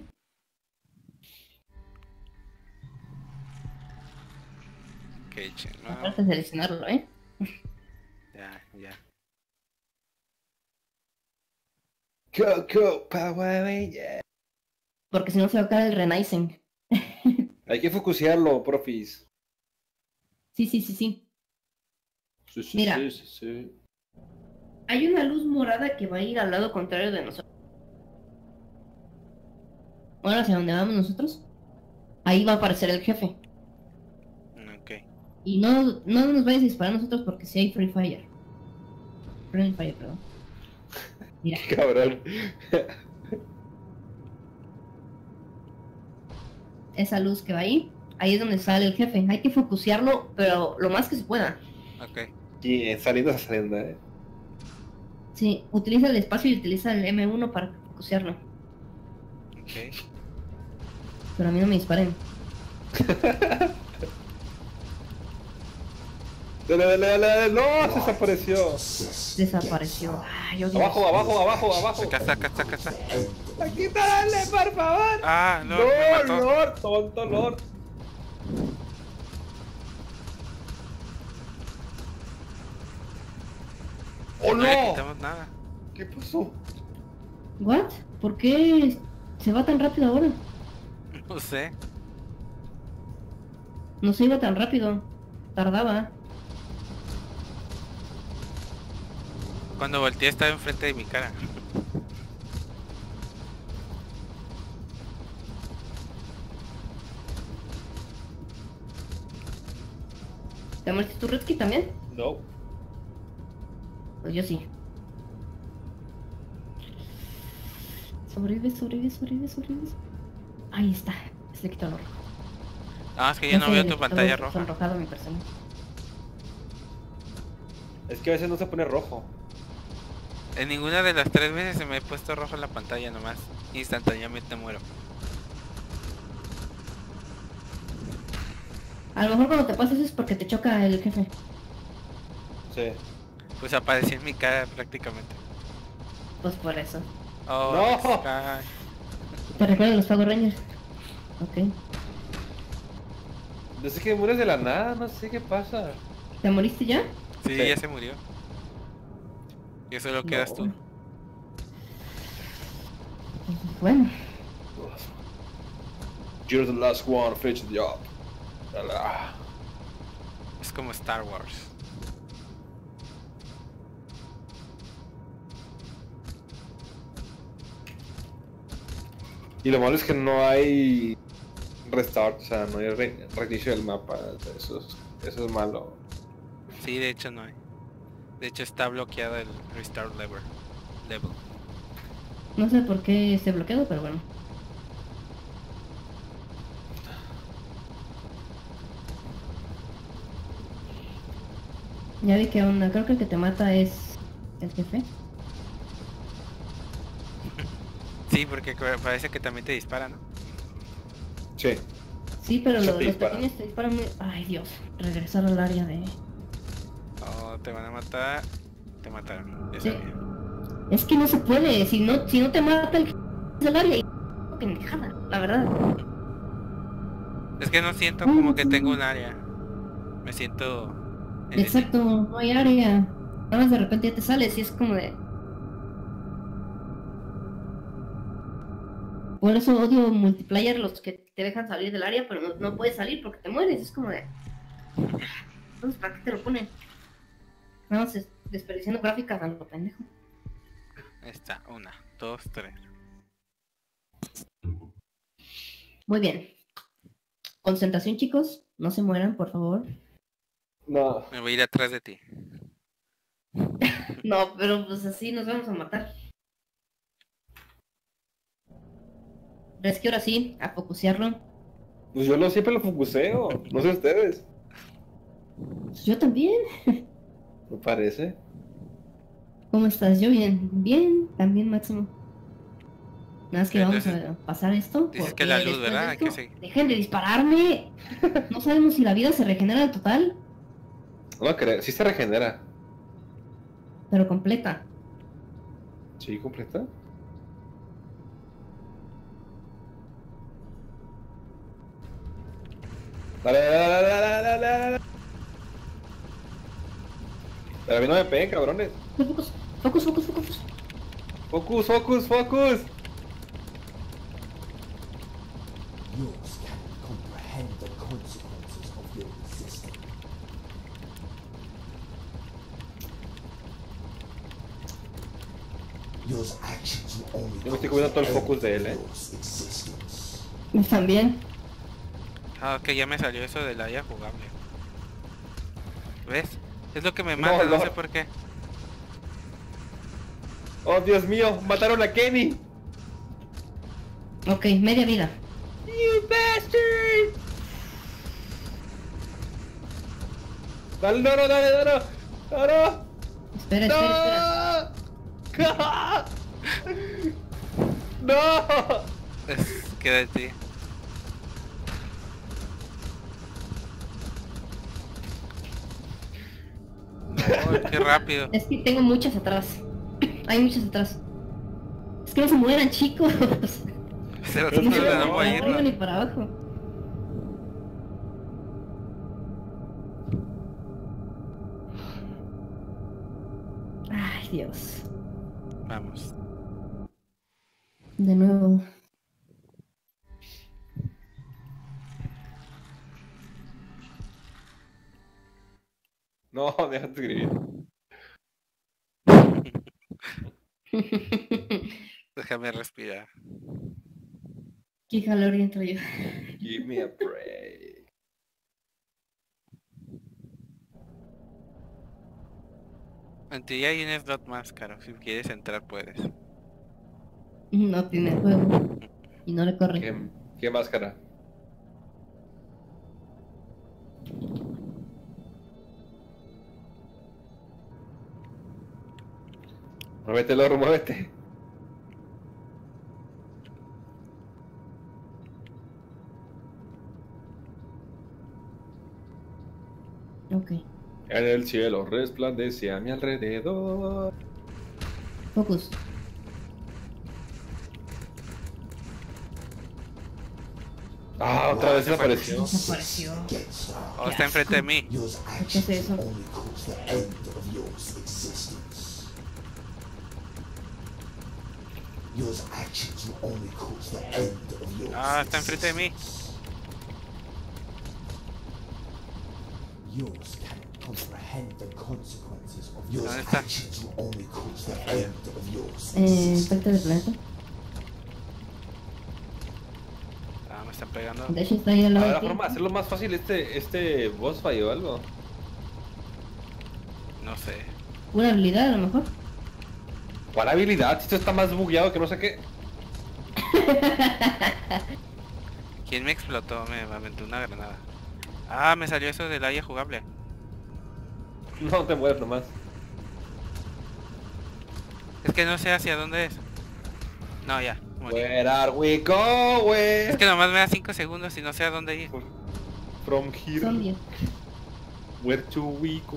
Ok, chino. Aparte de seleccionarlo, ¿eh? Ya, ya. Go, go, Power Ranger. Porque si no se va a caer el Renaissance. Hay que focusearlo, profis. Sí, sí, sí, sí. Sí, sí, Mira. sí, sí, sí. Hay una luz morada que va a ir al lado contrario de nosotros. Ahora hacia donde vamos nosotros. Ahí va a aparecer el jefe. Ok. Y no, no nos vayas a disparar a nosotros porque si hay Free Fire. Free Fire, perdón. Mira. Cabrón. Esa luz que va ahí. Ahí es donde sale el jefe. Hay que focusearlo, pero lo más que se pueda. Ok. Y eh, saliendo esa saliendo, eh. Sí, utiliza el espacio y utiliza el eme uno para focusearlo. Ok. Pero a mí no me disparen. Dale, dale, dale, dale. No, se desapareció. Desapareció. Ay, odio Abajo, eso. abajo, abajo, abajo. Saca, saca, saca, saca. Aquí dale, por favor. Ah, no, No, me mató. Lord, tonto Lord. ¡Oh, No le no! quitamos nada. ¿Qué pasó? ¿What? ¿Por qué se va tan rápido ahora? No sé. No se iba tan rápido. Tardaba. Cuando volteé estaba enfrente de mi cara. ¿Te moriste tu Redsky también? No. Pues yo sí. Sobrevive, sobrevive, sobrevive, sobrevive. Ahí está. Se le quitó lo rojo. No, es que yo no sé, veo le tu quitó pantalla lo roja. sonrojado a mi persona. Es que a veces no se pone rojo. En ninguna de las tres veces se me ha puesto rojo en la pantalla nomás. Instantáneamente muero. A lo mejor cuando te pasas es porque te choca el jefe. Sí. Pues apareció en mi cara prácticamente. Pues por eso. Oh, No. Sky. ¿Te recuerdan los Power Rangers? Ok. Yo sé que mueres de la nada, no sé qué pasa. ¿Te moriste ya? Sí, Sí. ya se murió. Y eso lo quedas No. tú. Bueno. You're the last one, finish the job. Ala. Es como Star Wars. Y lo malo es que no hay restart, o sea, no hay re reinicio del mapa. Eso es, eso es malo. Sí, de hecho no hay. De hecho está bloqueado el restart lever. Level. No sé por qué esté bloqueado, pero bueno. Ya vi que onda, creo que el que te mata es el jefe. Sí, porque co- parece que también te disparan, ¿no? Sí. Sí, pero Eso lo- te los dispara. pequeños te disparan muy... Ay, Dios. Regresar al área de... Oh, te van a matar. Te mataron. Ya Sí. sabía. Es que no se puede. Si no, si no te mata el jefe del área... y- Pendejada, la verdad. Es que no siento Mm, como que sí. tengo un área. Me siento... en el- Exacto, no hay área. Nada más de repente ya te sales y es como de... Por eso odio multiplayer, los que te dejan salir del área, pero no, no puedes salir porque te mueres. Es como de... Entonces, ¿para qué te lo ponen? Nada más es- desperdiciando gráficas a lo pendejo. Ahí está, una, dos, tres. Muy bien. Concentración, chicos. No se mueran, por favor. No. Me voy a ir atrás de ti. No, pero pues así nos vamos a matar. ¿Ves que ahora sí? A focusearlo. Pues yo no siempre lo focuseo. No sé ustedes. Pues yo también. Me parece. ¿Cómo estás? Yo bien. Bien, también Máximo. Nada más que vamos Entonces, a pasar esto. dices porque que la luz, después de ¿verdad? Hay que esto, seguir. dejen de dispararme. No sabemos si la vida se regenera al total, No creo. Sí se regenera. pero completa. Sí, completa. Dale, dale, dale, dale, dale, dale. Pero a mí no me peguen, cabrones. Focus, focus, focus, focus. Focus, focus, focus. Yours cannot comprehend the consequences of your existence. Yours actions will only Yo me estoy cause comiendo todo el the focus de él, end eh. of yours existence. También. Ah, ok, ya me salió eso del área jugable. ¿Ves? Es lo que me No, mata, no, no. sé por qué. Oh, Dios mío, mataron a Kenny. Ok, media vida. You bastard. Dale, no, no, dale, no, no. No, no. Espera, espera, espera. ¡No! ¡No! Es, queda de ti. No, qué rápido. Es que tengo muchas atrás. Hay muchas atrás. Es que no se mueran, chicos. Se los No No juro se de no, no mueran para arriba ni morirnos. para abajo. Ay, Dios. Vamos. De nuevo. No, déjate escribir. Déjame respirar. Qué calor entro yo. Give me a break. En teoría hay un slot más caro. Si quieres entrar puedes. No tiene juego. Y no le corre. ¿Qué, qué máscara? Muévete, loro, muévete. Ok. En el cielo resplandece a mi alrededor. Focus. Ah, otra vez desapareció. Desapareció. Against our Oh, está enfrente de mí. Yours ¿Qué es actions eso? will only cause the end of yours existence. Yours actions will only cause the end of yours Ah, está enfrente de mí. existence. Yours cannot comprehend the consequences of yours ¿Dónde está? actions will only cause the end of yours Eh, existence. parte del planeta. Ah, me están pegando. De hecho está ahí al lado Habrá de ti. forma de hacerlo más fácil este, este boss fight o algo. No sé. Una habilidad a lo mejor. ¿Cuál habilidad? Si esto está más bugueado que no sé qué. ¿Quién me explotó? Me, me aventó una granada. Ah, me salió eso del área jugable. No te mueres nomás. Es que no sé hacia dónde es. No, ya. morí. Where are we going? Es que nomás me da cinco segundos y no sé a dónde ir. From here. Son diez. Where to we go?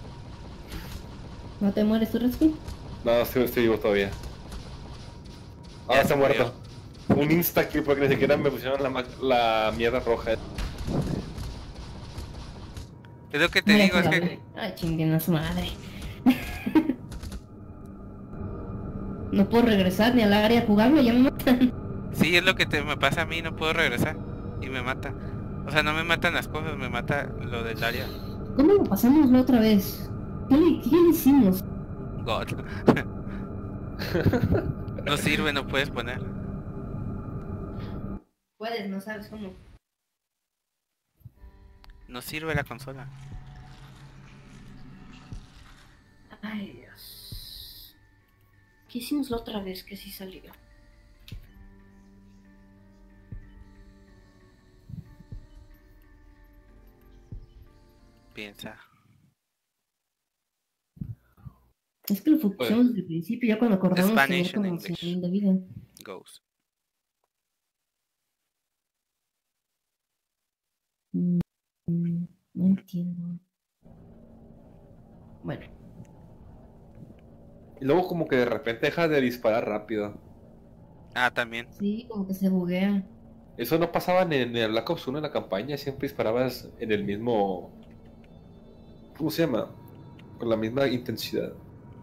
¿No te mueres tú, Respi? No, estoy, estoy vivo todavía. Ya Ahora se está muerto. Un insta kill porque ni siquiera me pusieron la, ma- la mierda roja. Es lo que te Muy digo, es que jugable. Ay, chinguen a su madre. No puedo regresar ni al área a jugarlo, ya me matan. sí, es lo que te, me pasa a mí, no puedo regresar. Y me mata. O sea, no me matan las cosas, me mata lo del área. ¿Cómo lo pasamos la otra vez? ¿Qué le, qué le hicimos? God. No sirve, no puedes poner. Puedes, no sabes cómo. No sirve la consola. Ay, Dios. ¿Qué hicimos la otra vez que sí salió? Piensa. Es que lo pusimos desde el principio, ya cuando acordamos Spanish tenía and como English. cien mil de vida. Goes. Mm, mm, no entiendo. Bueno, Y luego como que de repente deja de disparar rápido. Ah, también. sí, como que se buguea. Eso no pasaba en, en el Black Ops uno en la campaña, siempre disparabas en el mismo... ¿Cómo se llama? Con la misma intensidad.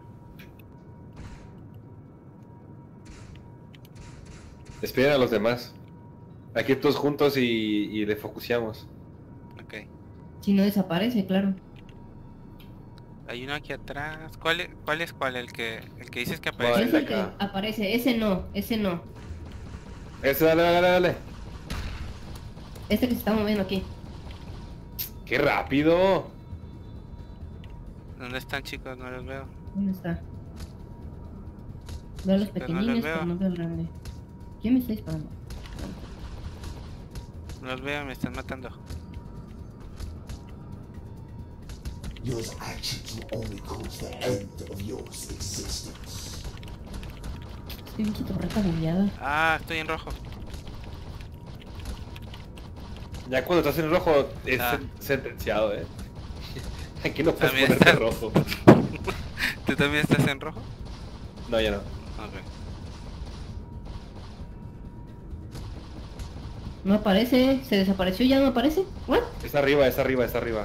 Esperen a los demás. Aquí todos juntos y, y le focuseamos. Ok. Si no desaparece, claro. Hay uno aquí atrás. ¿Cuál es cuál? Es cuál? El que el que dices que Vale. aparece. Es el acá. que aparece, ese no, ese no. Ese, dale, dale, dale. Este que se está moviendo aquí. ¡Qué rápido! ¿Dónde están, chicos? No los veo. ¿Dónde está? Veo a los Sí, pero no pequeñines, los veo. pero no veo el grande. ¿Quién me está disparando? No los veo, me están matando. Your actions will only cause the end of your existence. Estoy bien chitorreta bugueada. Ah, estoy en rojo. Ya cuando estás en rojo es Ah. sen- sentenciado, eh. Aquí no puedes También ponerte está- rojo. ¿Tú también estás en rojo? No, ya no. Ok. No aparece, se desapareció, ya no aparece. ¿What? Está arriba, está arriba, está arriba.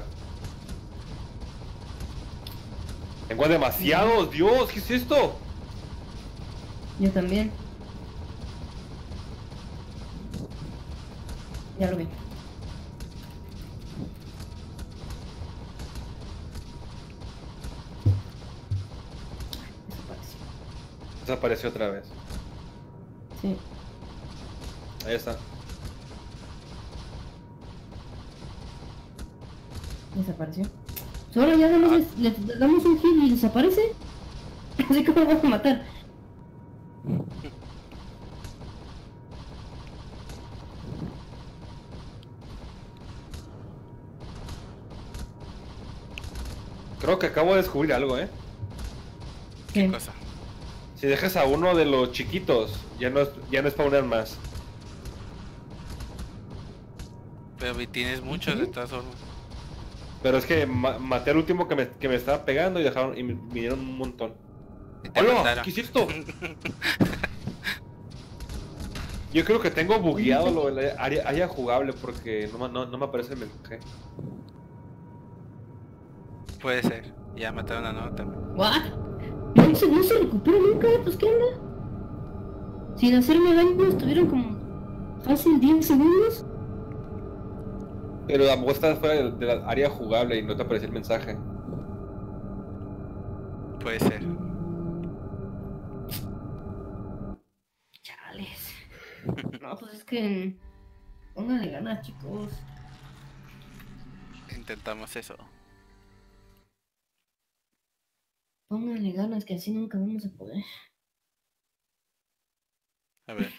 Tengo demasiados, Dios, ¿qué es esto? Yo también. Ya lo vi. Desapareció. Desapareció otra vez. Sí. Ahí está. Desapareció. Solo ya damos, le, le damos un hit y desaparece. Así que lo vamos a matar. Creo que acabo de descubrir algo, eh. ¿Qué Sí. cosa? Si dejas a uno de los chiquitos, ya no es, ya no spawnean más. Pero vi- tienes muchos de todas formas. Pero es que ma- maté al último que me, que me estaba pegando y dejaron y me vinieron un montón. Y te ¡Hola! mataron. ¿Qué es esto? Yo creo que tengo bugueado lo de la área, área jugable porque no, ma- no, no me aparece el mensaje. Puede ser. Ya mataron a uno también. ¿What? No se, no se recupera nunca, pues ¿qué onda? Sin hacerme daño estuvieron como fácil diez segundos. Pero a lo mejor estás fuera de, de la área jugable y no te aparece el mensaje. Puede ser. Chales. No, pues es que... Pónganle ganas, chicos. Intentamos eso. Pónganle ganas, que así nunca vamos a poder. A ver.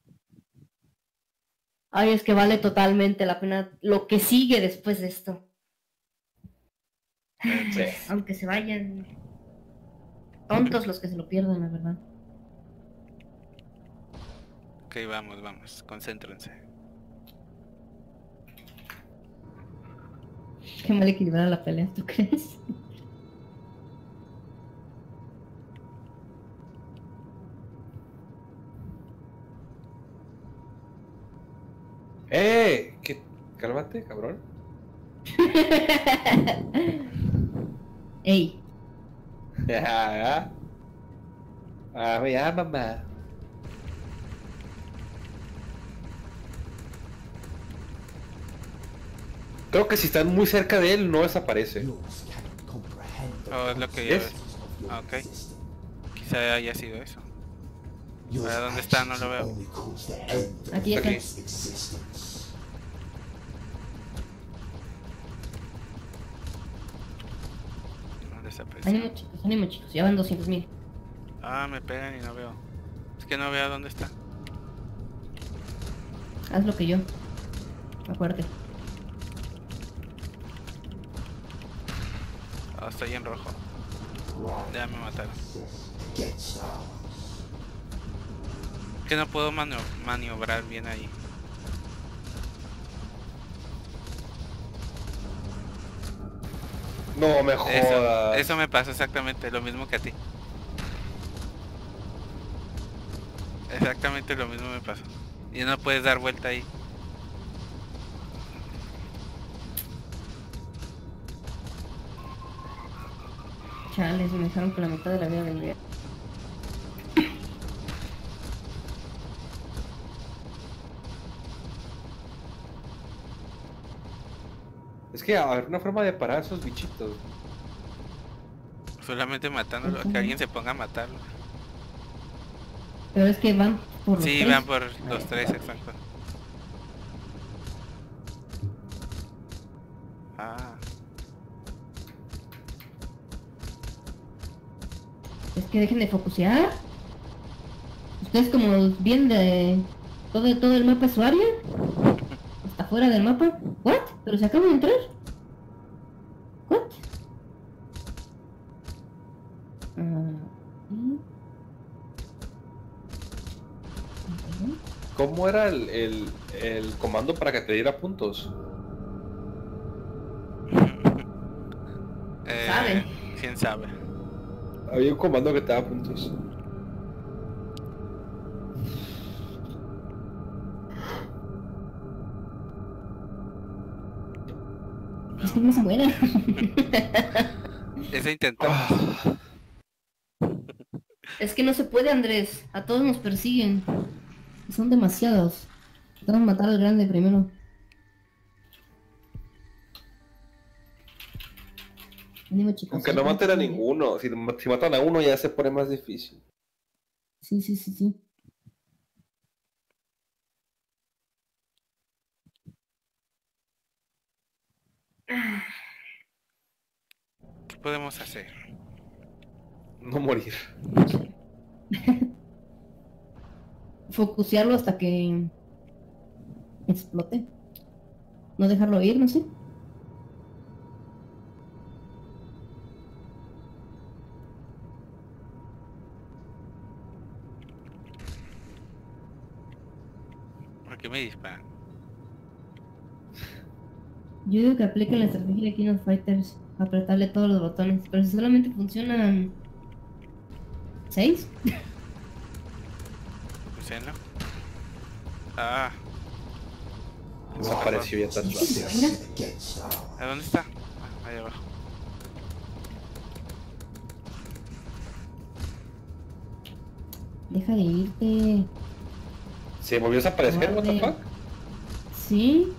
Ay, es que vale totalmente la pena lo que sigue después de esto. Sí. Aunque se vayan. Tontos los que se lo pierdan, la verdad. Ok, vamos, vamos, concéntrense. Qué mal equilibrada la pelea, ¿tú crees? ¡Eh! ¿Qué? Cálmate, cabrón. Ey, Ah, ah, ya, mamá. Creo que si están muy cerca de él, no desaparece. Yours cannot comprehend the Oh, es lo que yo... ¿Es? consequences of your Ah, ok. existence. Quizá haya sido eso. Your Ahora, ¿dónde está? No actions lo veo. only cause the end of Aquí está. yours existence. No desapareció. ánimo chicos, ánimo chicos, ya van doscientos mil. Ah, me pegan y no veo. Es que no veo dónde está. Haz lo que yo. Acuérdate. Ah, estoy en rojo. Ya me mataron. Against ours. Es que no puedo mano- maniobrar bien ahí. No me Eso, jodas. eso me pasa exactamente lo mismo que a ti. Exactamente lo mismo me pasó. Y no puedes dar vuelta ahí. Chales, me dejaron con la mitad de la vida del día. Es que a ver, una forma de parar a esos bichitos. Solamente matándolo, que alguien se ponga a matarlo. Pero es que van por los Sí, tres. van por los tres, exacto. Ah, Es que dejen de focusear. Ustedes como vienen de todo, todo el mapa es su área. Hasta fuera del mapa. ¿What? ¿Pero se acaban de entrar? ¿What? Ah, ¿y? Ok. ¿Cómo era el, el, el comando para que te diera puntos? eh, Sabe. ¿Quién sabe? Había un comando que te daba puntos. Es que no se muera. Eso intentamos. Ah, Es que no se puede, Andrés. A todos nos persiguen. Son demasiados. Vamos a matar al grande primero. Ánimo, chicos. aunque no maten a ninguno. Si, si matan a uno ya se pone más difícil. Sí, sí, sí, sí. ¿Qué podemos hacer? No morir. Focusearlo hasta que explote. No dejarlo ir, no sé. ¿Por qué me disparan? Yo digo que apliquen la estrategia de King of Fighters. Apretarle todos los botones. Pero si solamente funcionan ¿seis? ¿Úsenlo? Ah, Desapareció ya está atrás. Against ours. ¿a dónde está? Ah, ahí abajo. Deja de irte. ¿Se volvió a desaparecer? What the fuck? Sí.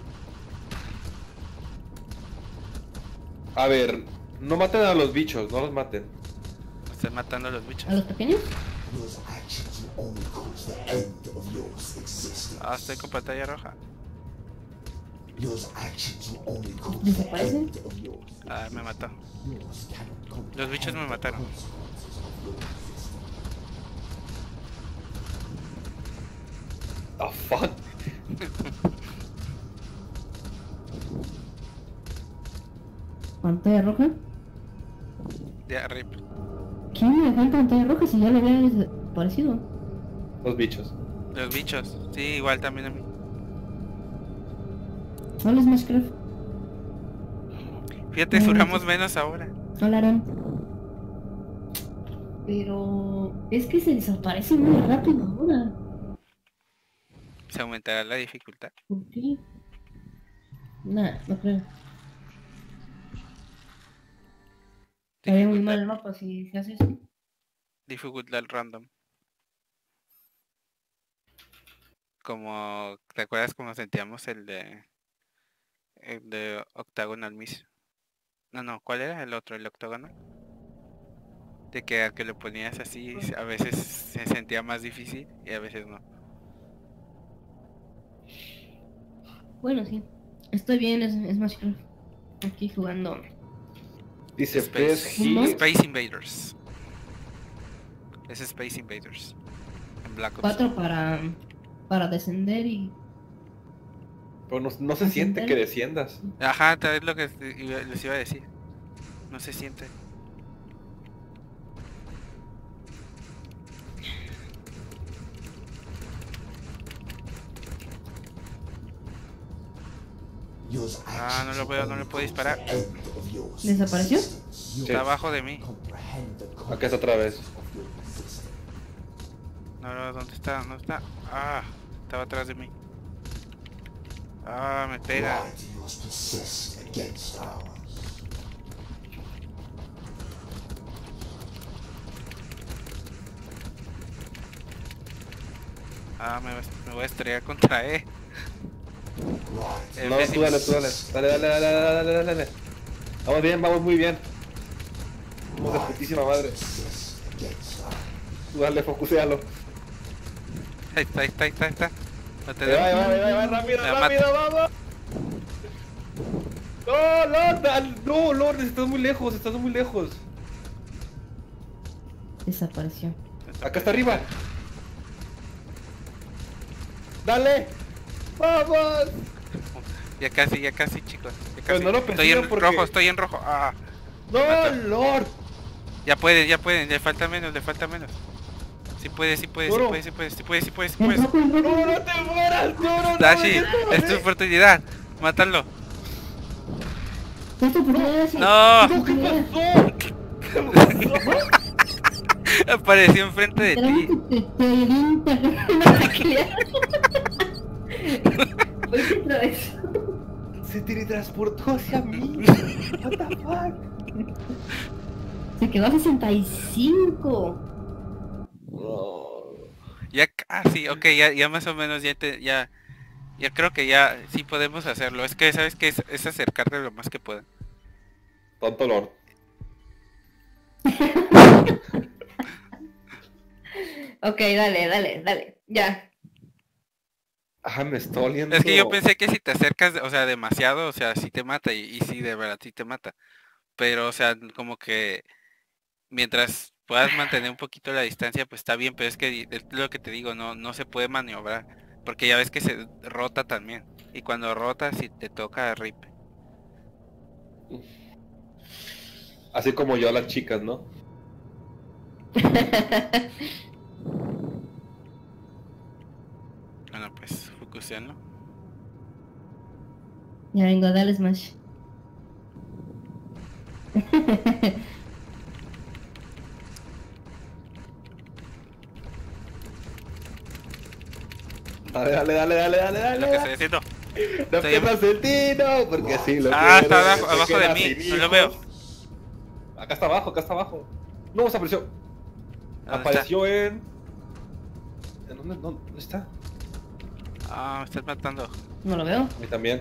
A ver, no maten a los bichos, no los maten. Están matando a los bichos. ¿A los pequeños? Those actions will only cause the end of yours existence. Ah, estoy con pantalla roja. Those actions will only cause the ¿Desaparecen? end of yours. Ah, me mató. Yours cannot comprehend Los bichos me the mataron. consequences of your existence. The fuck? Pantalla roja. Ya, rip. ¿Quién me dejó en pantalla roja si ya le había desaparecido? Los bichos. Los bichos. Sí, igual también a mí. Hola Smashcraft. Fíjate, duramos menos ahora. Hola Aaron. Pero es que se desaparece muy rápido ahora. Se aumentará la dificultad. ¿Por qué? Nah, no creo. Estaría muy mal el mapa si se hace eso. Dificultad random. Como, ¿te acuerdas cómo sentíamos el de el de Octagonal Miss? No, no, ¿cuál era el otro? El Octagonal. De que al que lo ponías así, a veces se sentía más difícil y a veces no. Bueno, sí. Estoy bien, es, es Smashcraft. Aquí jugando. Dice Space, Press Hit. Space Invaders. Es Space Invaders. En Black Ops. Cuatro para, para descender y... Pero no, no se siente que desciendas. Ajá, tal vez lo que iba- les iba a decir. No se siente. Your Ah, no lo veo, no le puedo disparar. end of your ¿Desapareció? existence. Está abajo de mí. Comprehend the Acá está otra vez. consequences of your existence. No, no, ¿dónde está? ¿Dónde está? Ah, estaba atrás de mí. Ah, me pega. Why do yours persist against ours? Ah, me, me voy a estrellar contra E. Right. En No, vez tú de- dale, tú dale. Dale, dale, dale, dale, dale, dale, dale. Vamos bien, vamos muy bien. Vamos de putísima madre. Persist against ours. Tú dale, focusealo. Ahí está, ahí está, ahí está, ahí está. No te Ahí va, ahí va, debo. ahí va, ahí va, rápido, Me rápido, vamos. No, Lord, al- no, Lord, estás muy lejos, estás muy lejos. Desapareció. Acá está arriba. Dale. Vamos. Ya casi, ya casi, chicos. Ya Pero casi. no lo estoy persigan en porque- rojo, estoy en rojo. Ah, No, Mata. Lord. ya pueden, ya pueden. Le falta menos, le falta menos. Sí puede, sí puede, sí Duro. puede, sí puede, sí puede, sí puede, sí En puede. rojo, en rojo. No, no te mueras, no, no, no. Dashi, dejes de es tu morir. oportunidad. Mátalo. Ya está por allá, sí. No. No, ¿qué pasó? ¿Qué pasó? Apareció enfrente de ti. Literalmente te, te avienta una tacleada. ¿Por qué otra vez? Se teletransportó hacia mí. What the fuck? Se quedó a sesenta y cinco. No. Ya casi, ok, ya, ya más o menos ya te, ya, ya creo que ya sí podemos hacerlo. Es que sabes que es, es acercarte lo más que puedan. Tonto Lord. Ok, dale, dale, dale. Ya. Ah, me está oliendo. Es que yo pensé que si te acercas, o sea, demasiado, o sea, sí te mata y, y sí, de verdad, sí te mata. Pero, o sea, como que mientras puedas mantener un poquito la distancia, pues está bien, pero es que es lo que te digo, no, no se puede maniobrar. Porque ya ves que se rota también. Y cuando rota, si te toca rip. Así como yo a las chicas, ¿no? Bueno, pues, focuseanlo. Ya vengo, dale Smash. Dale, dale, dale, dale, dale, dale. Lo que estoy haciendo. No estoy- pierdas el tino, porque así lo Ah, quiero, está abajo- te abajo de quedas mí, sin no lo hijos. veo. Acá está abajo, acá está abajo. No, desapareció. ¿Dónde Apareció en... ¿En dónde, dónde está? Ah, me estás matando. No lo veo. A mí también.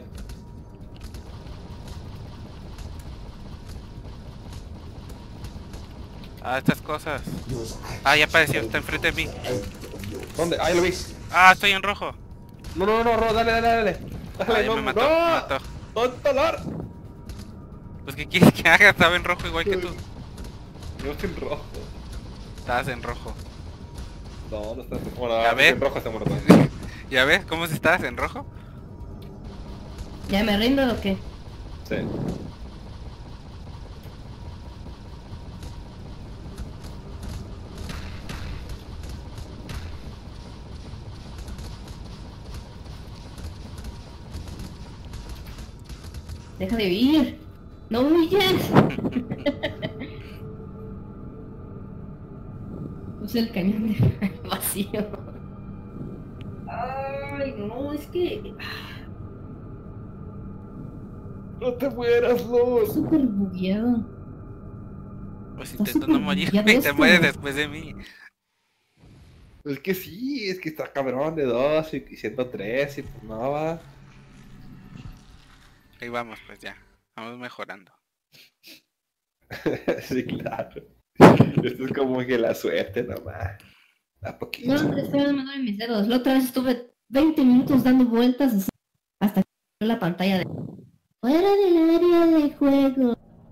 Ah, estas cosas. Yours Ah, ya apareció, está enfrente de mí. ¿Dónde? Ah, ya lo vi. Ah, estoy en rojo. No, no, no, no, dale, dale, dale. Dale, Ay, no, me mató, no. me mató. ¡Tonto Lord! Pues, ¿qué quieres que haga? Estaba en rojo igual que tú. Yo estoy en rojo. Estabas en rojo. No, no estás. Bueno, A ahora ver. en rojo está muerto. ¿Ya ves cómo si estabas en rojo? ¿Ya me rindo o qué? Sí. Deja de vivir. No huyes. Puse el cañón de vacío. Ay, no, es que... No te mueras, Luz. Súper bugueado. Pues Está intento no súper morir, bugueado güey, te esto. mueres después de mí. Es que sí, es que está cabrón de dos y siendo tres y pues no va. Ahí vamos, pues ya. Vamos mejorando. Sí, claro. Esto es como que la suerte nomás. A poquito. No, hombre, estoy mandando mis dedos. La otra vez estuve veinte minutos dando vueltas así, hasta que salió la pantalla de... Fuera del área de juego.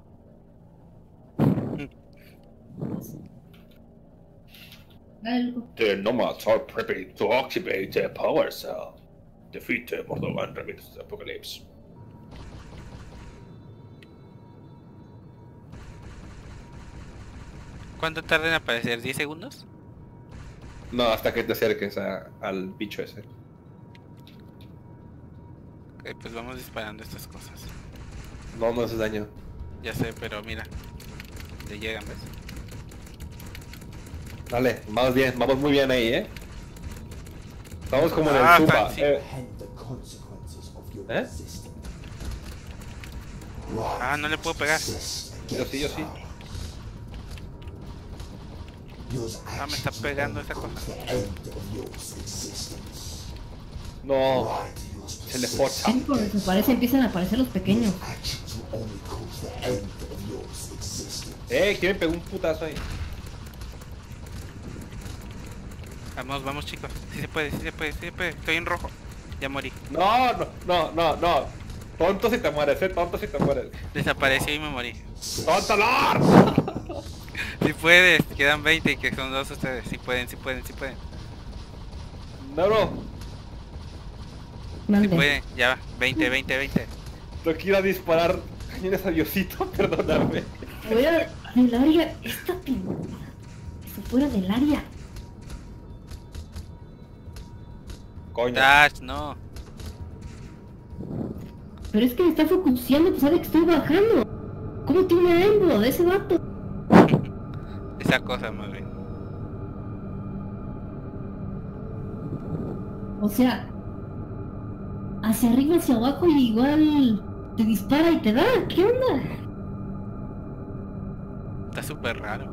Dale, loco. The nomads are prepping to activate their power cell. Defeat them or the one remits the apocalypse. ¿Cuánto tarda en aparecer? ¿diez segundos? No, hasta que te acerques a- al bicho ese. Ok, pues vamos disparando estas cosas. No, no haces daño. Ya sé, pero mira. Te llegan, ¿ves? Dale, vamos bien, vamos muy bien ahí, eh. Estamos como en Ah, el Zumba. fancy. Eh, And the consequences of your Eh? resistance. Ah, no le puedo pegar. yo sí, yo sí. Ah, me está pegando esa cosa. No, se le forza. Sí, cuando desaparece empiezan a aparecer los pequeños. Eh, ¿quién me pegó un putazo ahí? Vamos, vamos, chicos. Sí se puede, sí se puede, sí se puede. Estoy en rojo. Ya morí. No, no, no, no, no. Tonto si te mueres, eh, tonto si te mueres. Desapareció y me morí. ¡Tonto, Lord! Si puedes, quedan veinte y que son dos ustedes. Si pueden, si pueden, si pueden. No, no, Si Mande. pueden, ya va. veinte, veinte, veinte. tengo que ir a disparar. Tienes a Diosito, perdóname. Fuera del área. Esta pintura. Está fuera del área. Coño. Dash, no. Pero es que me está focuseando, pues sabe que estoy bajando. ¿Cómo tiene ángulo de ese vato? Esa cosa más bien. O sea, hacia arriba, hacia abajo y igual te dispara y te da. ¿Qué onda? Está súper raro.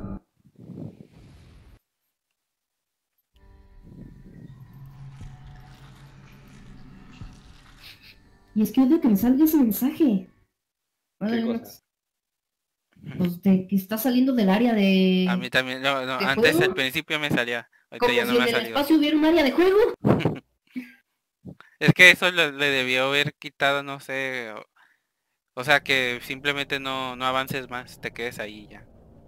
Y es que odio que me salga ese mensaje. ¿Qué Ay, no. cosa? Pues de que está saliendo del área de... A mí también, no, no, ¿De antes juego? al principio me salía. Ahorita Como ya no si me en ha el salido. espacio hubiera un área de juego. Es que eso le, le debió haber quitado, no sé. O, o sea que simplemente no, no avances más, te quedes ahí ya.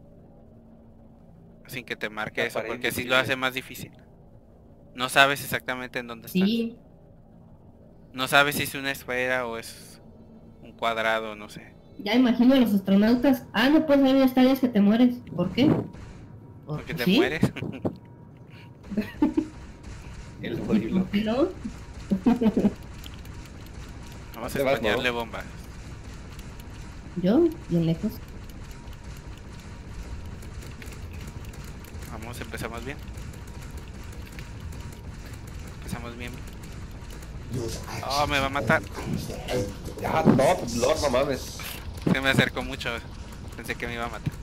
Sin que te marque Te eso, aparece porque sí lo invisible. hace más difícil. No sabes exactamente en dónde estás. Sí. No sabes si es una esfera o es un cuadrado, no sé. Ya imagino a los astronautas. Ah, no puedes ver las áreas que te mueres. ¿Por qué? Porque te ¿Sí? mueres. El jodido. ¿Por qué no? Vamos Te a vas, españarle ¿no? bombas. Yo, bien lejos. Vamos, empezamos bien. Empezamos bien. Oh, me va a matar. Ya, no, Lord, no mames. Se me acercó mucho. Pensé que me iba a matar.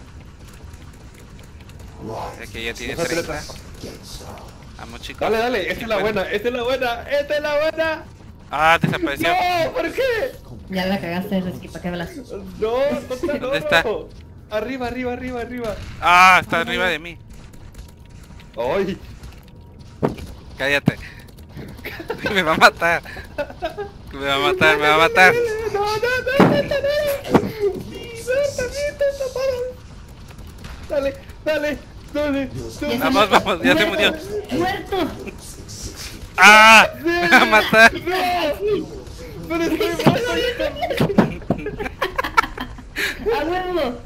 De que ya tiene No se treinta. trata. Vamos, chicos. Dale, dale, esta Sí es la pueden. buena, esta es la buena, esta es la buena. Ah, desapareció. No, ¿por qué? Ya la cagaste, Reski, ¿para qué hablas? No, tonta, no, ¿Dónde está? no. Arriba, arriba, arriba, arriba. Ah, está arriba de mí. Ay, Cállate. Me va a matar. Me va a matar, me va a matar. no, no, no, no, no, no. No, también te taparon. Dale, dale, dale, dale. Vamos, vamos, ya se murió. ¡Muerto! ¡Ah! Me va a matar. No, pero estoy muerto. ¡A huevo!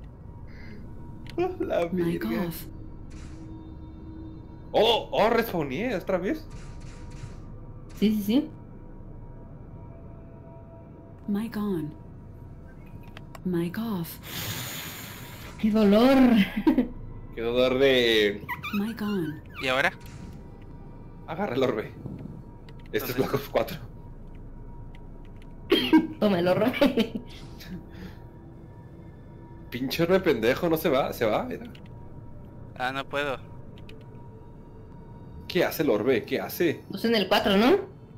La My virgen. God. Oh, oh, respawné otra vez. Sí, sí, sí. Mic on. Mic off. ¡Qué dolor! Qué dolor de... Mic on. ¿Y ahora? Agarra el orbe. Este es ¿Dónde? Black Ops cuatro. Toma el horror. Pinche orbe pendejo, no se va, se va, mira. Ah, no puedo. ¿Qué hace el orbe? ¿Qué hace? Pues en el cuatro, ¿no?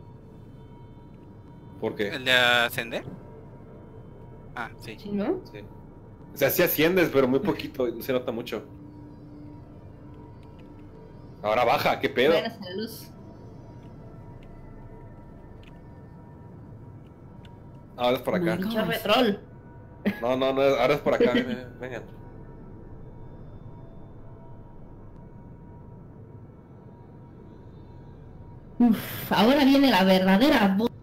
¿Por qué? ¿El de ascender? Ah, sí. Sí, ¿no? Sí. O sea, sí asciendes, pero muy poquito, no se nota mucho. Ahora baja, ¿qué pedo? Vayan hacia la luz. Ahora es por acá. My God. Pinche retrol. No, no, no, ahora es por acá. Vengan, vengan. Uf, ahora viene la verdadera voz.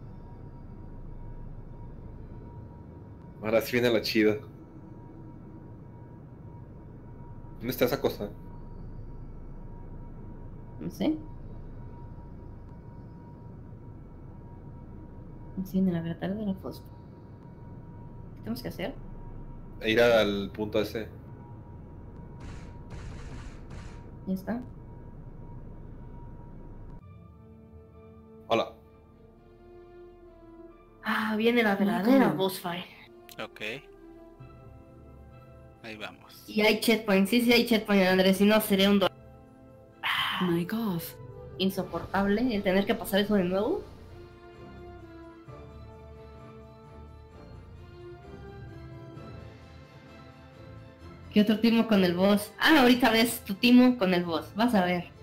Ahora sí viene la chida. ¿Dónde está esa cosa? No sé. Así viene la verdadera voz. ¿Qué tenemos que hacer? Ir al punto ese. Ya está. Hola. Ah, viene la verdadera boss fight. Ok. Ahí vamos. Y hay checkpoint, sí, sí hay checkpoint, Andrés, si no sería un dolor Mic off. insoportable el tener que pasar eso de nuevo. ¿Qué otro timo con el boss? Ah, ahorita ves tu timo con el boss, vas a ver.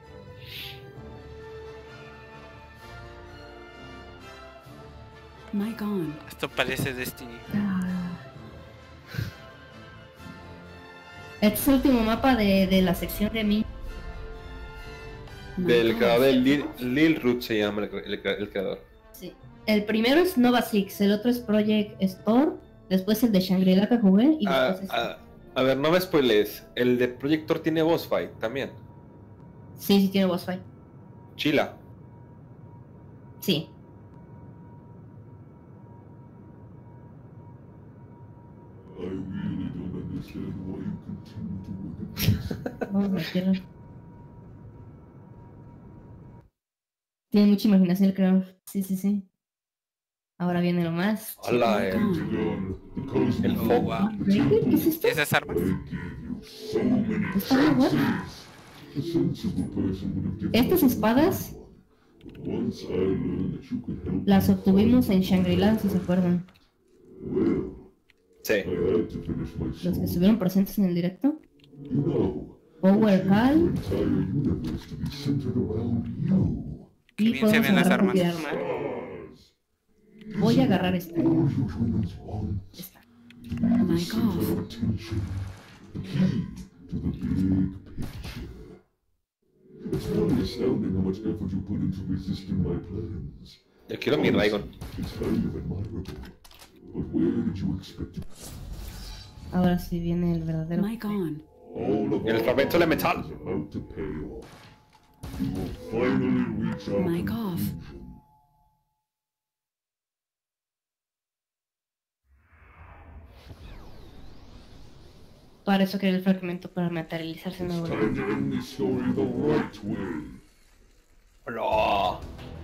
Mic on. Esto parece Destiny. Este es el último mapa de, de la sección de mí. Mic Del off. creador de Lil, Lil Root se llama el, el- el creador. Sí. El primero es Nova Six, el otro es Project Store, después el de Shangri-La que jugué y Ah, después este. ah, a ver, no me spoilees. El de Projector tiene boss fight también. Sí, sí tiene boss fight. Chila. Sí. I really don't understand why you continue to work at this. Vamos a meterlo. Tiene mucha imaginación el creador. Sí, sí, sí. Ahora viene lo más. Hola, el, John, the cosmic el Oh, foco. wow. ¿Breaker? ¿Qué es esto? ¿Esas armas? I gave you so many ¿Está muy bueno? A sensible person would have given Estas you espadas more. But once I learned that you could help las me obtuvimos find en Shangri-La, si se acuerdan. Well, Sí. I had to finish my Los que story. estuvieron presentes en el directo. You know, Power I changed Cal. the entire universe to be centered around you. Qué Y bien se podemos ven las agarrar armas. cualquier arma. Voy a agarrar esta. All you humans want Esta. to be the My center God. of attention, the key to the big picture. It's really astounding how much effort you put into resisting my plans. Yo quiero mi Raigon. It's kind of admirable. But where did you expect it? Ahora sí viene el verdadero. Mic on. All of El our fragmento de metal. is about to pay off. You will finally reach our Mic off. conclusion. Para eso quería el fragmento para materializarse en It's nuevo. time to end this story the right way. Hola.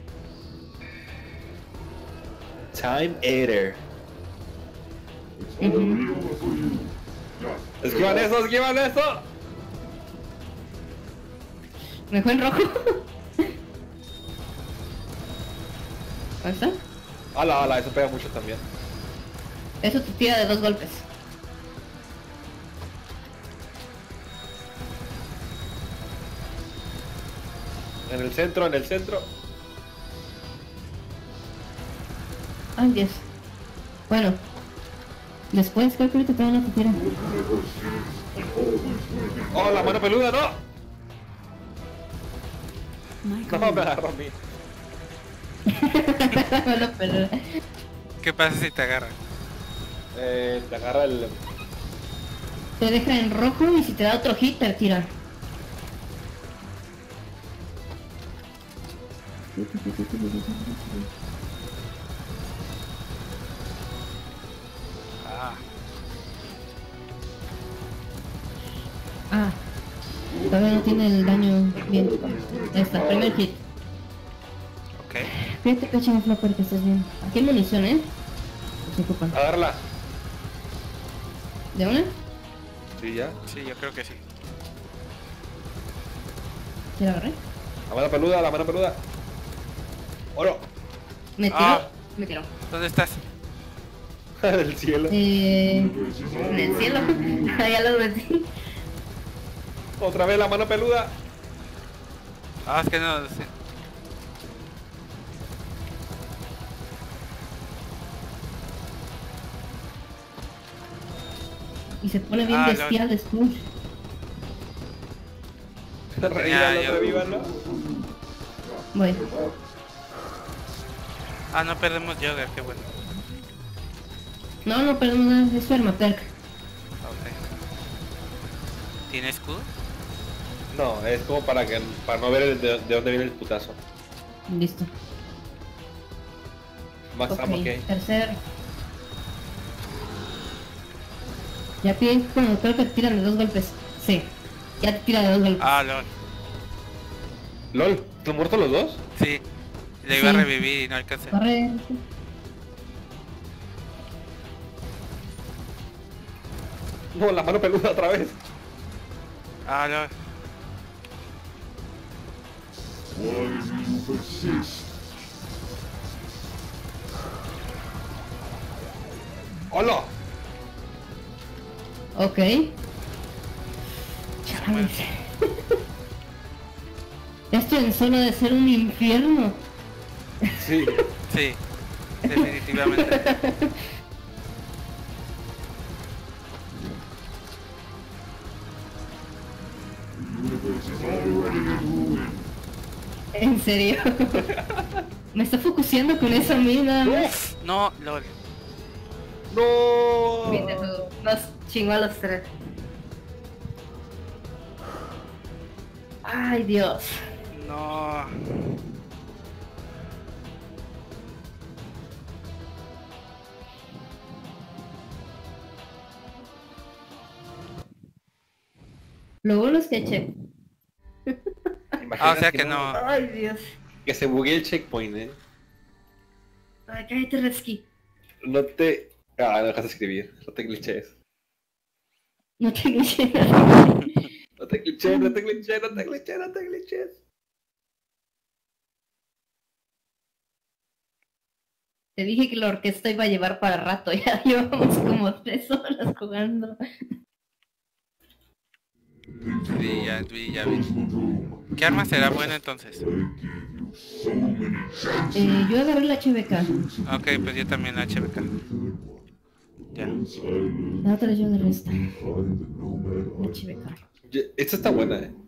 Time Eater. It's all over for you. ¡Esquivan eso! ¡Esquivan eso! ¿Me dejó en rojo? ¿Dónde está? ¡Hala, hala! Eso pega mucho también. Eso te tira de dos golpes. En el centro, en el centro. Ay, Dios. Bueno. Después creo que ahorita todavía no te tira. ¡Oh, la mano peluda! ¡No! Mic No, on. me agarró a mí. Bueno, pero... ¿Qué pasa si te agarran? Eh, te agarra el... Te deja en rojo y si te da otro hit te tira. Ah, Ah, todavía no tiene el daño bien. Ahí está, primer hit. ok. Fíjate que chingo flopper que estés bien. Aquí hay munición, ¿eh? Se ocupan. Agárrala. ¿De una? Sí, ya. Sí, yo creo que sí. ¿Sí la agarré? La mano peluda, la mano peluda. ¡Oro! Me tiró. Ah. Me tiró. ¿Dónde estás? Del cielo. Eh, en el cielo. Ya lo metí. Otra vez la mano peluda. Ah, es que no. Sí. Y se pone bien Ah, bestial después. Revívalo, yo- revívalo. Voy. Ah, no perdemos Jogger, qué bueno. No, no, perdón, nada. Es su armaperk. Ok. ¿Tiene escudo? No, es como para que para no ver el- de, de dónde viene el putazo. Listo. Max Ok, ammo, ok. tercer. Ya piden cuando creo que tiran de dos golpes. Sí. Ya te tira de dos golpes. Ah, lol. LOL, ¿están muertos los dos? Sí. Le iba Sí. a revivir y no alcancé. Corre. No, la mano peluda otra vez. Ah, lol. Why do you persist? ¡Hola! Ok. Chales. Esto en zona de ser un infierno. Sí. Sí. Definitivamente. En serio. Me está focuseando con esa mina. No, lol. ¡No! Mira, nos chingó a los tres. Ay, Dios. No. Lo bueno es que che. Ah, o sea que no. Ay, Dios. Que se buguee el checkpoint, eh. Ay, cállate, Reski. No te... Ah, no dejas de escribir. No te glitches. No te glitché. No te glitches, no te glitches, no te glitches, no te glitches. Te dije que la orquesta iba a llevar para rato. Ya llevamos como tres horas jugando. Sí, ya, sí, ya vi. ¿Qué arma será buena entonces? Eh, yo agarré la H B K. Ok, pues yo también la H B K. Ya. La otra yo agarré esta. La H B K. Ya- Esta está buena, eh.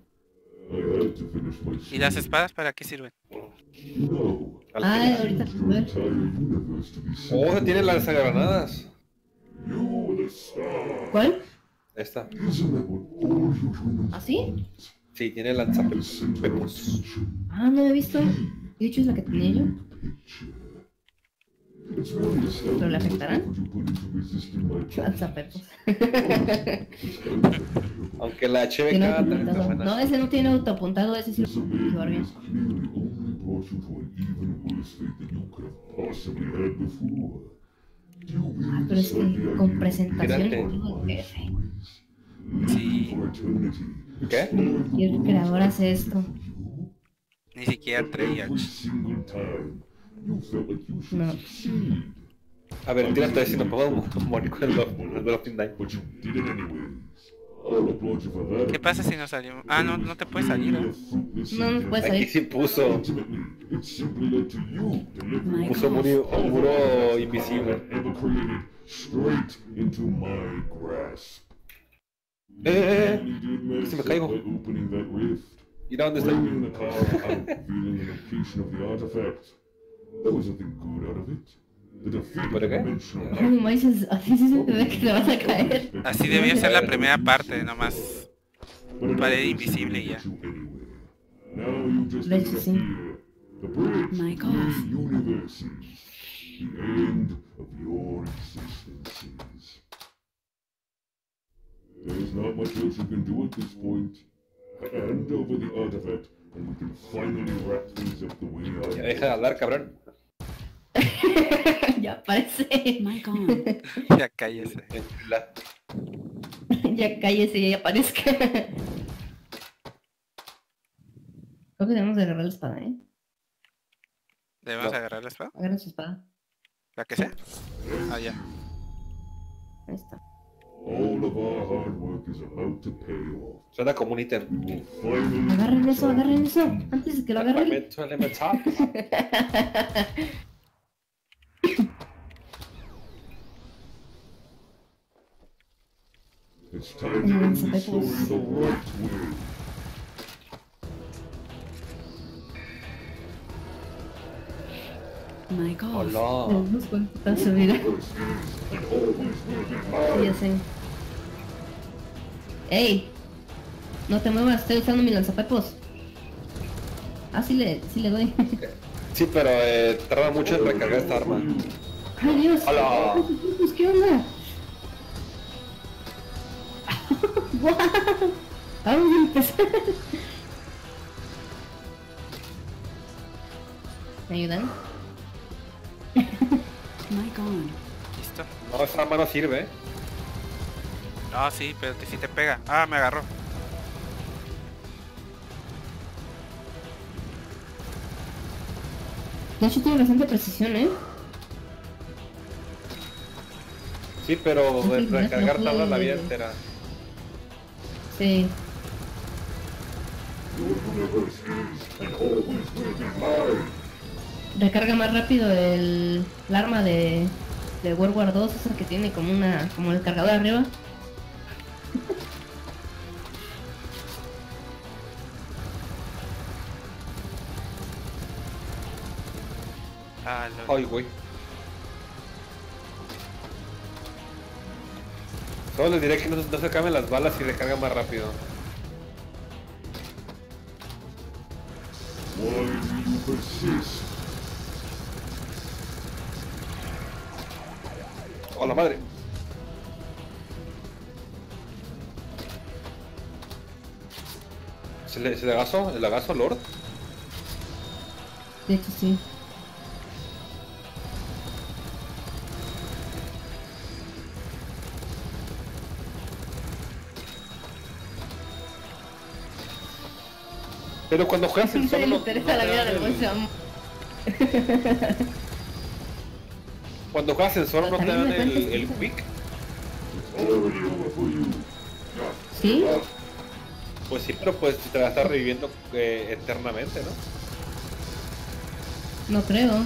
¿Y las espadas para qué sirven? Al Ay, final. ahorita a ver. Oh, se tiene lanzagranadas. ¿Cuál? Esta. ¿Así? Sí, tiene lanzapepos. Ah, no he visto. De hecho es la que tenía yo. ¿Pero le afectarán? Lanzapepos. Aunque la Tiene H B K también está autoapuntado. buena. No, ese no tiene autoapuntado, ese sí lo puedo llevar bien. Ah, pero es que con presentación Espérate. y todo, jefe. Sí, ¿Qué? Y el creador hace esto. ni siquiera Treyarch. No. A ver, tírate a ver si nos podemos morir con el Dolphin Nine. ¿Qué pasa si no salimos? Ah, no, no te puedes salir, ¿eh? No nos puede Aquí salir. sí puso. My Puso God. muro, un muro invisible. Eh, eh, eh. Se me caigo. Mira dónde estoy. ¿Por qué? Ay, Moisés, así sí se te ve que te vas a caer. Así debió ser la primera parte, nomás. Pared invisible y ya. De hecho, sí. My God. The end of your existences. There's not much else you can do at this point. Hand over the artifact, and we can finally wrap things up the way I Ya deja de hablar, cabrón. Ya parece. Mic on. Ya cállese. La- Ya cállese y ya aparezca. Creo que debemos de agarrar la espada, ¿eh? ¿Debemos No. agarrar la espada? Agarren su espada. ¿La que sea? Ah, ya. Ahí está. All of our hard work is about to pay off. Suena como un ítem. We will finally Agarren eso, return agarren eso. Antes de que lo agarren. Suele meter. It's time to end this story Zapepos. the right way. My God. Hola. Nos cuenta su vida. First is, and always will be Sí, mine. ya sé. ¡Ey! No te muevas, estoy usando mi lanzapepos. Ah, sí le, sí le doy. Sí, pero eh, tarda mucho en recargar esta arma. ¡Ay, Dios! Hola. Pues, ¿qué onda? ¡Guau! Vamos a empezar. ¿Me ayudan? Mic on. ¿Listo? No, esa arma no sirve. Ah, sí, pero que sí te pega. Ah, me agarró. De hecho tiene bastante precisión, ¿eh? Sí, pero No de puede- recargar no tarda la vida puede- entera. Sí. Your universe is, and always will be mine. Recarga más rápido el, el arma de, de World War dos, esa que tiene como una como el cargador arriba. Ah, lo... Ay, güey. Solo les diré que no, no se acaben las balas y recarga más rápido. Why do you persist? ¡Hola madre! ¿Se le, se le agasó? ¿El agazo, Lord? De hecho sí. Pero cuando juegas en No solo le no, interesa no la te vida dan del el- buen Sam. Cuando juegas en solo no te También dan me el, cuentas el cosas. quick. Already over for you. ¿Sí? Pues sí, pero pues te va a estar reviviendo eh, eternamente, ¿no? No creo.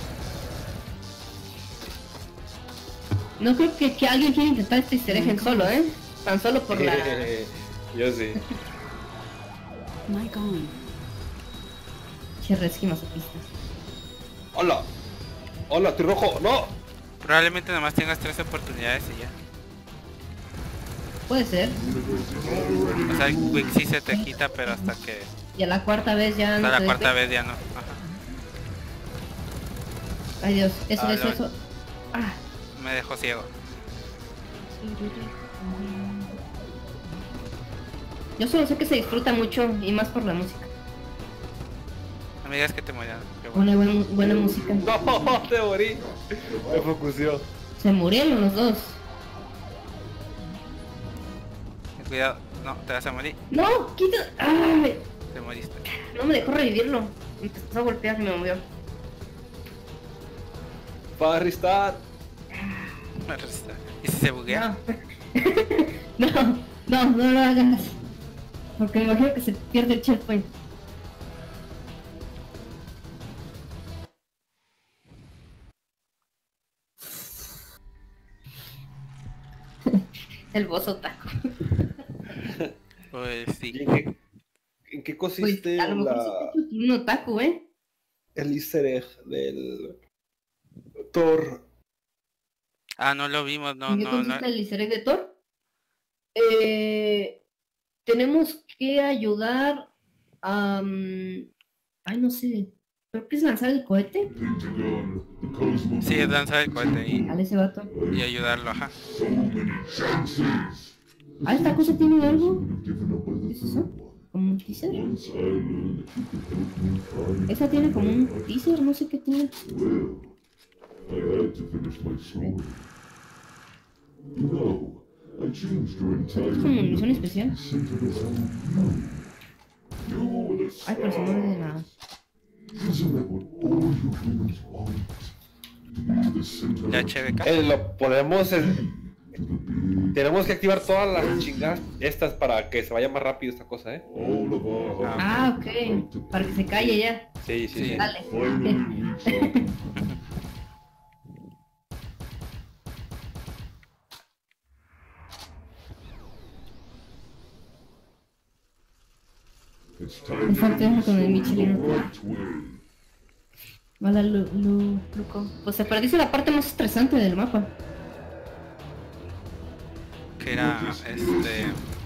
No creo que, que alguien quiera intentar este easter egg en solo, ¿eh? Tan solo por la... Yo sí. Mic on. Che, resqui masoquista. ¡Hola! ¡Hola, estoy rojo! ¡No! Probablemente nomás tengas tres oportunidades y ya. Puede ser. O sea, el quick sí se te quita, pero hasta que... Y a la cuarta vez ya no Hasta te la cuarta des- vez ya no. Ajá. Ay Dios, eso, Ah, eso, lol. eso. Ah. Me dejó ciego. Yo solo sé que se disfruta mucho y más por la música. Amigas que te morían. Qué bueno. Pone buen- buena música. ¡No! ¡Te morí! Me focuseó. Se murieron los dos. Cuidado. No, te vas a morir. No, quita. Ay, Te moriste. no me dejó revivirlo. Me empezó a golpear y me movió. ¡Para restar! Me resta. ¿Y si se buguea? No. no, no, no lo hagas. Porque me imagino que se pierde el checkpoint. El boss otaku. Pues sí. ¿Y en qué, en qué Pues, consiste a lo mejor la, sí te hecho un otaku, ¿eh? el easter egg del Thor? Ah, no lo vimos, no, ¿En qué no, no. consiste el easter egg de Thor? Eh, tenemos que ayudar a... mm, ay, no sé. Creo que es lanzar el cohete. Pentagon, the Cosmo. Sí, es lanzar el cohete y, Dale ese vato. y ayudarlo, ajá. So many chances. Ah, esta cosa tiene algo. given up by ¿Qué the es eso? third one. ¿Como un teaser? Once I learned that you could help me find Esa tiene como un teaser, no sé qué tiene. well, I had to finish my story. No, I changed your Es entire como misión especial. centered around you. You were the Ay, pero se no de nada. Isn't that what all you humans want? To be the center La of H B K. Eh, lo podemos. eh, to the big, tenemos que activar todas las chingadas estas para que se vaya más rápido esta cosa, ¿eh? all of our hearts Ah, ok. Para que se calle ya. Sí, sí, sí. Dale. finally reach out. It's time Me falta to eso con el go Michelin. the right way. Vale, Lu, Lu, Luco. Pues se perdió la parte más estresante del mapa. Que era este.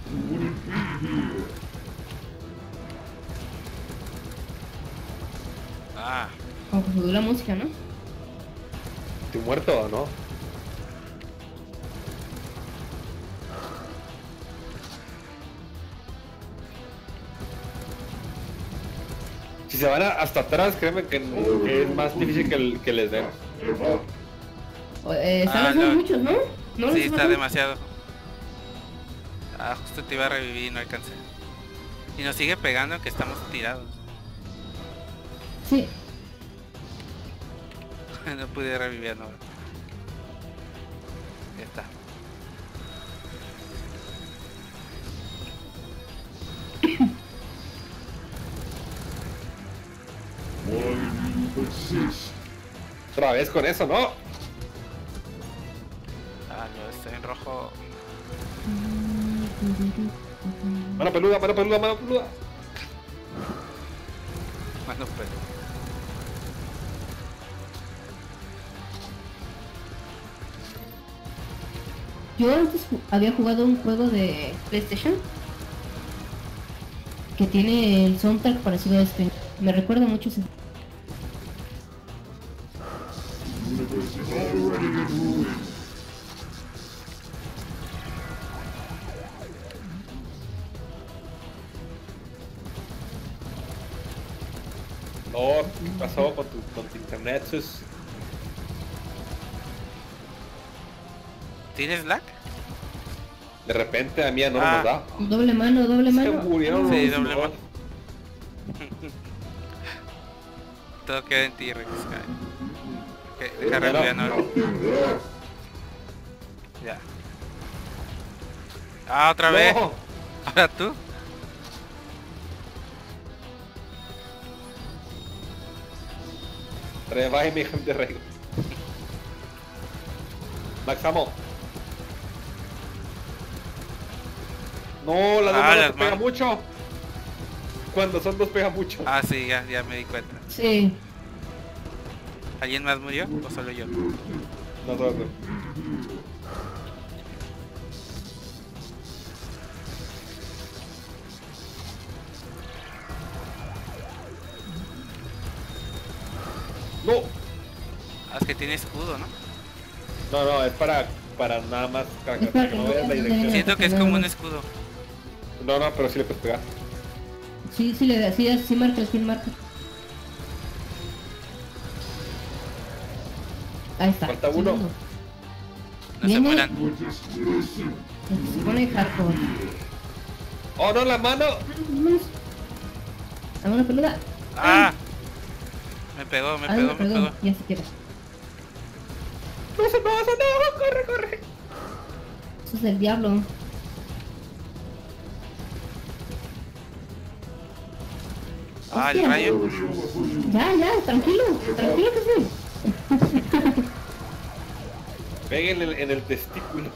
Ah, Como que subió la música, ¿no? ¿Estoy muerto o no? Si se van a- hasta atrás, créeme que, que es más difícil que, el- que les den. O- Eh, están Ah, haciendo no. muchos, ¿no? ¿No sí, les está mató? demasiado. Ah, justo te iba a revivir y no alcancé. Y nos sigue pegando que estamos tirados. Sí. No pude revivir, no. Ya está. Why do you persist? Otra vez con eso, ¿no? Ah, no, estoy en rojo. Mano peluda, mano peluda, mano peluda. Bueno, pues. Yo antes ju- había jugado un juego de PlayStation que tiene el soundtrack parecido a este. Me recuerda mucho ese. Universe is already in ruin. No, ¿qué pasó con tu, con tu internet? Sus? ¿Tienes lag? De repente a mí ya no Ah. nos da. Doble mano, doble Se mano. murieron Sí, los doble dos. mano. Todo queda en ti, Rex. Ok, deja Bueno. revivir ahora. Ya. Ah, otra vez. No. Ahora tú. Revive mi gente rey. Max Amo. No, las dos Ah, manos las te pega manos. mucho. Cuando son dos pega mucho. Ah, sí, ya, ya me di cuenta. Sí. ¿Alguien más murió o solo yo? Nosotros. No, Ah, es que tiene escudo, ¿no? no, no, es para, para nada más para que, Es para para que no que veas la no- dirección. Siento que es como un escudo. No, no, pero sí le puedes pegar. Sí, sí, le sí, sí marca, sí marca. Ahí está. Falta uno. segundo. No se Viene- mueran. What is this? Se pone hardcore. ¡Oh, no, la mano! Vámonos. A una peluda. ¡Ah! Me pegó, me Ah, pegó, no, me perdón. pegó. Ya se queda. ¡No se pasa, no! ¡Corre, corre! Eso es del diablo. Ah, el Hostia. rayo. Ya, ya, tranquilo. Tranquilo que sí. Peguen en el, en el testículo.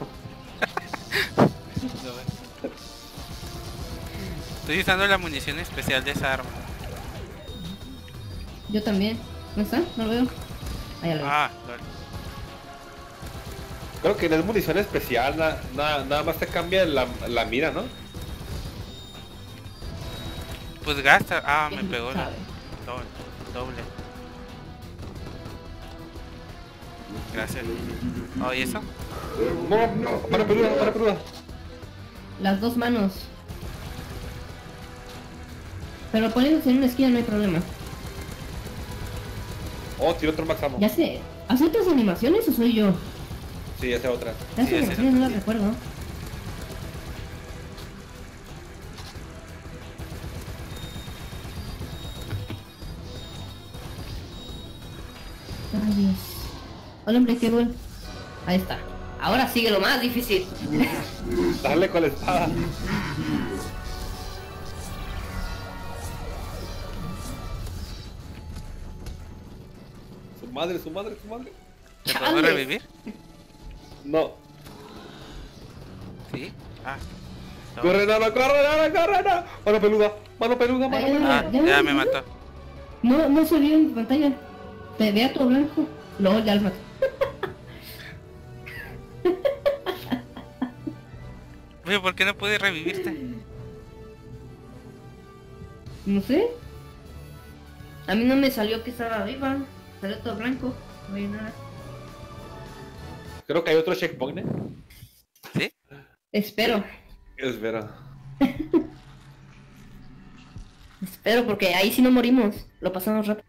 Estoy usando la munición especial de esa arma. Yo también. ¿No está? No lo veo. Ahí lo veo. Ah, lol. Creo que no es munición especial, na- na- nada más te cambia la, la mira, ¿no? Pues gasta. Ah, me ¿Quién pegó la sabe? doble. doble. Gracias. Oh, ¿y eso? No, no, para peluda, para peluda. las dos manos. Pero poniéndose en una esquina no hay problema. Oh, tiene otro Max Ammo. Ya sé, ¿hace otras animaciones o soy yo? Sí, hace otra. Las Sí, ese animaciones no. no las recuerdo. Ay, Dios. Hola, hombre, qué bueno. Ahí está. Ahora sigue lo más difícil. Dale con la espada. Su madre, su madre, su madre. ¿Te podemos Chales. revivir? No. Sí. Ah. No. Corre, no, no, corre, no, no, corre, no. Mano peluda, mano peluda, mano Ay, peluda. Ah, Ya, ya ya, me ya. mató. No, no se vio en pantalla. Te vea todo blanco. Luego ya lo maté. Oye, ¿por qué no pude revivirte? No sé. A mí no me salió que estaba viva. Salió todo blanco. No hay nada. Creo que hay otro checkpoint, ¿eh? ¿Sí? Espero. Espera. Espero porque ahí sí no morimos. Lo pasamos rápido.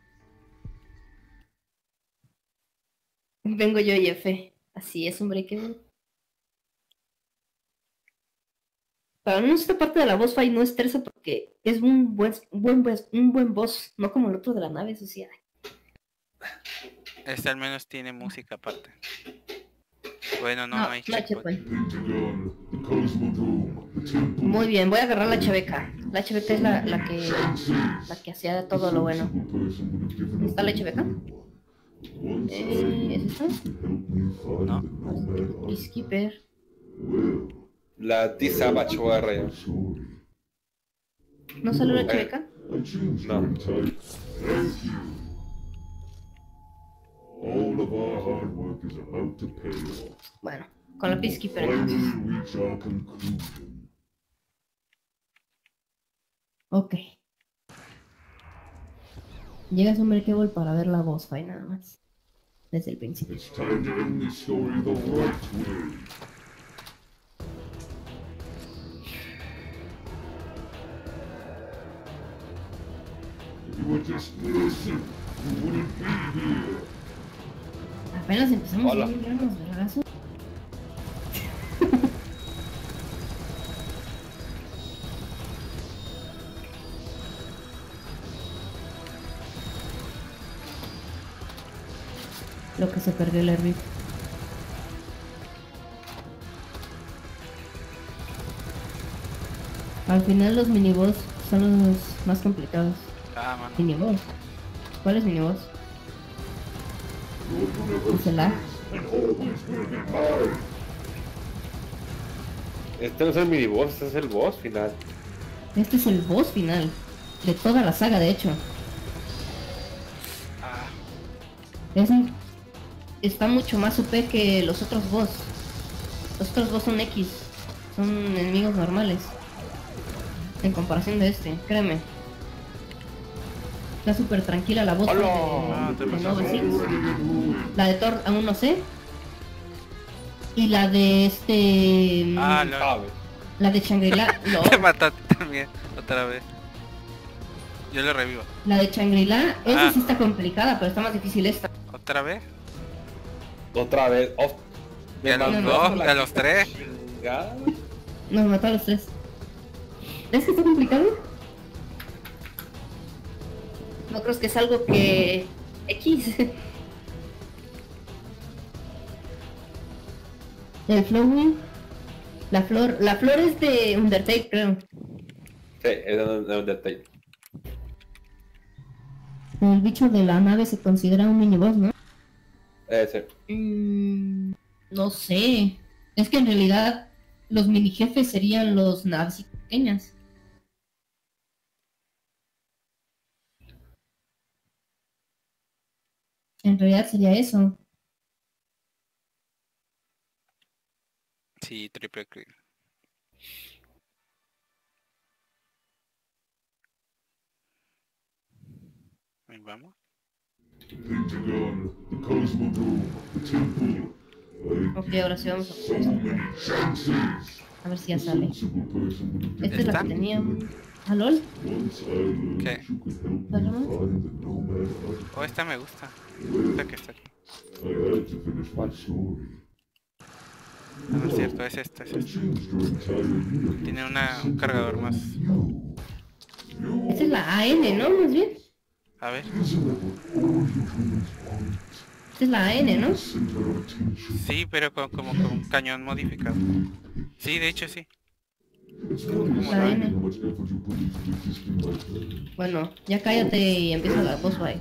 Vengo yo y F. Así es, hombre, qué bueno. Para mí esta parte de la boss fight no estresa porque es un buen, un buen, boss- un buen boss, no como el otro de la nave, eso sí. Este al menos tiene música aparte. Bueno, no, No, no hay no hay checkpoint. checkpoint. Pentagon, the Cosmodrome, the temple. Muy bien, voy a agarrar la Chebeca. La Chebeca es la, la que la que hacía todo lo bueno. ¿Dónde ¿Está la Chebeca? Eh, ¿es esta? No. Peacekeeper. La T-Savage voy a agarrar. ¿No salió la Chebeca? No. All of our hard work is about to pay off. Bueno, con la Peacekeeper entonces. Finally reach our conclusion. Ok. Llegas hombre Cable para ver la boss fight nada más. Desde el principio. It's time to end this story the right way. If you would just listen, you wouldn't be here. Apenas empezamos Hola. a ir unos vergazos. Lo que se perdió el hervir. Al final los miniboss son los más complicados. Ah, mano. ¿Miniboss? ¿Cuál es miniboss? ¿Es el A? Este no es el mini boss, este es el boss final. Este es el boss final. De toda la saga, de hecho. Ah, Es un- Está mucho más O P que los otros boss. Los otros boss son X. Son enemigos normales. En comparación de este, créeme. Está súper tranquila la boss ¡Hola! de, de Nova Six. La de Thor aún no sé. Y la de este... ah, mm, no. ¿Sabes? La de Shangri-La. no, Te mató a ti también, otra vez. Yo lo revivo. la de Shangri-La, esa Ah. sí está complicada, pero está más difícil esta. ¿Otra vez? Otra vez. Oh, me ¿Y a los mandó dos? la ¿A los tres? chingada. Nos mató a los tres. ¿Ves que está complicado? No creo que es algo que... X. El Flowing. La flor... La flor es de Undertale, creo. Sí, es de de Undertale. El bicho de la nave se considera un miniboss, ¿no? Ese. Mm, no sé. Es que en realidad los mini jefes serían los naves pequeñas. En realidad sería eso. Sí, triple kill. Ahí vamos. Pentagon, the Cosmodrome, the temple. I Ok, ahora sí vamos a... so many chances. A ver si ya A sale. sensible person would have Esta es la ¿Está? que tenía. ¿Ah, lol? Once I learned ¿Qué? that you could help me ¿Perdón? find the nomad Oh, artifact, esta me gusta. Esta que está aquí. I had to finish my story. Ah, no es cierto, es esta, es I esta. changed your entire universe Tiene to una, be un centered cargador más. around you. Esta es la A N, ¿no? Más bien. A ver. Isn't that what all you humans want? Esta es la A N, ¿no? The center of attention. Sí, pero con, como con un cañón modificado. Sí, de hecho sí. It's really La astounding N. how much effort you put into resisting my plan. Bueno, ya cállate y empieza la boss fight.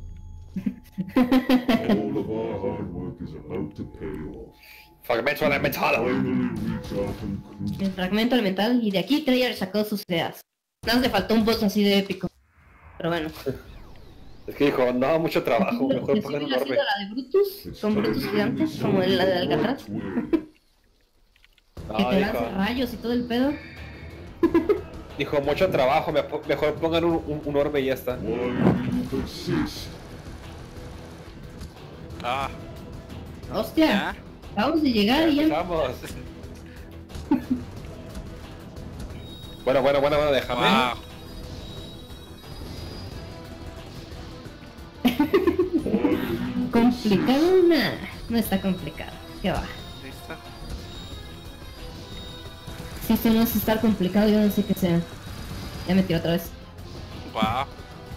All of our hard work is about to pay off. Fragmento elemental. Finally reach our conclusion. El fragmento elemental y de aquí Treyarch sacó sus ideas. Nada más le faltó un boss así de épico. Pero bueno. Es que dijo, no, mucho trabajo, mejor Si pongan un hubiera sido orbe. la de Brutus, con Brutus gigantes, como en la de Alcatraz, que No, te dijo, lanza rayos y todo el pedo. dijo, mucho trabajo, me- mejor pongan un, un, un orbe y ya está. Why do you persist? Ah, Hostia, ya. acabamos de llegar y ya. Empezamos. Bueno, bueno, bueno, bueno, déjame. Wow. Complicado, nada. No está complicado. ¿Qué va? ¿Listo? Si esto no es estar complicado, yo no sé qué sea. Ya me tiró otra vez. Wow.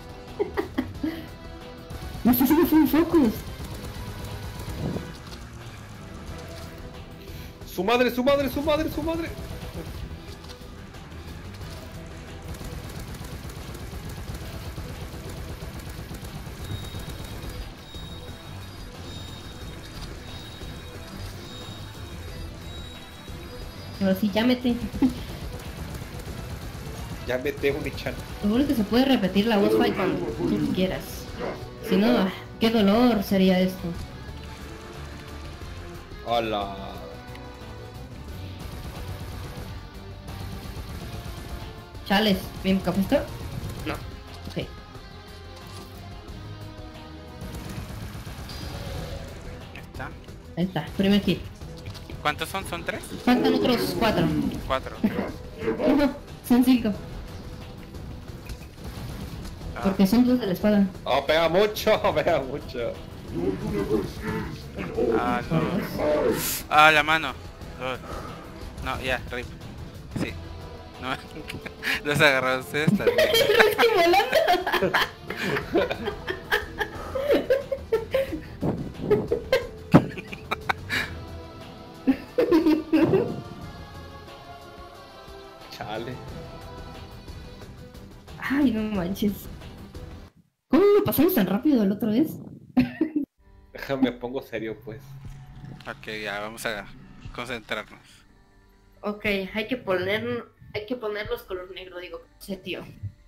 Me está haciendo full focus. Su madre, su madre, su madre, su madre. Ahora sí, ya mete. Ya mete un Ichan. Seguro que se puede repetir la boss fight cuando tú quieras. Si no, ah, qué dolor sería esto. Hola. Chales, ¿bien capito? No. Ok. Ya está. Ahí está, primer hit. ¿Cuántos son? ¿Son tres? Faltan otros cuatro. Cuatro. No, son cinco. Ah, Porque son dos de la espada. Oh, pega mucho, pega mucho. ah, no. Ah, la mano. Lol. No, ya, rip. Sí. No, los agarró ustedes también. Chale. Ay, no manches. ¿Cómo lo pasamos tan rápido la otra vez? Déjame, pongo serio, pues. Ok, ya, vamos a concentrarnos. Ok, hay que poner, hay que ponerlos color negro, digo, sí, tío.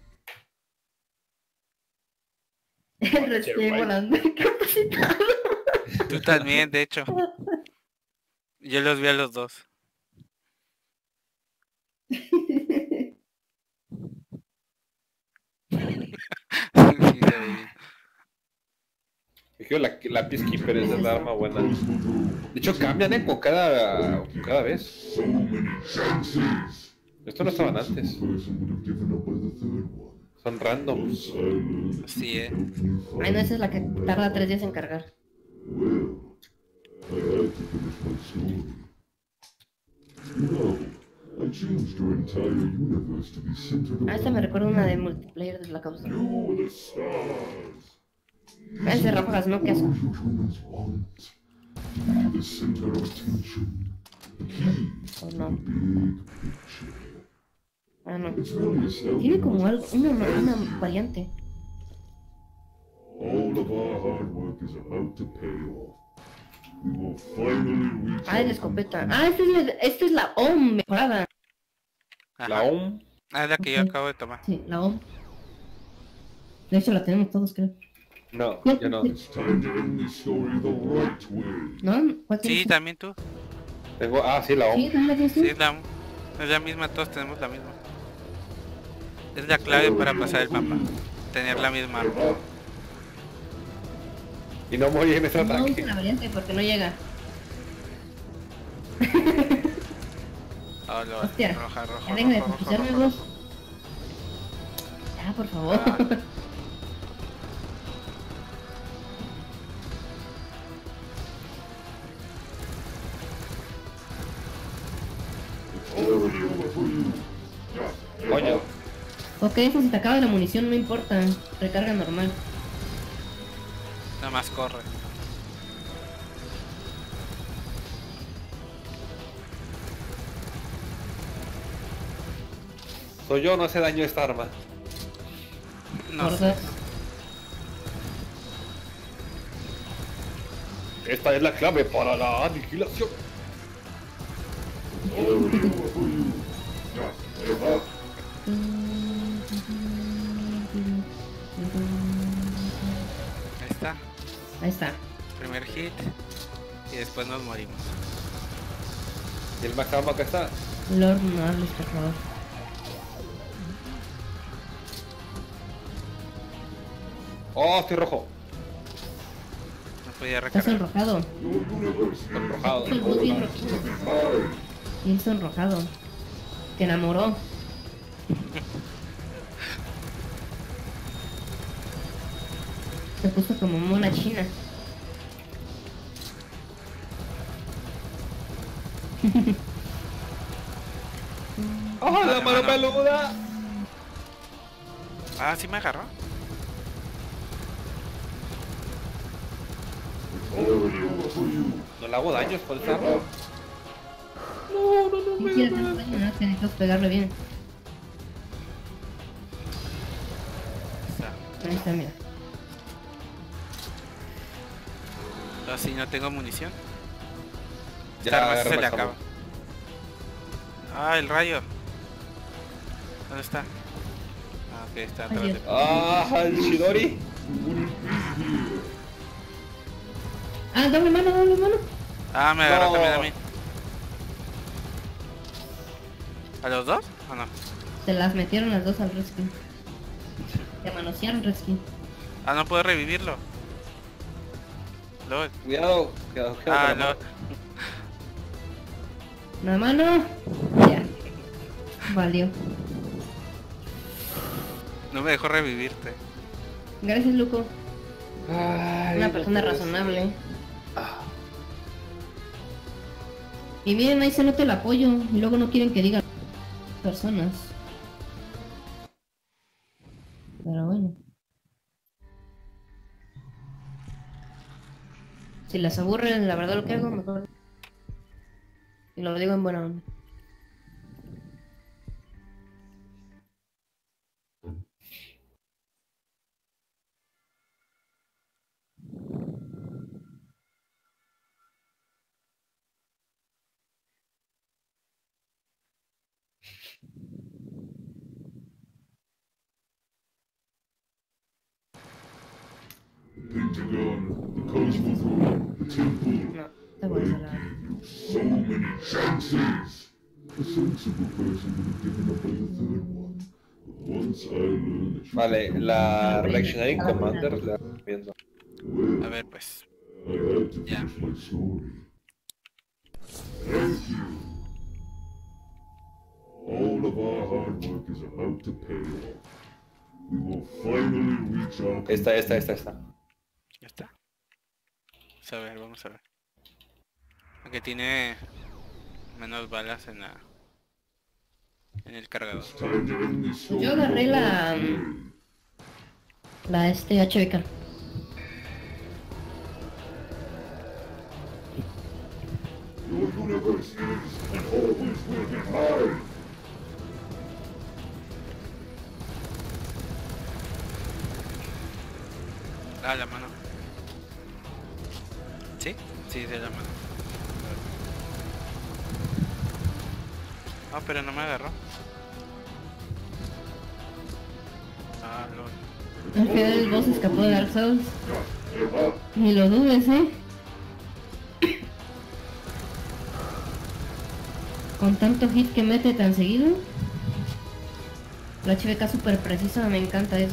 Estoy volando capacitado. Tú también, de hecho. Yo los vi a los dos. Sí, se ve bien. Es que la, la Peacekeeper es el arma buena. De hecho, cambian, ¿eh? Con cada, con cada vez. So many chances. Esto no estaban A antes. person would have given up by the third one. Son randoms. Once I learned Sí, eh. help me find Ay, no, esa es la que the nomad tarda tres días en cargar. Well, I had to finish my story. You know, I changed your entire universe to be centered Ah, esta me around recuerda una de multiplayer de Black Ops. you, the stars. Ah, ese ráfagas, no, qué asco. All you humans want. Be the center of attention. The key Oh, to no. the big picture. Ah, no. It's really astounding. Tiene como algo, una, una variante. All of our hard work is about to pay off. We will finally reach Ah, es la our escopeta. Ah, esta es la, esta es la O M mejorada. La Ajá. O M. Ah, es la que yo Ok. acabo de tomar. Sí, la O M. De hecho, la tenemos todos, creo. No, yo no. It's time to end this story the right way. ¿No? ¿Cuál Sí, tienes tú? también tú. Tengo, ah, sí, la O Sí, M. también la tienes tú. Sí, es la, es la misma, todos tenemos la misma. Es la clave para pasar el mapa. Tener la misma arma. Y no morir en ese No ataque. usa la variante porque no llega. Oh, lo, Hostia. roja, rojo, Ya venga de rojo, rojo, conquistarme rojo, vos. rojo. Ya, por favor. Ah. Coño. Ok, eso si te acaba la munición no importa. Recarga normal. Nada más corre. Soy yo, no hace daño esta arma. No Por sé. dos. Esta es la clave para la aniquilación. Ahí está. Ahí está. Primer hit. Y después nos morimos. Y el max ammo acá está. Lord, no hables, por favor. Oh, estoy rojo. No podía Estás recargar. enrojado. Enrojado. El bus bien rojito. Y él sonrojado. Te enamoró. Se puso como mona china. ¡Oh, la Vale, mano mano. peluda! Ah, sí me agarró. No le hago daños con esta arma. No quiere hacer daño, no, es que necesitas pegarle bien. Ahí está. Ahí está, mira. Así no tengo munición. Ya, Esta arma agarré se le max acaba. ammo. Ah, el rayo. ¿Dónde está? Ah, ok, está atrás Ay, de... Ah, el Chidori. Ah, doble mano, doble mano. Ah, me agarró No. también a mí. ¿A los dos? ¿O no? Se las metieron las dos al reskin. Te manosearon reskin. Ah, no puedo revivirlo. LOL. Cuidado, cuidado, cuidado. Ah, con la no. mano. Una mano. Ya. Valió. No me dejó revivirte. Gracias, Luco. Ay, Una no persona puede ser. razonable. Ah, Y miren, ahí se nota el apoyo. Y luego no quieren que digan personas. Pero bueno. Si las aburren, la verdad lo que hago, mejor. Y lo digo en buena onda. Pentagon, the Cosmo Throne, the Temple. No, te voy a hablar. So many chances. A sensible person would have given up on the third one. But once I learned that you Vale, la Reactionary Commander la estoy viendo. well, A ver, pues. I had to Yeah. finish my story. Thank you. All of our hard work is about to pay off. We will finally reach our Esta, esta, esta, esta. Ya está. Vamos a ver, vamos a ver. Aunque tiene menos balas en la... en el cargador. It's time to end this story. Yo agarré la. La este H B K. Your universe is and always will be mine. Ah, la mano. ¿Sí? Sí, de la mano. Ah, pero no me agarró. Ah, lol. Al final el boss escapó de Dark Souls. Ni lo dudes, eh. Con tanto hit que mete tan seguido. La H B K super precisa, me encanta eso.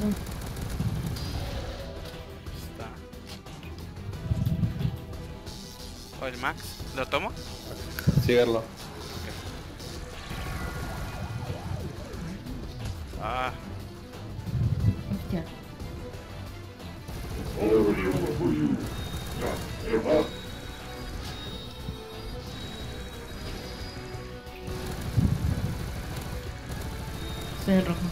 Está. ¿O el Max? ¿Lo tomo? Sí, verlo. Ah, Hostia. Already over for you. Not ever. Estoy en rojo.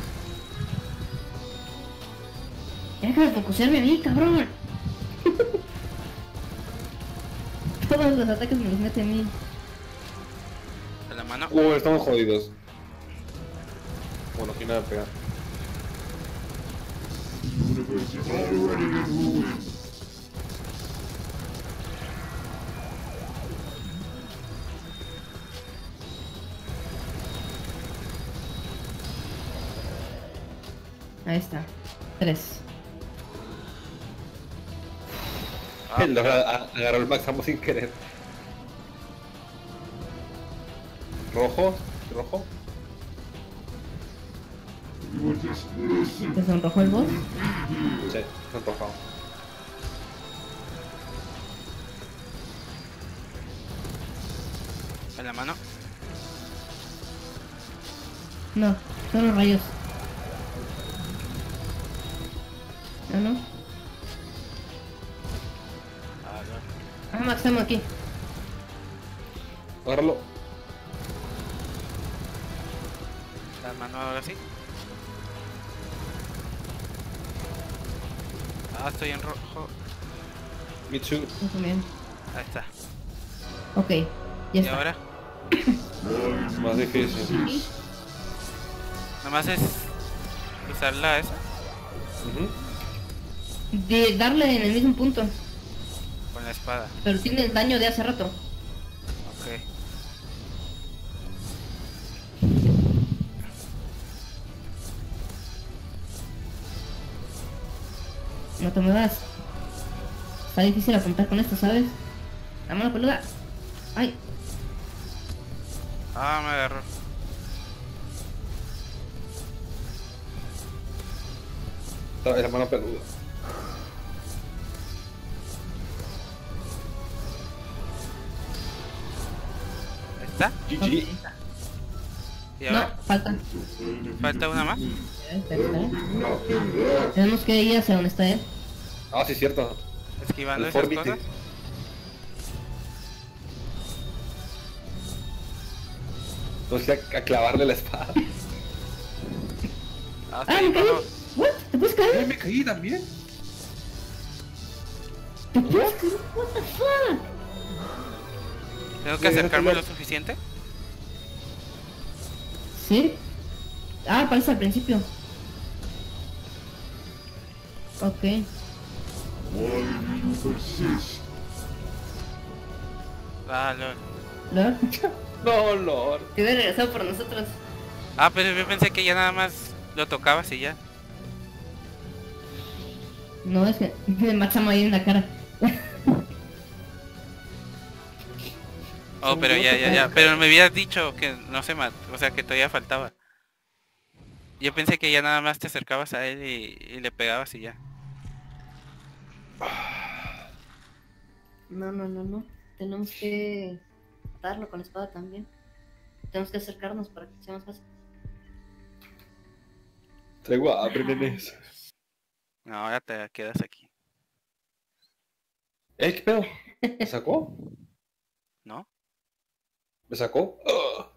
Deja de focusearme a mí, cabrón. Todos los ataques me los mete a mí. a la mano. Uh, estamos jodidos. Bueno, aquí nada pega. The universe is already in ruins. Ahí está. Tres. Ah, El Dora a- agarró el máximo sin querer. Rojo, rojo. You are just listen. ¿Te sonrojó el boss? Sí, está rojado. a la mano. No, son los rayos. No, no. Ah, no. Ah, Max, estamos aquí. Agárralo. La mano ahora sí. Ah, estoy en rojo. Mitsu. Muy bien. Ahí está. Ok, ya Y está. ahora, Es más difícil. nomás es usar la esa Ujú. De darle en el mismo punto, con la espada. pero tiene el daño de hace rato. Ok. No te muevas. Está difícil apuntar con esto, ¿sabes? La mano peluda. Ay, Ah, me agarró. Está en la mano peluda. Ahí está. G G. Y no, ahora, falta. falta una más. Espera, espera. Tenemos que ir hacia donde está él. Ah, sí, cierto. Esquivando El esas Forbite. cosas. Entonces a, a clavarle la espada. Ah, ¡Ah, estoy me en caí! rojo. ¿What? ¿Te puedes Ay, caer? me caí también. ¿Te puedes caer? What the fuck? ¿Tengo que Sí, acercarme déjame- lo suficiente? ¿Sí? Ah, aparece al principio. Ok. Why do you persist? Ah, lol. Lord. No, Lord. Te hubiera regresado por nosotros. Ah, pero yo pensé que ya nada más lo tocabas y ya. No, es que me matamos ahí en la cara. Oh, pero ya, ya, ya. Pero me habías dicho que no se mató, o sea, que todavía faltaba. Yo pensé que ya nada más te acercabas a él y, y le pegabas y ya. No, no, no, no. Tenemos que darlo con la espada también. Tenemos que acercarnos para que sea más fácil. Traigo hambre, nenes. No, ahora te quedas aquí. ¿Eh? ¿Qué pedo? ¿Me sacó? ¿No? ¿Me sacó? Ah.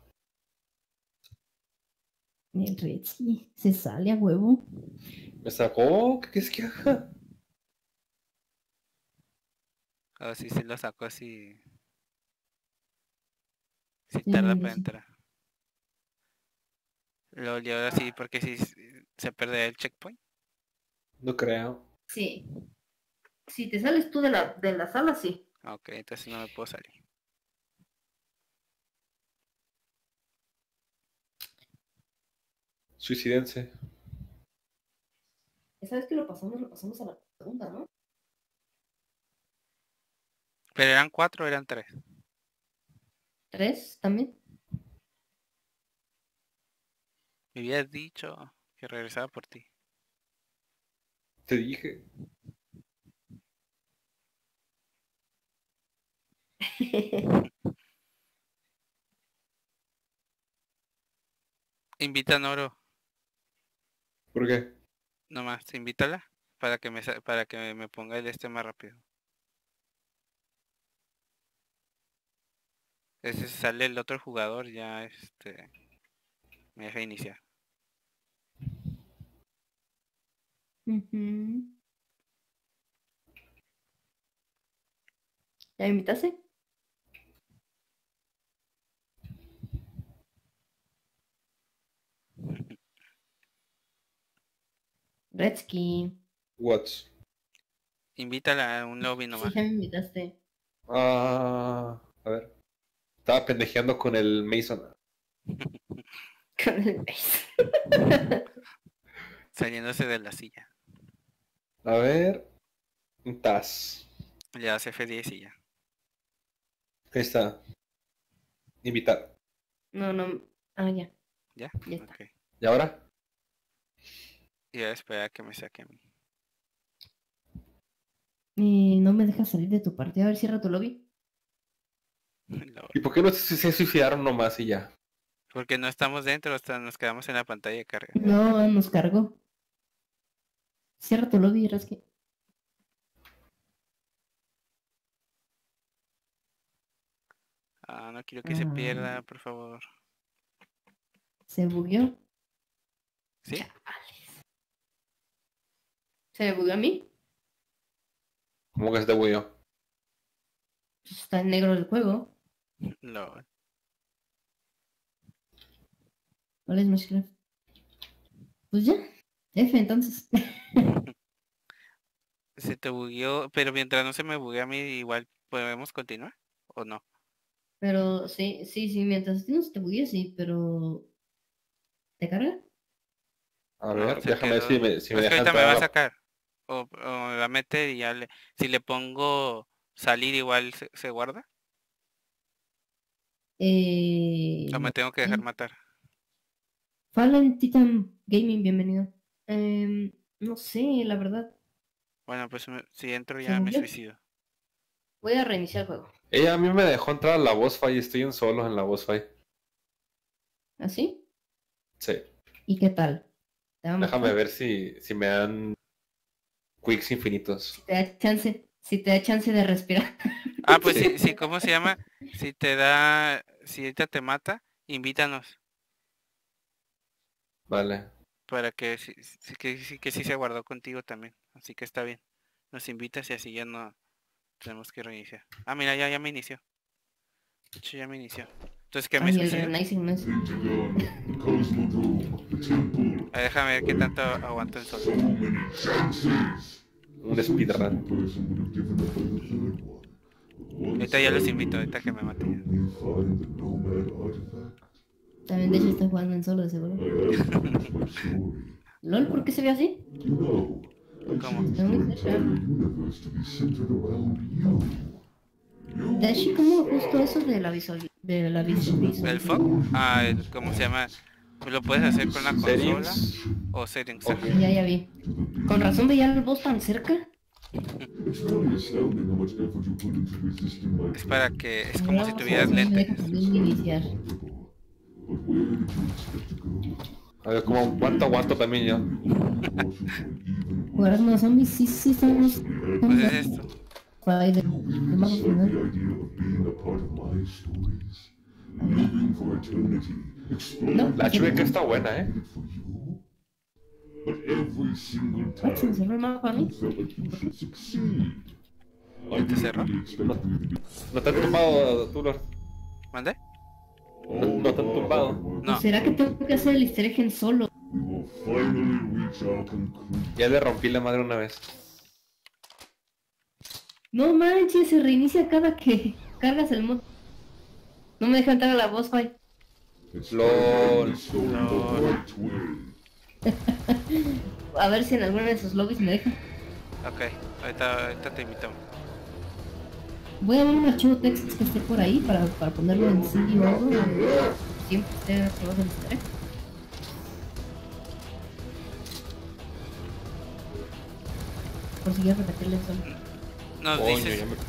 El Retzi se sale a huevo. ¿Me sacó? ¿Qué quieres que haga? O sí, sí lo sacó así. Sí Sí, tarda sí, para sí. entrar. Lo y ahora sí, porque si se pierde el checkpoint. No creo. Sí. Si te sales tú de la, de la sala, sí. Ok, entonces no me puedo salir. Suicidense. Esa vez que lo pasamos, lo pasamos a la segunda, ¿no? Pero eran cuatro o eran tres. ¿Tres también? Me habías dicho que regresaba por ti. Te dije. Invita a Noro. ¿Por qué? Nomás, invítala para que me sa- para que me ponga el este más rápido. Ese sale el otro jugador, ya este me deja iniciar. Ujú. ¿Ya me invitaste? Redsky. What's? Invítala a un lobby Sí, nomás. ya me invitaste. Ah, a ver. Estaba pendejeando con el Mason. Con el base. Saliéndose de la silla. A ver. Taz. Le das F diez y ya. Ahí está. Invitar. No, no. Ah, ya. ¿Ya? Ya está. Ok. ¿Y ahora? Y a esperar a que me saque a mí. Eh, no me dejas salir de tu partida. A ver, cierra tu lobby. Lol. ¿Y por qué no se, se suicidaron nomás y ya? Porque no estamos dentro, hasta nos quedamos en la pantalla de carga. No, nos cargó. Cierra tu lobby, Redsky. Ah, no quiero que se Ah. pierda, por favor. Se bugueó. ¿Sí? ¿Se me bugueó a mí? ¿Cómo que se te bugueó? Pues está en negro el juego. Lol. ¿Cuál es Minecraft? Pues ya. F, entonces. Se te bugueó, pero mientras no se me buguee a mí, igual podemos continuar, ¿o no? Pero sí, sí, sí, mientras a ti no se te buguee, sí, pero... ¿Te carga? A No, ver, se déjame ver quedó. si me, si me Es que dejan ahorita me va a entrar. sacar. O, o me va a meter y ya le... Si le pongo salir, igual se, se guarda. Eh... O me tengo que dejar matar. Fallen Titan Gaming, bienvenido. Em, no sé, la verdad. Bueno, pues me- si entro ¿Se ya me bugueó? suicido. Voy a reiniciar el juego. Ella a mí me dejó entrar a la boss fight y estoy en solo en la boss fight. ¿Así? Sí. ¿Y qué tal? ¿Te va a Déjame matar? ver si, si me dan quicks infinitos. Te da chance, si te da chance de respirar. Ah, pues Sí. sí, sí, ¿cómo se llama? Si te da... Si ahorita te mata, invítanos. Vale. Para que sí, sí, que, sí, que sí se guardó contigo también. Así que está bien. Nos invitas y así ya no tenemos que reiniciar. Ah, mira, ya, ya me inició. De hecho, ya me inició. Entonces, ¿qué me Ay, el suicido? Renaissing no es... Pentagon, the Cosmodrome, the temple. Ah, déjame ver qué tanto aguanto el sol. So many chances. Un speedrun. Person would have given up on the third one. But once Ahorita ya los I invito, ahorita que me maten. we find the Nomad artifact. También de hecho está jugando en solo, de seguro. I have to finish my story. ¿LOL? ¿Por qué se ve así? You know, I ¿Cómo? changed the entire universe to be centered around you. You De hecho, como justo eso de la visual... De la visual... ¿El F O C? Ah, el- ¿cómo se llama? Pues lo puedes hacer con la consola Settings. o settings. Ok. Ya, ya vi. Con razón veía al boss tan cerca. It's really astounding how much effort you put into resisting my Es para que... Es como si tuvieras No me lentes. deja también iniciar. But where did you expect to go? A ver, como cuánto aguanto también yo. Jugar con los zombies, sí, sí, estamos... Pues es esto. Ahí de... de más The final. idea of being a part of my stories, living for eternity, exploring No, La chueca está buena, ¿eh? for you. But every single Ah, se me time, cerró el mapa a mí. you felt like you should succeed. I ¿Te cerró? really expected you to be ¿No te han tumbado tú, Lord? ¿Mande? No, no te han tumbado. No. ¿Será que tengo que hacer el easter egg en solo? We will finally reach our conclusion. Ya le rompí la madre una vez. No manches, se reinicia cada que cargas el mod. No me deja entrar a la boss fight. It's LOL. the story the right way. A ver si en alguno de esos lobbies me deja. Ok, ahorita, ahorita te invitamos. Voy a ver un archivo text que esté por ahí para, para ponerlo en C D o algo. Siempre esté aprobado el easter egg. Por si quieres repetirle eso. Nos Coño, dices, ya me...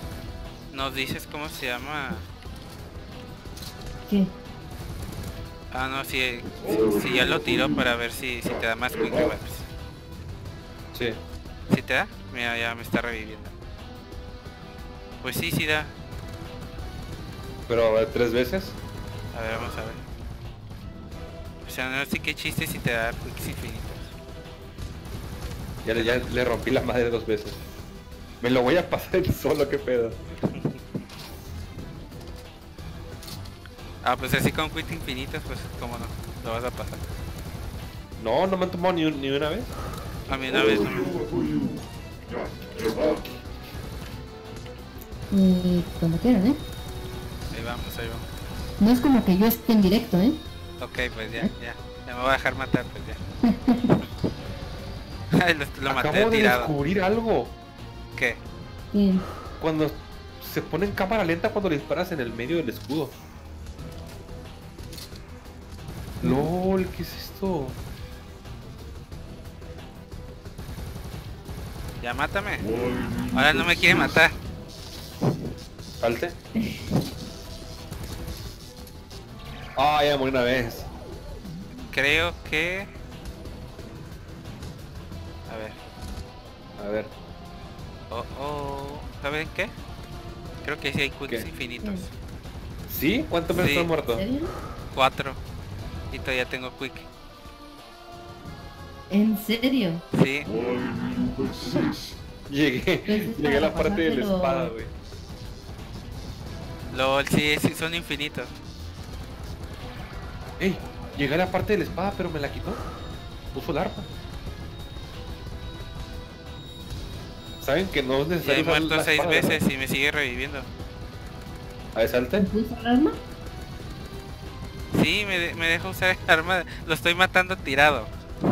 nos dices cómo se llama. ¿Qué? Ah, no, sí, sí, sí, ya lo tiró para ver si, si te da más quick revives. Sí. ¿Sí te da? Mira, ya me está reviviendo. Pues sí, sí da. Pero a ver, tres veces. A ver, vamos a ver. O sea, no sé qué chiste si te da quicks infinitos. Ya, le- ya le rompí la madre dos veces. Me lo voy a pasar en solo, qué pedo. Ah, pues así con quicks infinitos, pues cómo no, lo vas a pasar. No, no me han tomado ni, un- ni una vez. A mí una vez no me... Eh, cuando quieran, ¿eh? Ahí vamos, ahí vamos. No es como que yo esté en directo, ¿eh? Ok, pues ya, ya. Ya me voy a dejar matar, pues ya. Ay, lo, lo maté Acabo de tirado. descubrir algo. ¿Qué? Bien. Cuando se pone en cámara lenta cuando le disparas en el medio del escudo. LOL, ¿qué es esto? Ya mátame. Ahora no me quiere matar. Salte. Ah, ya morí una vez. Creo que... A ver. A ver. Oh, oh. ¿Saben qué? Creo que sí hay quicks ¿Qué? infinitos. ¿Sí? ¿Cuántos veces Sí. has muerto? ¿En serio? Cuatro. Y todavía tengo quick. ¿En serio? Sí. Why do you persist? Llegué, Pues es llegué a la para parte de la pasártelo. espada, güey. LOL, sí, sí, son infinitos. Ey, llegué a la parte de la espada, pero me la quitó. Puso el arma. ¿Saben que no es Y he necesario usar muerto la seis espada, veces ¿verdad? y me sigue reviviendo. A ver, salte. ¿Puso el arma? Sí, me, de- me deja usar el arma. Lo estoy matando tirado.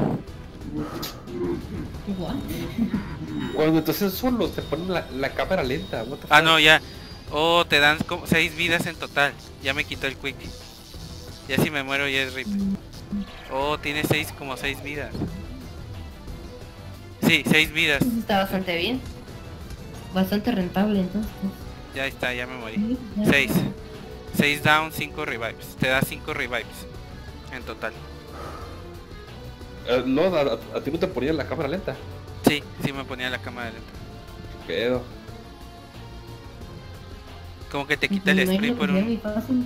What? Cuando entonces solo te ponen la, la cámara lenta. What the Ah, fuck? no, ya. Oh, te dan como seis vidas en total. Ya me quitó el quick. Ya si me muero ya es rip. Oh, tiene seis como seis vidas. Sí, seis vidas. Eso está bastante bien. Bastante rentable, entonces. Ya está, ya me morí. Sí, ya. seis. seis down, cinco revives. Te da cinco revives en total. Eh, no, a, a- a ti no te ponían la cámara lenta. Sí, sí me ponía la cámara lenta. ¿Qué pedo? Como que te quita el No hay spray lo por que sea un... muy fácil.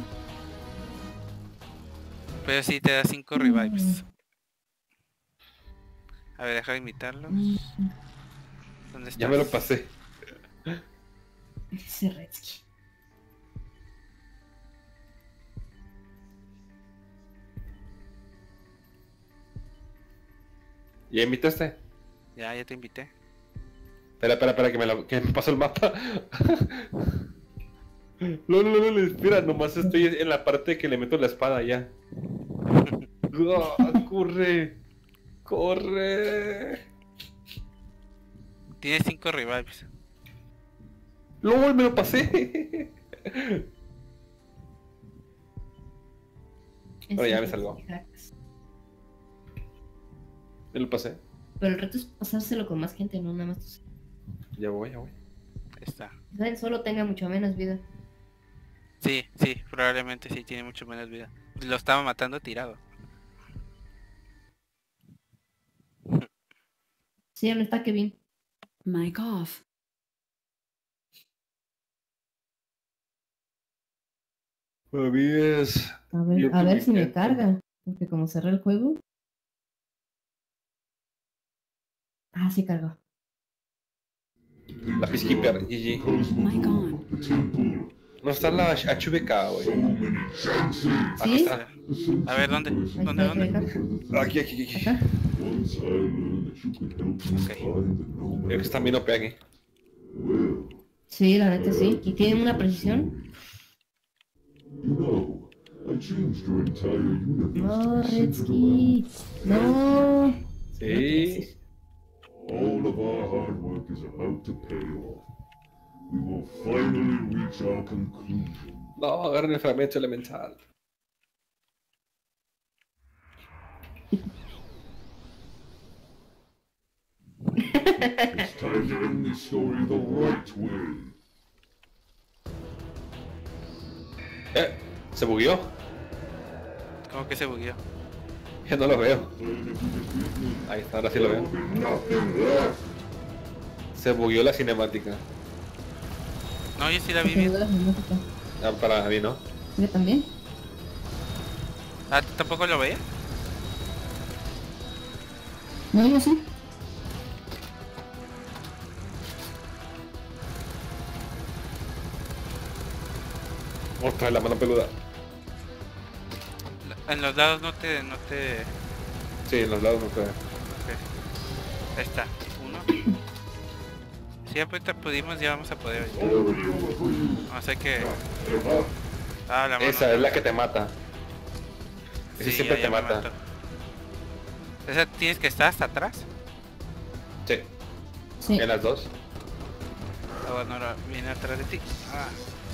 Pero sí te da cinco revives. A ver, deja de imitarlos. ¿Dónde estás? Ya me lo pasé. Ese Redsky. ¿Ya invitaste? Ya, ya te invité. Espera, espera, espera, que me, la, que me pasó el mapa. No, no, no, no, espera, nomás estoy en la parte que le meto la espada ya. Ah, corre, corre. Tienes cinco revives. LOL, me lo pasé. Ahora ya me salvó. Me lo pasé. Pero el reto es pasárselo con más gente, no nada más tú. Ya voy, ya voy. Ahí está. Quizá él solo tenga mucho menos vida. Sí, sí, probablemente sí tiene mucho menos vida. Lo estaba matando tirado. Sí, no está Kevin. Mic off. A mí es... A ver, Yo a ver si me intento. carga. Porque como cerré el juego. Ah, sí cargó. La Peacekeeper, G G. Mic on. The temple. No está la H V K, So güey. many chances. Aquí ¿Sí? está. A ver, ¿dónde? Ahí ¿Dónde, está, ahí dónde? está. Aquí, aquí, aquí. Acá. Once I learned that you could help me Okay. find the no Creo que están bien O P aquí. Well, Sí, la neta sí. Y tiene una precisión. you know, I changed your entire universe. No, to be centered Redsky. No. Sí. All of our hard work is about to pay off. We will finally reach our conclusion. No, agarren el fragmento elemental. It's time to end this story the right way. Eh, se bugueó. ¿Cómo que se bugueó? Ya no lo veo. Ahí está, ahora sí lo veo. Se bugueó la cinemática. No, yo sí la vi Se bien. bugueó la cinemática. Ah, para mí, ¿no? Yo también. Ah, ¿tú tampoco lo veías? No, yo sí. Otra vez la mano peluda. La- En los lados no te... no te... Sí, en los lados no puede. Ahí está. Uno. Si ya pues, pudimos, ya vamos a poder. No sé qué... Ah, la mano. Esa es la que te mata. Ese Sí, siempre ya- te ya me mata. mató. ¿Esa tienes que estar hasta atrás? Sí, Sí. en las dos. Ah, bueno, ahora viene atrás de ti. Ah.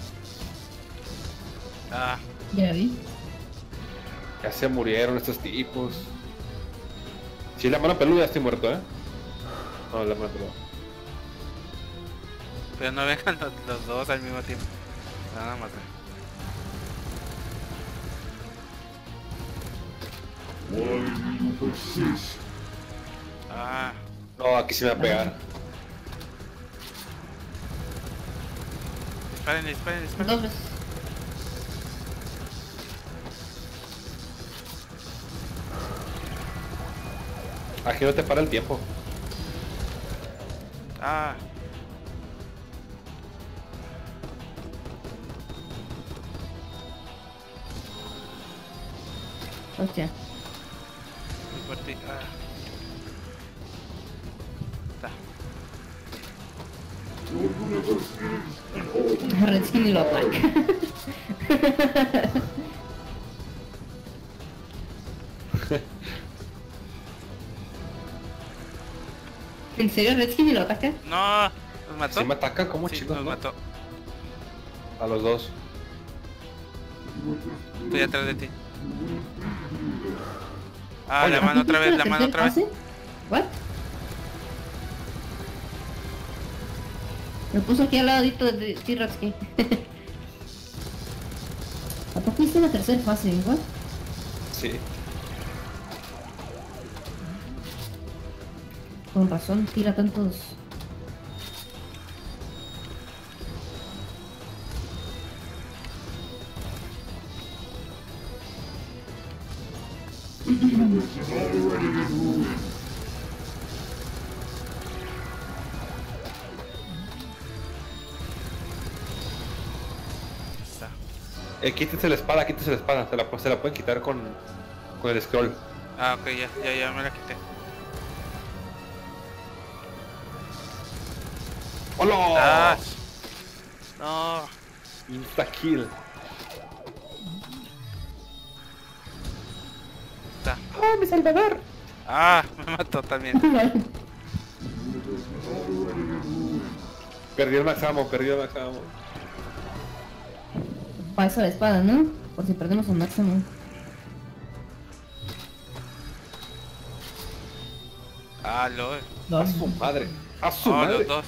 Ah, Ya la vi. Ya se murieron estos tipos. Si es la mano peluda, estoy muerto, ¿eh? No, la mano peluda. pero no vengan los, los dos al mismo tiempo. Nada más. Why do you persist? Ah, No, aquí sí me va a pegar. disparen, disparen, disparen. Dos veces. Aquí no te para el tiempo. Ah, Hostia. muy por ti. Ah. Está. Redskin y lo ataca. ¿En serio Redskin y lo ataca? No, ¿nos mató? ¿Sí me ataca? ¿Cómo Sí, chicos? nos no? mató. A los dos. Estoy atrás de ti. Ah, Oye, la mano otra vez, la ¿Tercer mano otra vez. pase? ¿What? Me puso aquí al ladito de T-Redskin. ¿A poco hice la tercera fase? ¿What? Sí. Con razón tira tantos. Está. Eh, quítese la espada, quítese la espada. Se la, se la pueden quitar con, con el scroll. Ah, ok, ya, ya, ya me la quité. ¡Hola! Ah, no. Insta kill. Está. ¡Oh, mi salvador! Ah, me mató también. Perdió el max ammo, perdió el max ammo. Para eso la espada, ¿no? Por si perdemos el máximo. Ah, lol. A su madre. A su Oh, madre. los dos.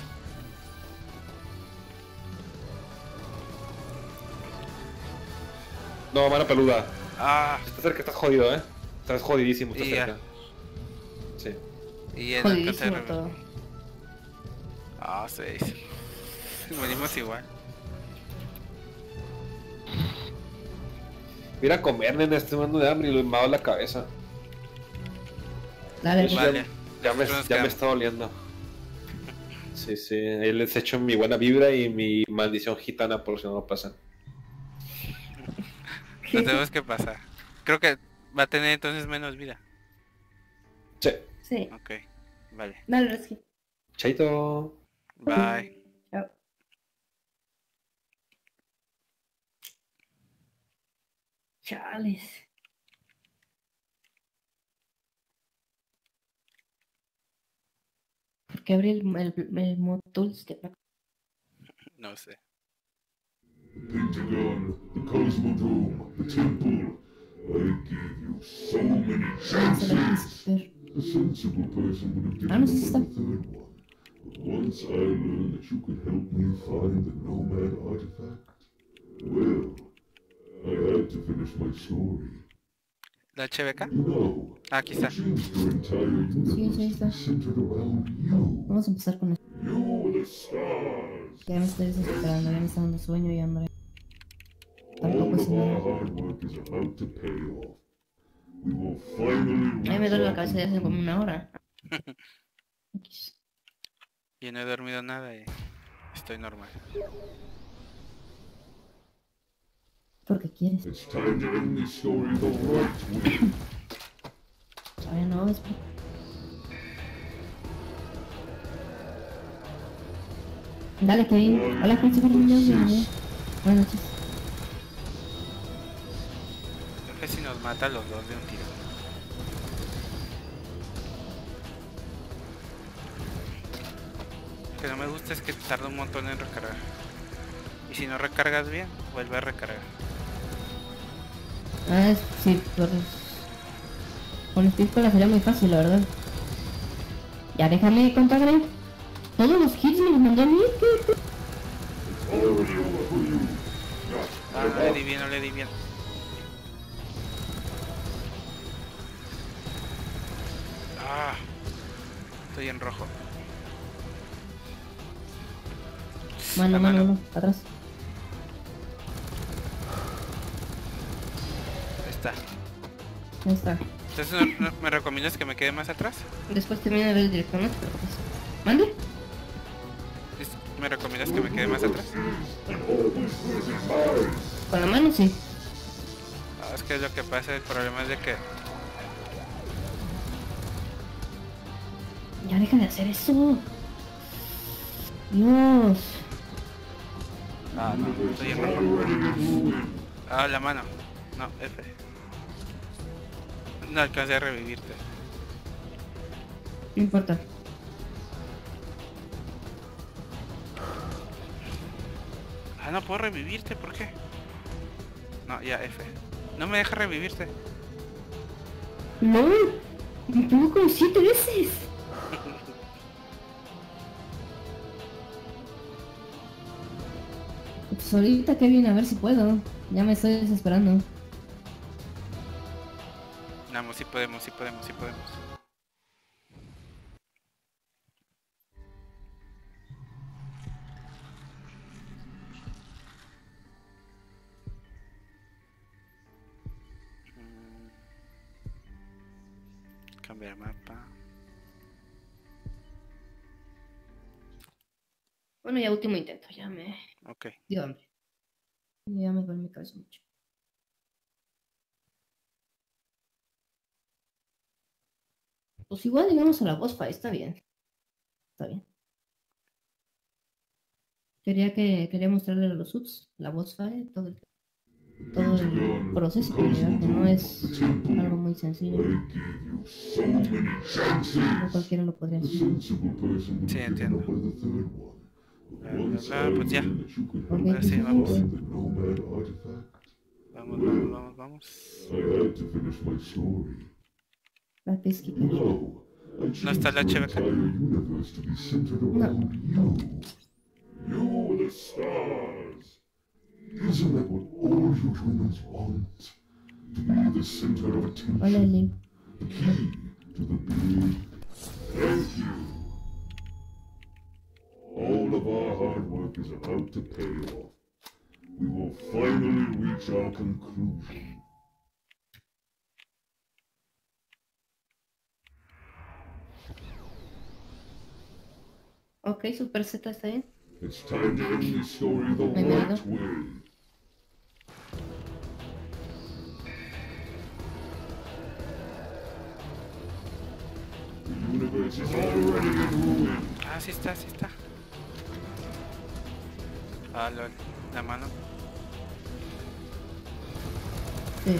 No, mano peluda. Ah, Estás cerca, estás jodido, eh. Estás jodidísimo, estás Y ya. cerca. Sí. y en el Jodidísimo tercero. todo. Ah, seis. Venimos igual. Mira a comer, nena, estoy mando de hambre y lo me ha dado la cabeza. Dale, Yo Vale. Ya, ya me, Nosotros nos ya me quedamos. está doliendo. Sí, sí. Ahí les echo mi buena vibra y mi maldición gitana por si no lo pasan. Lo tenemos que pasar. Creo que va a tener entonces menos vida. Sí. Sí. Ok, vale. Dale, Redskin. Chaito. Bye. Chao. Chales. ¿Por qué abrí el, el, el mod tools de No sé. Pentagon, the Cosmodrome, the Temple. I gave you so many chances. A sensible person would have given Ah, no, you sí está. a third one. But once I learned that you could help me find the Nomad artifact, well, I had to finish my story. ¿La H B K? No, Ah, aquí it está. seems your entire universe sí, ahí está. is centered around you. Vamos a empezar con esto. You, the stars. Ya me estoy desesperando, ya me está dando sueño y hambre. All Tampoco of es our nada. hard work is about to pay off. We will finally A mí me reach duele la our cabeza de hace como una hora. X. Yo no he dormido nada y estoy normal. Porque quieres. It's time to end this story the right way. Todavía no, espera. Dale, Kevin. Hola, Christopher Muñoz. Bienvenido. Buenas noches. Creo que si nos mata a los dos de un tiro. Lo que no me gusta es que tarda un montón en recargar. Y si no recargas bien, vuelve a recargar. Ah, es- sí, por... con Speed Cola sería muy fácil, la verdad. Ya déjame contar, Greg. Todos los hits me los mandó a mí. ¿Qué? ¿Qué? Ah, no le di bien, no le di bien. Ah, estoy en rojo. Mano, La mano, mano. mano, para atrás. Ahí está. Ahí está. Entonces, ¿no- no- ¿me recomiendas que me quede más atrás? Después termina de ver el director, no te preocupes. ¿Mande? Es- ¿Me recomiendas que me quede más atrás? Con la mano, sí. Ah, es que lo que pasa, el problema es de que... Ya deja de hacer eso. Dios. Ah, no, estoy en rojo. Ah, la mano. No, F. No alcancé a revivirte. No importa. Ah, no puedo revivirte, ¿por qué? No, ya, F. No me deja revivirte. No. Me pegó como siete veces. Pues ahorita, Kevin, a ver si puedo. Ya me estoy desesperando. Vamos, sí podemos, sí podemos, sí podemos. Mm. Cambiar mapa. Bueno, ya último intento. Ya me Ok. dio hambre. Ya me duele mi cabeza mucho. Pues igual llegamos a la boss fight, está bien. Está bien. Quería que quería mostrarle a los subs la boss fight, todo el, todo el proceso para llegar, que no es algo muy sencillo. I gave you so many chances. No cualquiera lo podría The hacer. sensible person would Sí, have given entiendo. up by the third one. But Bla, bla, once bla, I pues ya. learned that you could Ok, help Ahora sí, me vamos. find the Nomad artifact, Vamos, vamos, vamos, vamos. I had to finish my story. La pesquita. No, I No está la changed H B your K. entire universe to be centered around you. You, the stars. Isn't that what all you humans want? To be the center of Hola, attention, Eli. the key to the big. Thank you. All of our hard work is about to pay off. We will finally reach our conclusion. Ok, Super Z está bien. It's time to end this story the Bienvenido. right way. The universe is already in ruin. Ah, sí está, sí está. Ah, lol. La mano. Sí.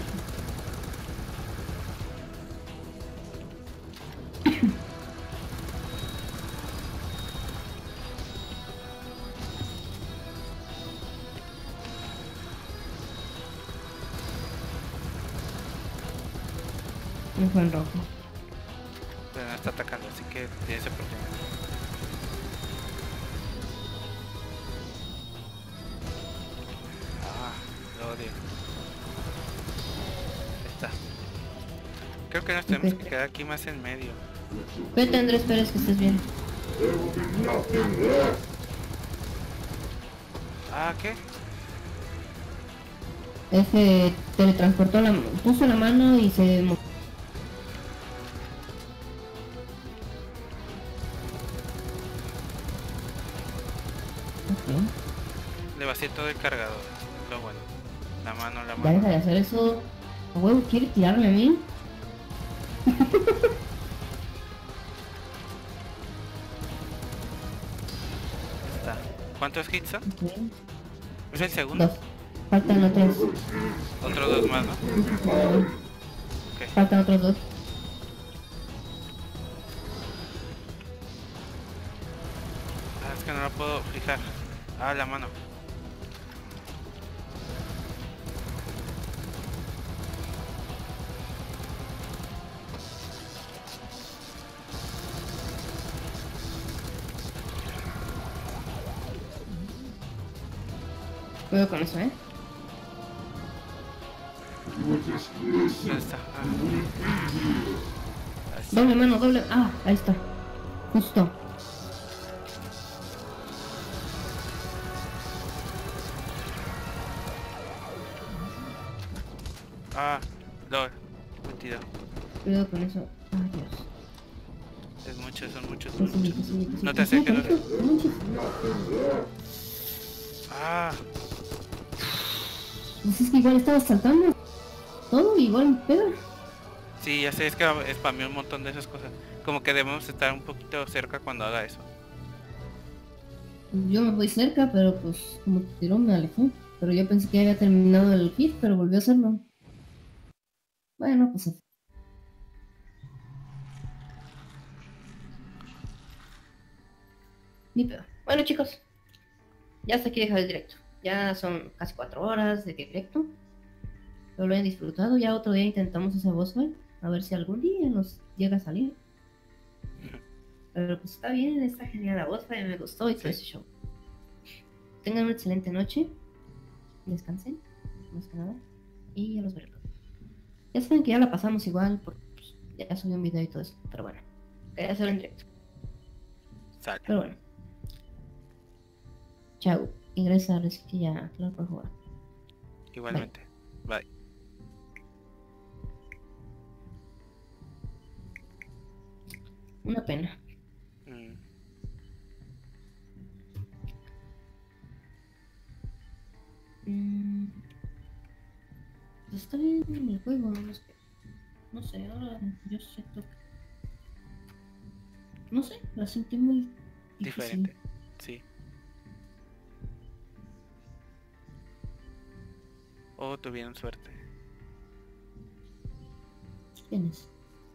Me fue en rojo. Pero no está atacando, así que tienes oportunidad. Ah, lo odio. Ahí está. Creo que nos tenemos Ok. que quedar aquí más en medio. Vete, Andrés Pérez, que estés bien. Ah, ¿qué? Ese teletransportó la puso la mano y se mo- Ok. Le vacié todo el cargador. Lo bueno. La mano, la Ya mano. deja de hacer eso. ¿A huevo quiere tirarme a mí? Está. ¿Cuántos hits son? Ok. Es el segundo. Dos. Faltan otros. Otros dos más, ¿no? Ok. Faltan otros dos. Ah, es que no lo puedo fijar. Ah, la mano. Cuidado con eso, ¿eh? ¿Dónde está? Ah. Ahí está. Doble mano, doble. Ah, ahí está. Justo. Ah, lol. Metido. Cuidado con eso. Ay, Dios. Es mucho, son muchos, Que son sigue, muchos. que sigue, que sigue. No te Que sigue, acerques, no que te... sigue. Manches. Ah, Pues es que igual estaba saltando. Todo igual me pega. sí, ya sé, es que spameó un montón de esas cosas. Como que debemos estar un poquito cerca cuando haga eso. Yo me voy cerca, pero pues como tiró me alejé. Pero yo pensé que había terminado el hit, pero volvió a hacerlo. Bueno, pues ni pedo. Bueno, chicos, ya hasta aquí dejar el directo. Ya son casi cuatro horas de directo. Espero lo hayan disfrutado. Ya otro día intentamos ese boss fight. A ver si algún día nos llega a salir. Pero pues está bien, está genial la boss fight, me gustó y todo ese show. Tengan una excelente noche. Descansen, más que nada. Y ya los veré. Ya saben que ya la pasamos igual, porque pues, ya subí un video y todo eso. Pero bueno, quería hacerlo en directo. Sale. Pero bueno. Chao. Ingresa a que ya claro para jugar. Igualmente. Bye. Una pena. Mm, Mm, pues está bien el juego, no es que. No sé, ahora yo siento que. No sé, la sentí muy difícil. diferente. Sí. O tuvieron suerte. ¿Quién es?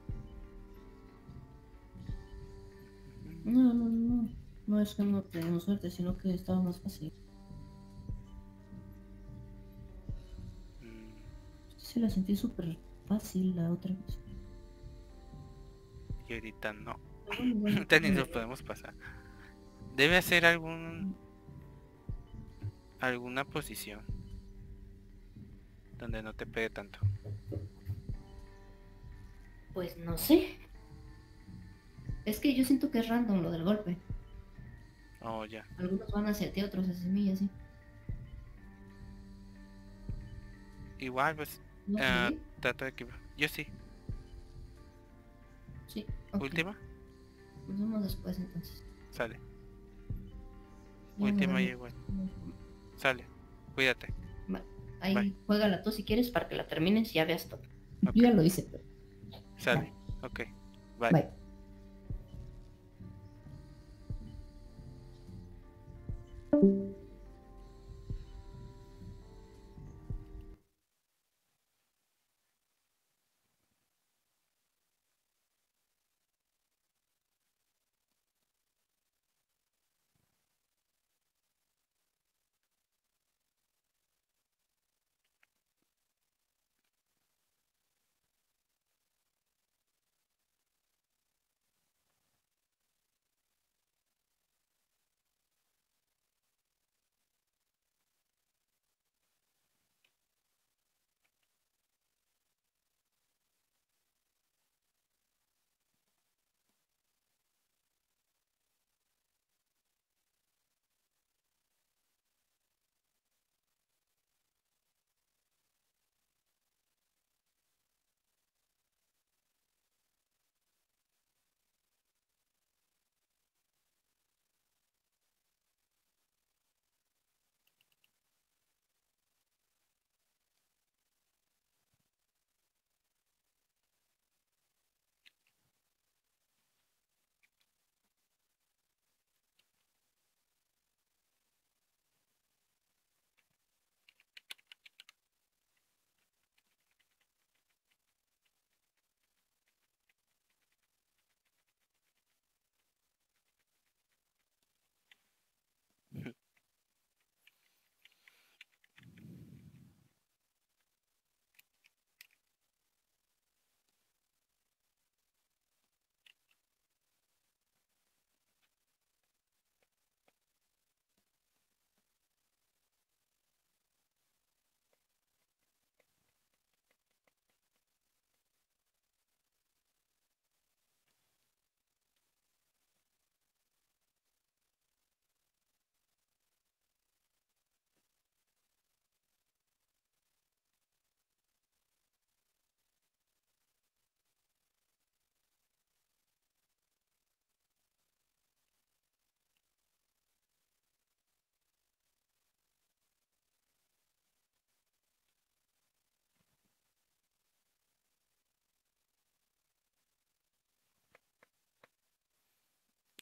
No, no, no. No es que no tenemos suerte, sino que estaba más fácil. Mm, Sí, la sentí súper fácil la otra vez. y ahorita no. Pero bueno, igual, Ahorita ni eh, nos podemos pasar. Debe hacer algún... alguna posición donde no te pegue tanto. Pues no sé. Es que yo siento que es random lo del golpe. Oh, ya. Algunos van hacia ti, otros hacia mí y así. Igual, pues, ¿No ah, sé? trato de que... Yo sí. Sí. Ok. Última, Nos vemos después entonces. sale. Ya me Última voy. y igual. Sale. Cuídate. Va. Ahí Bye. juégala tú si quieres para que la termines y ya veas todo. Ok. Yo ya lo hice, pero. Sale. Ok. Bye. Bye.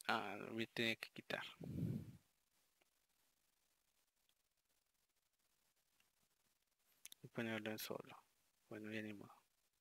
Ah, me tenía que quitar. Y ponerlo en solo. Bueno, ya ni modo.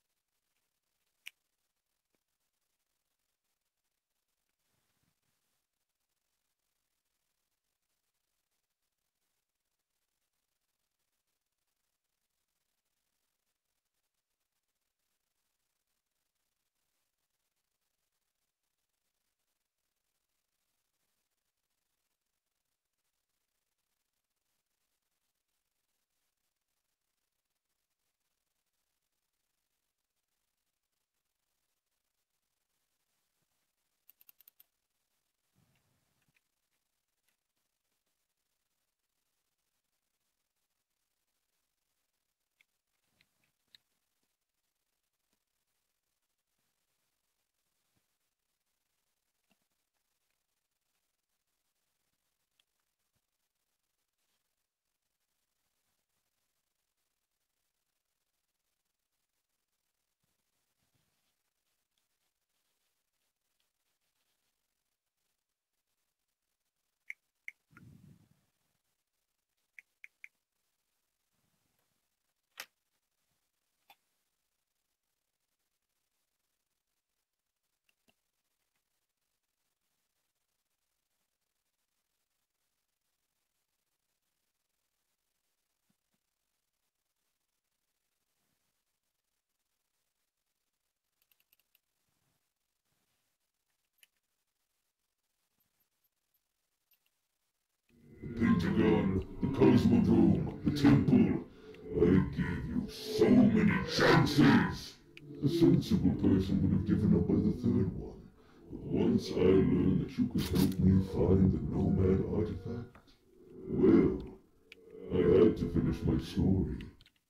Pentagon, the Cosmodrome, the Temple. I gave you so many chances. A sensible person would have given up by the third one. But once I learned that you could help me find the Nomad artifact, well, I had to finish my story.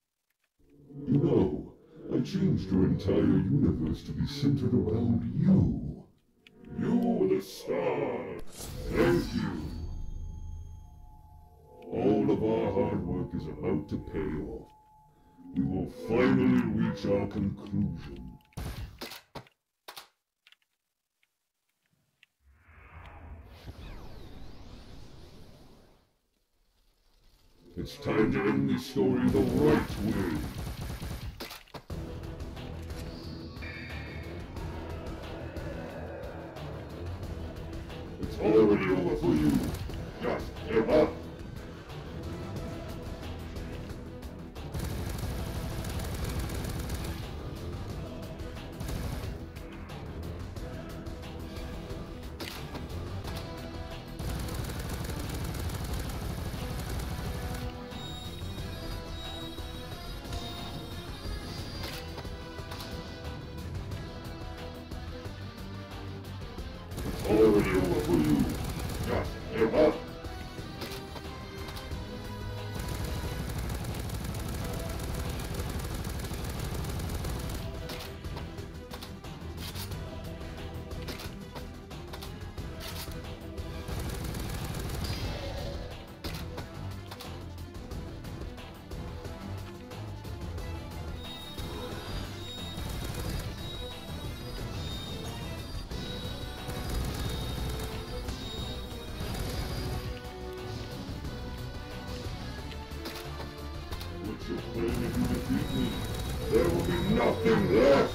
You know, I changed your entire universe to be centered around you. You're the star. Thank you. All of our hard work is about to pay off. We will finally reach our conclusion. It's time to end this story the right way. It's already over for you. Just give up. It's already over for you. Just give up. What's your plan if you defeat me? There will be nothing left!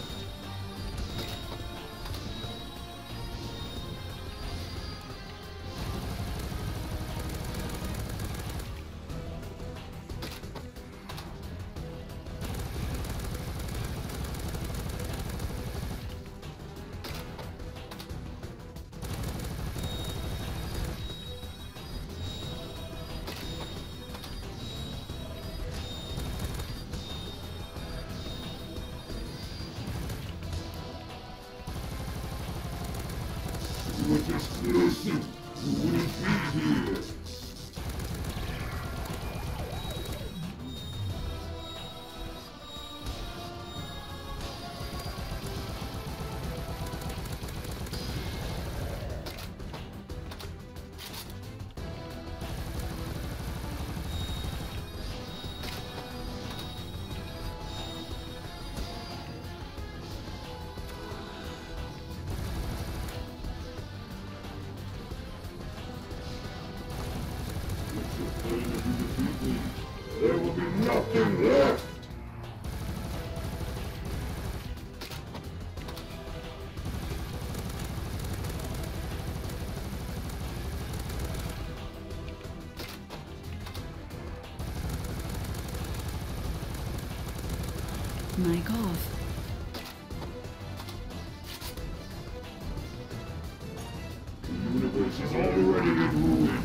You would just listen. You wouldn't be here. Mic off. The universe is already in ruin.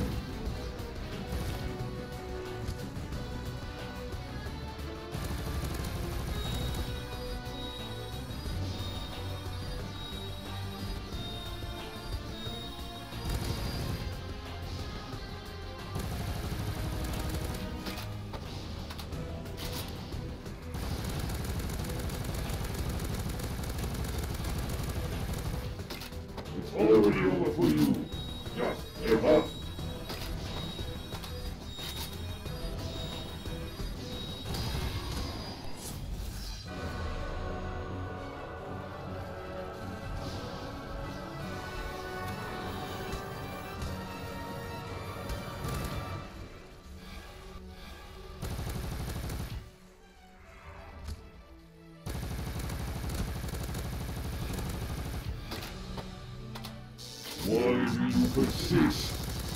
It's already over for you. Just give up. Why do you persist?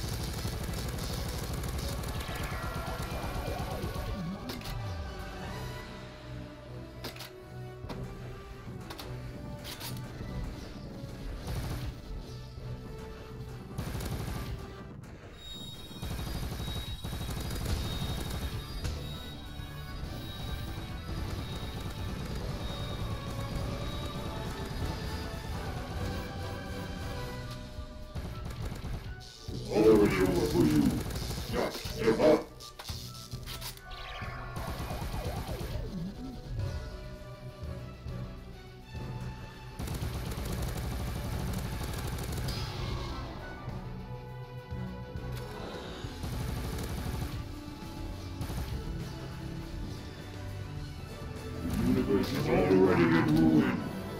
Already over for you. Just give up. The universe is already in ruin.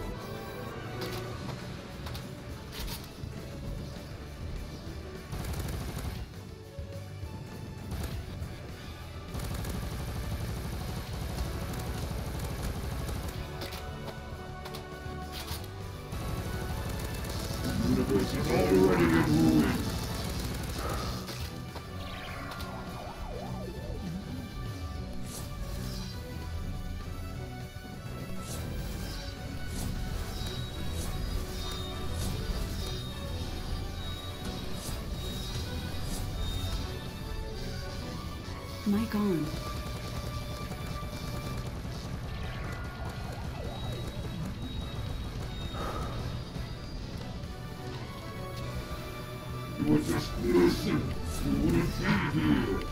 The universe is already in ruin. Mic on. You would just listen. You wouldn't be here.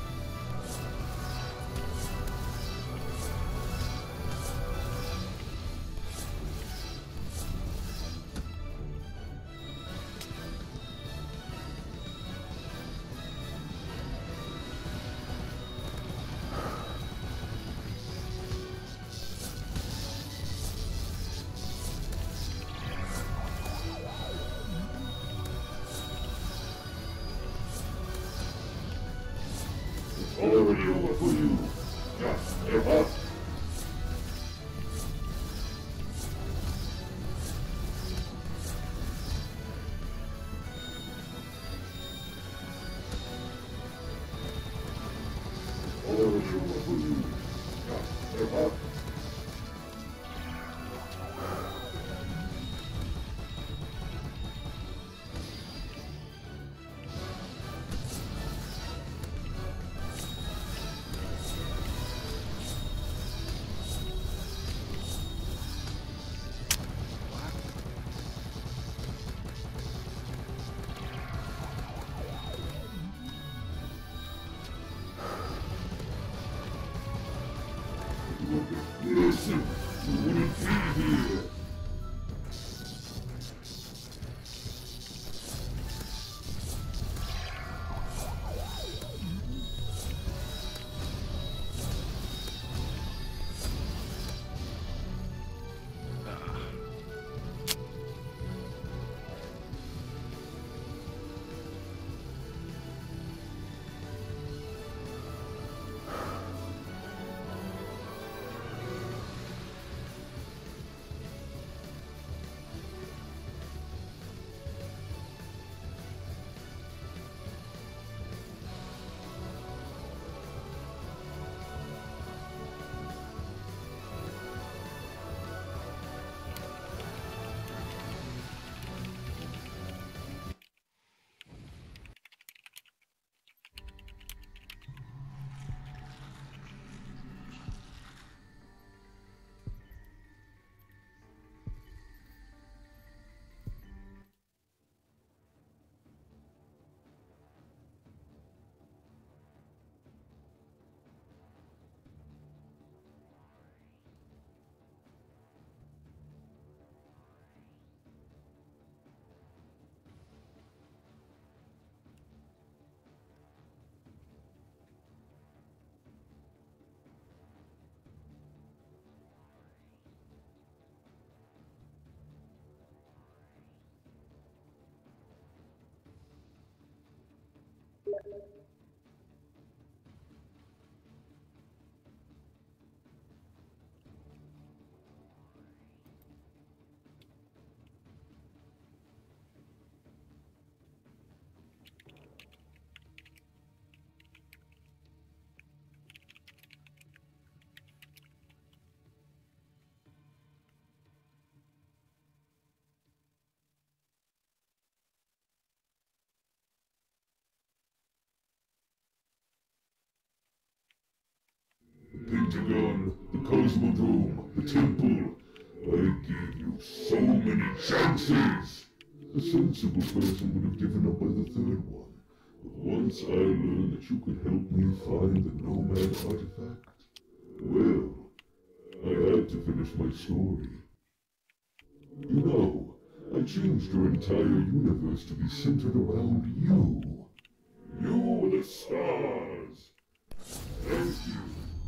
Trigon, the Cosmodrome, the Temple. I gave you so many chances! A sensible person would have given up by the third one. But once I learned that you could help me find the Nomad artifact, well, I had to finish my story. You know, I changed your entire universe to be centered around you. You were the stars. Thank you.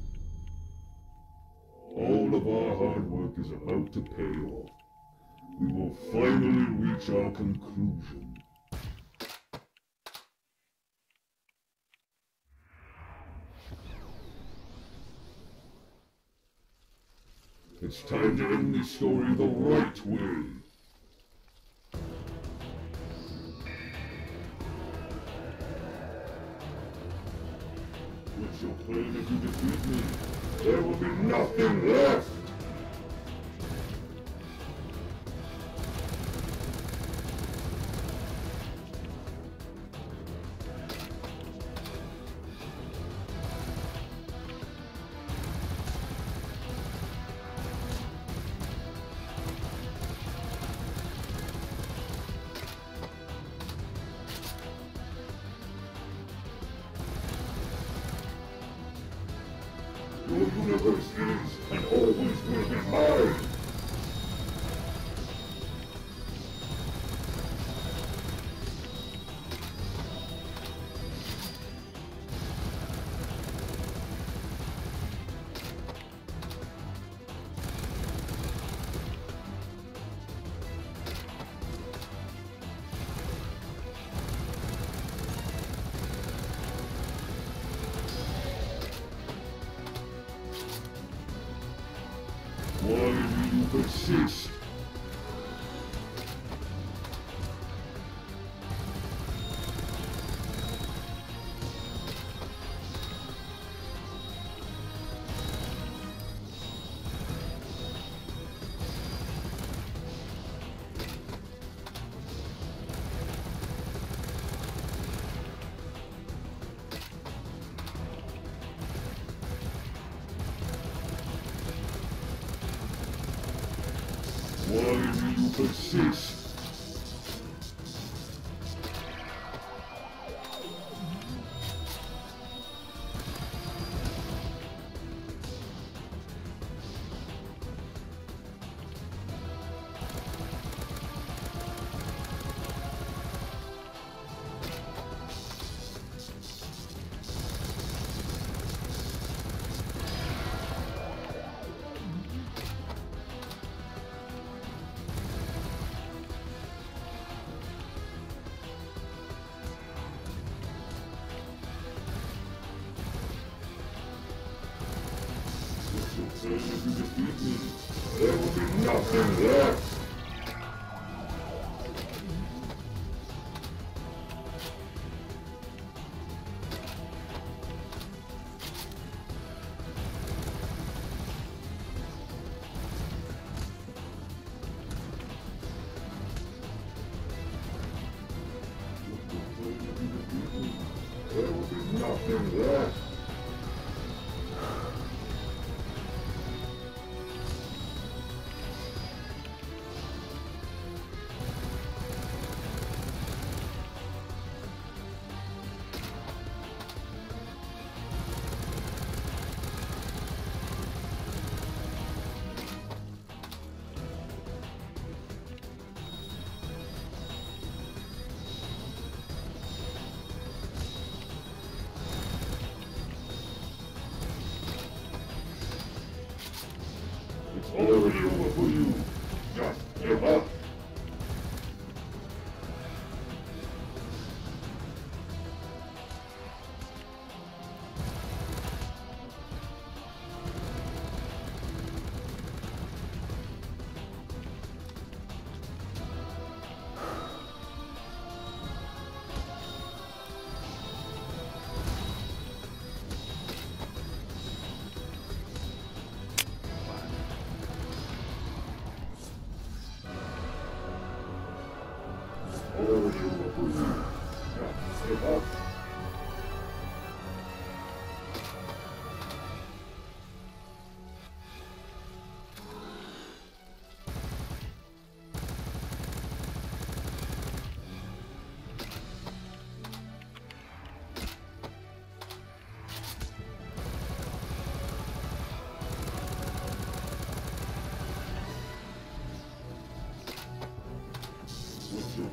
All of our hard work is about to pay off. We will finally reach our conclusion. It's time to end this story the right way. What's your plan if you defeat me? There will be nothing left! Your universe is and always will be mine! Why do you persist? Why do you persist? If you defeat me, there will be nothing left! There will be nothing left! It's already over for you. Just give up. Already over for you. Just give up.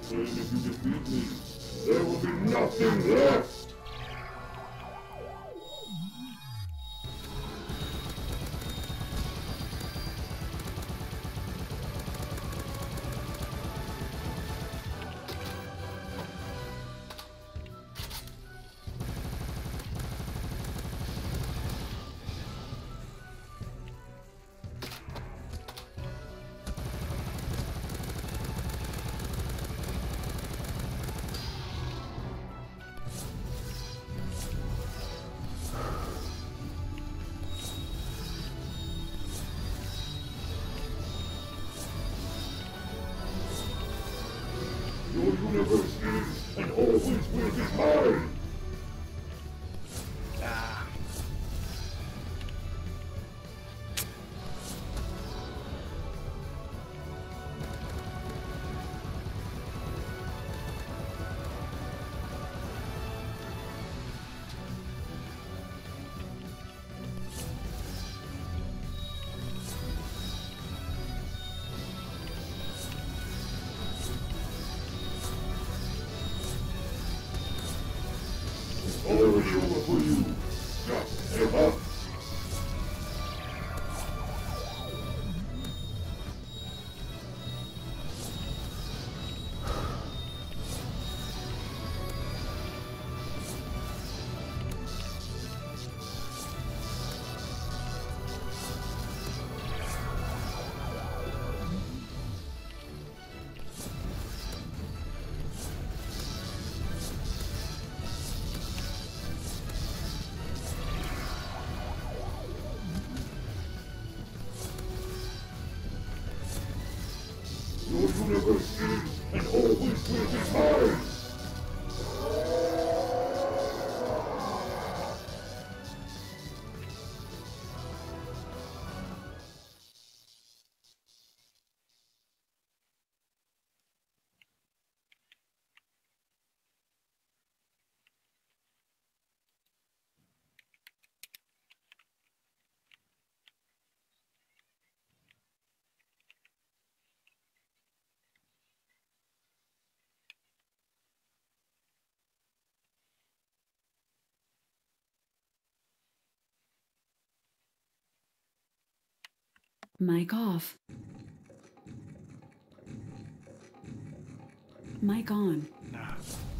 And if you defeat me, there will be nothing left. Your universe is and always will be mine. Ah. Already over for you. Just give up. Your universe is and always will be mine. Mic off. Mic on. Ah.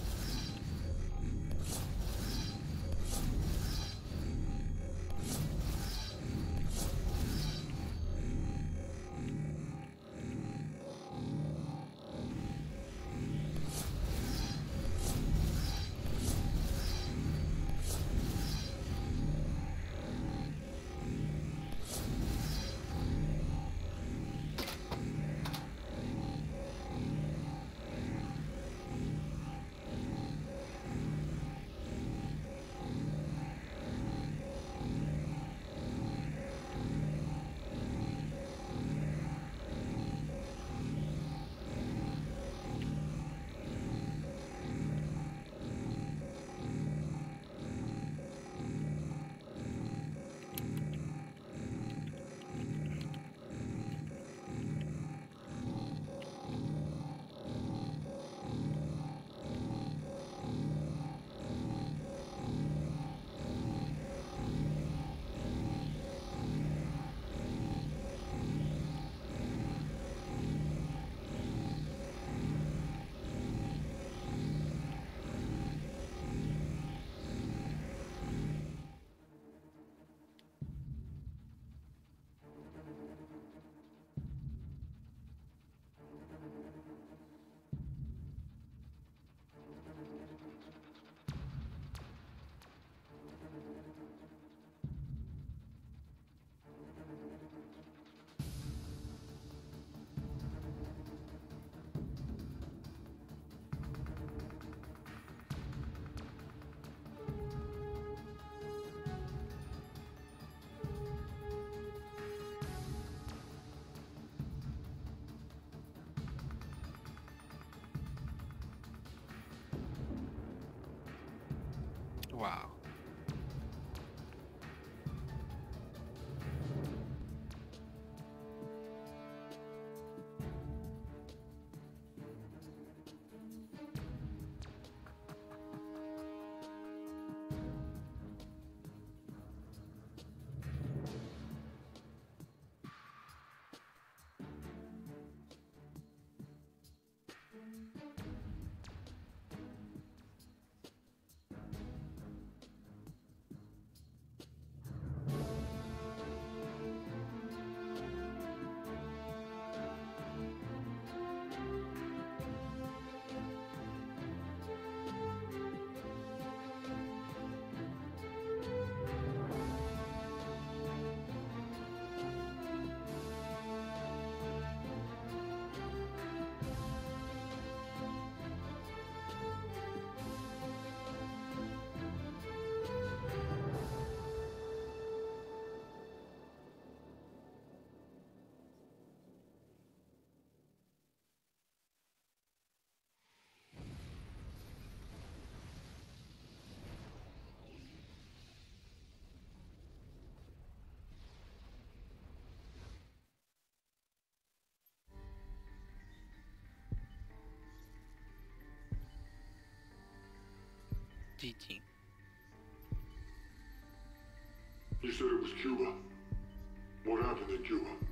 Wow. G G. You said it was Cuba. What happened in Cuba?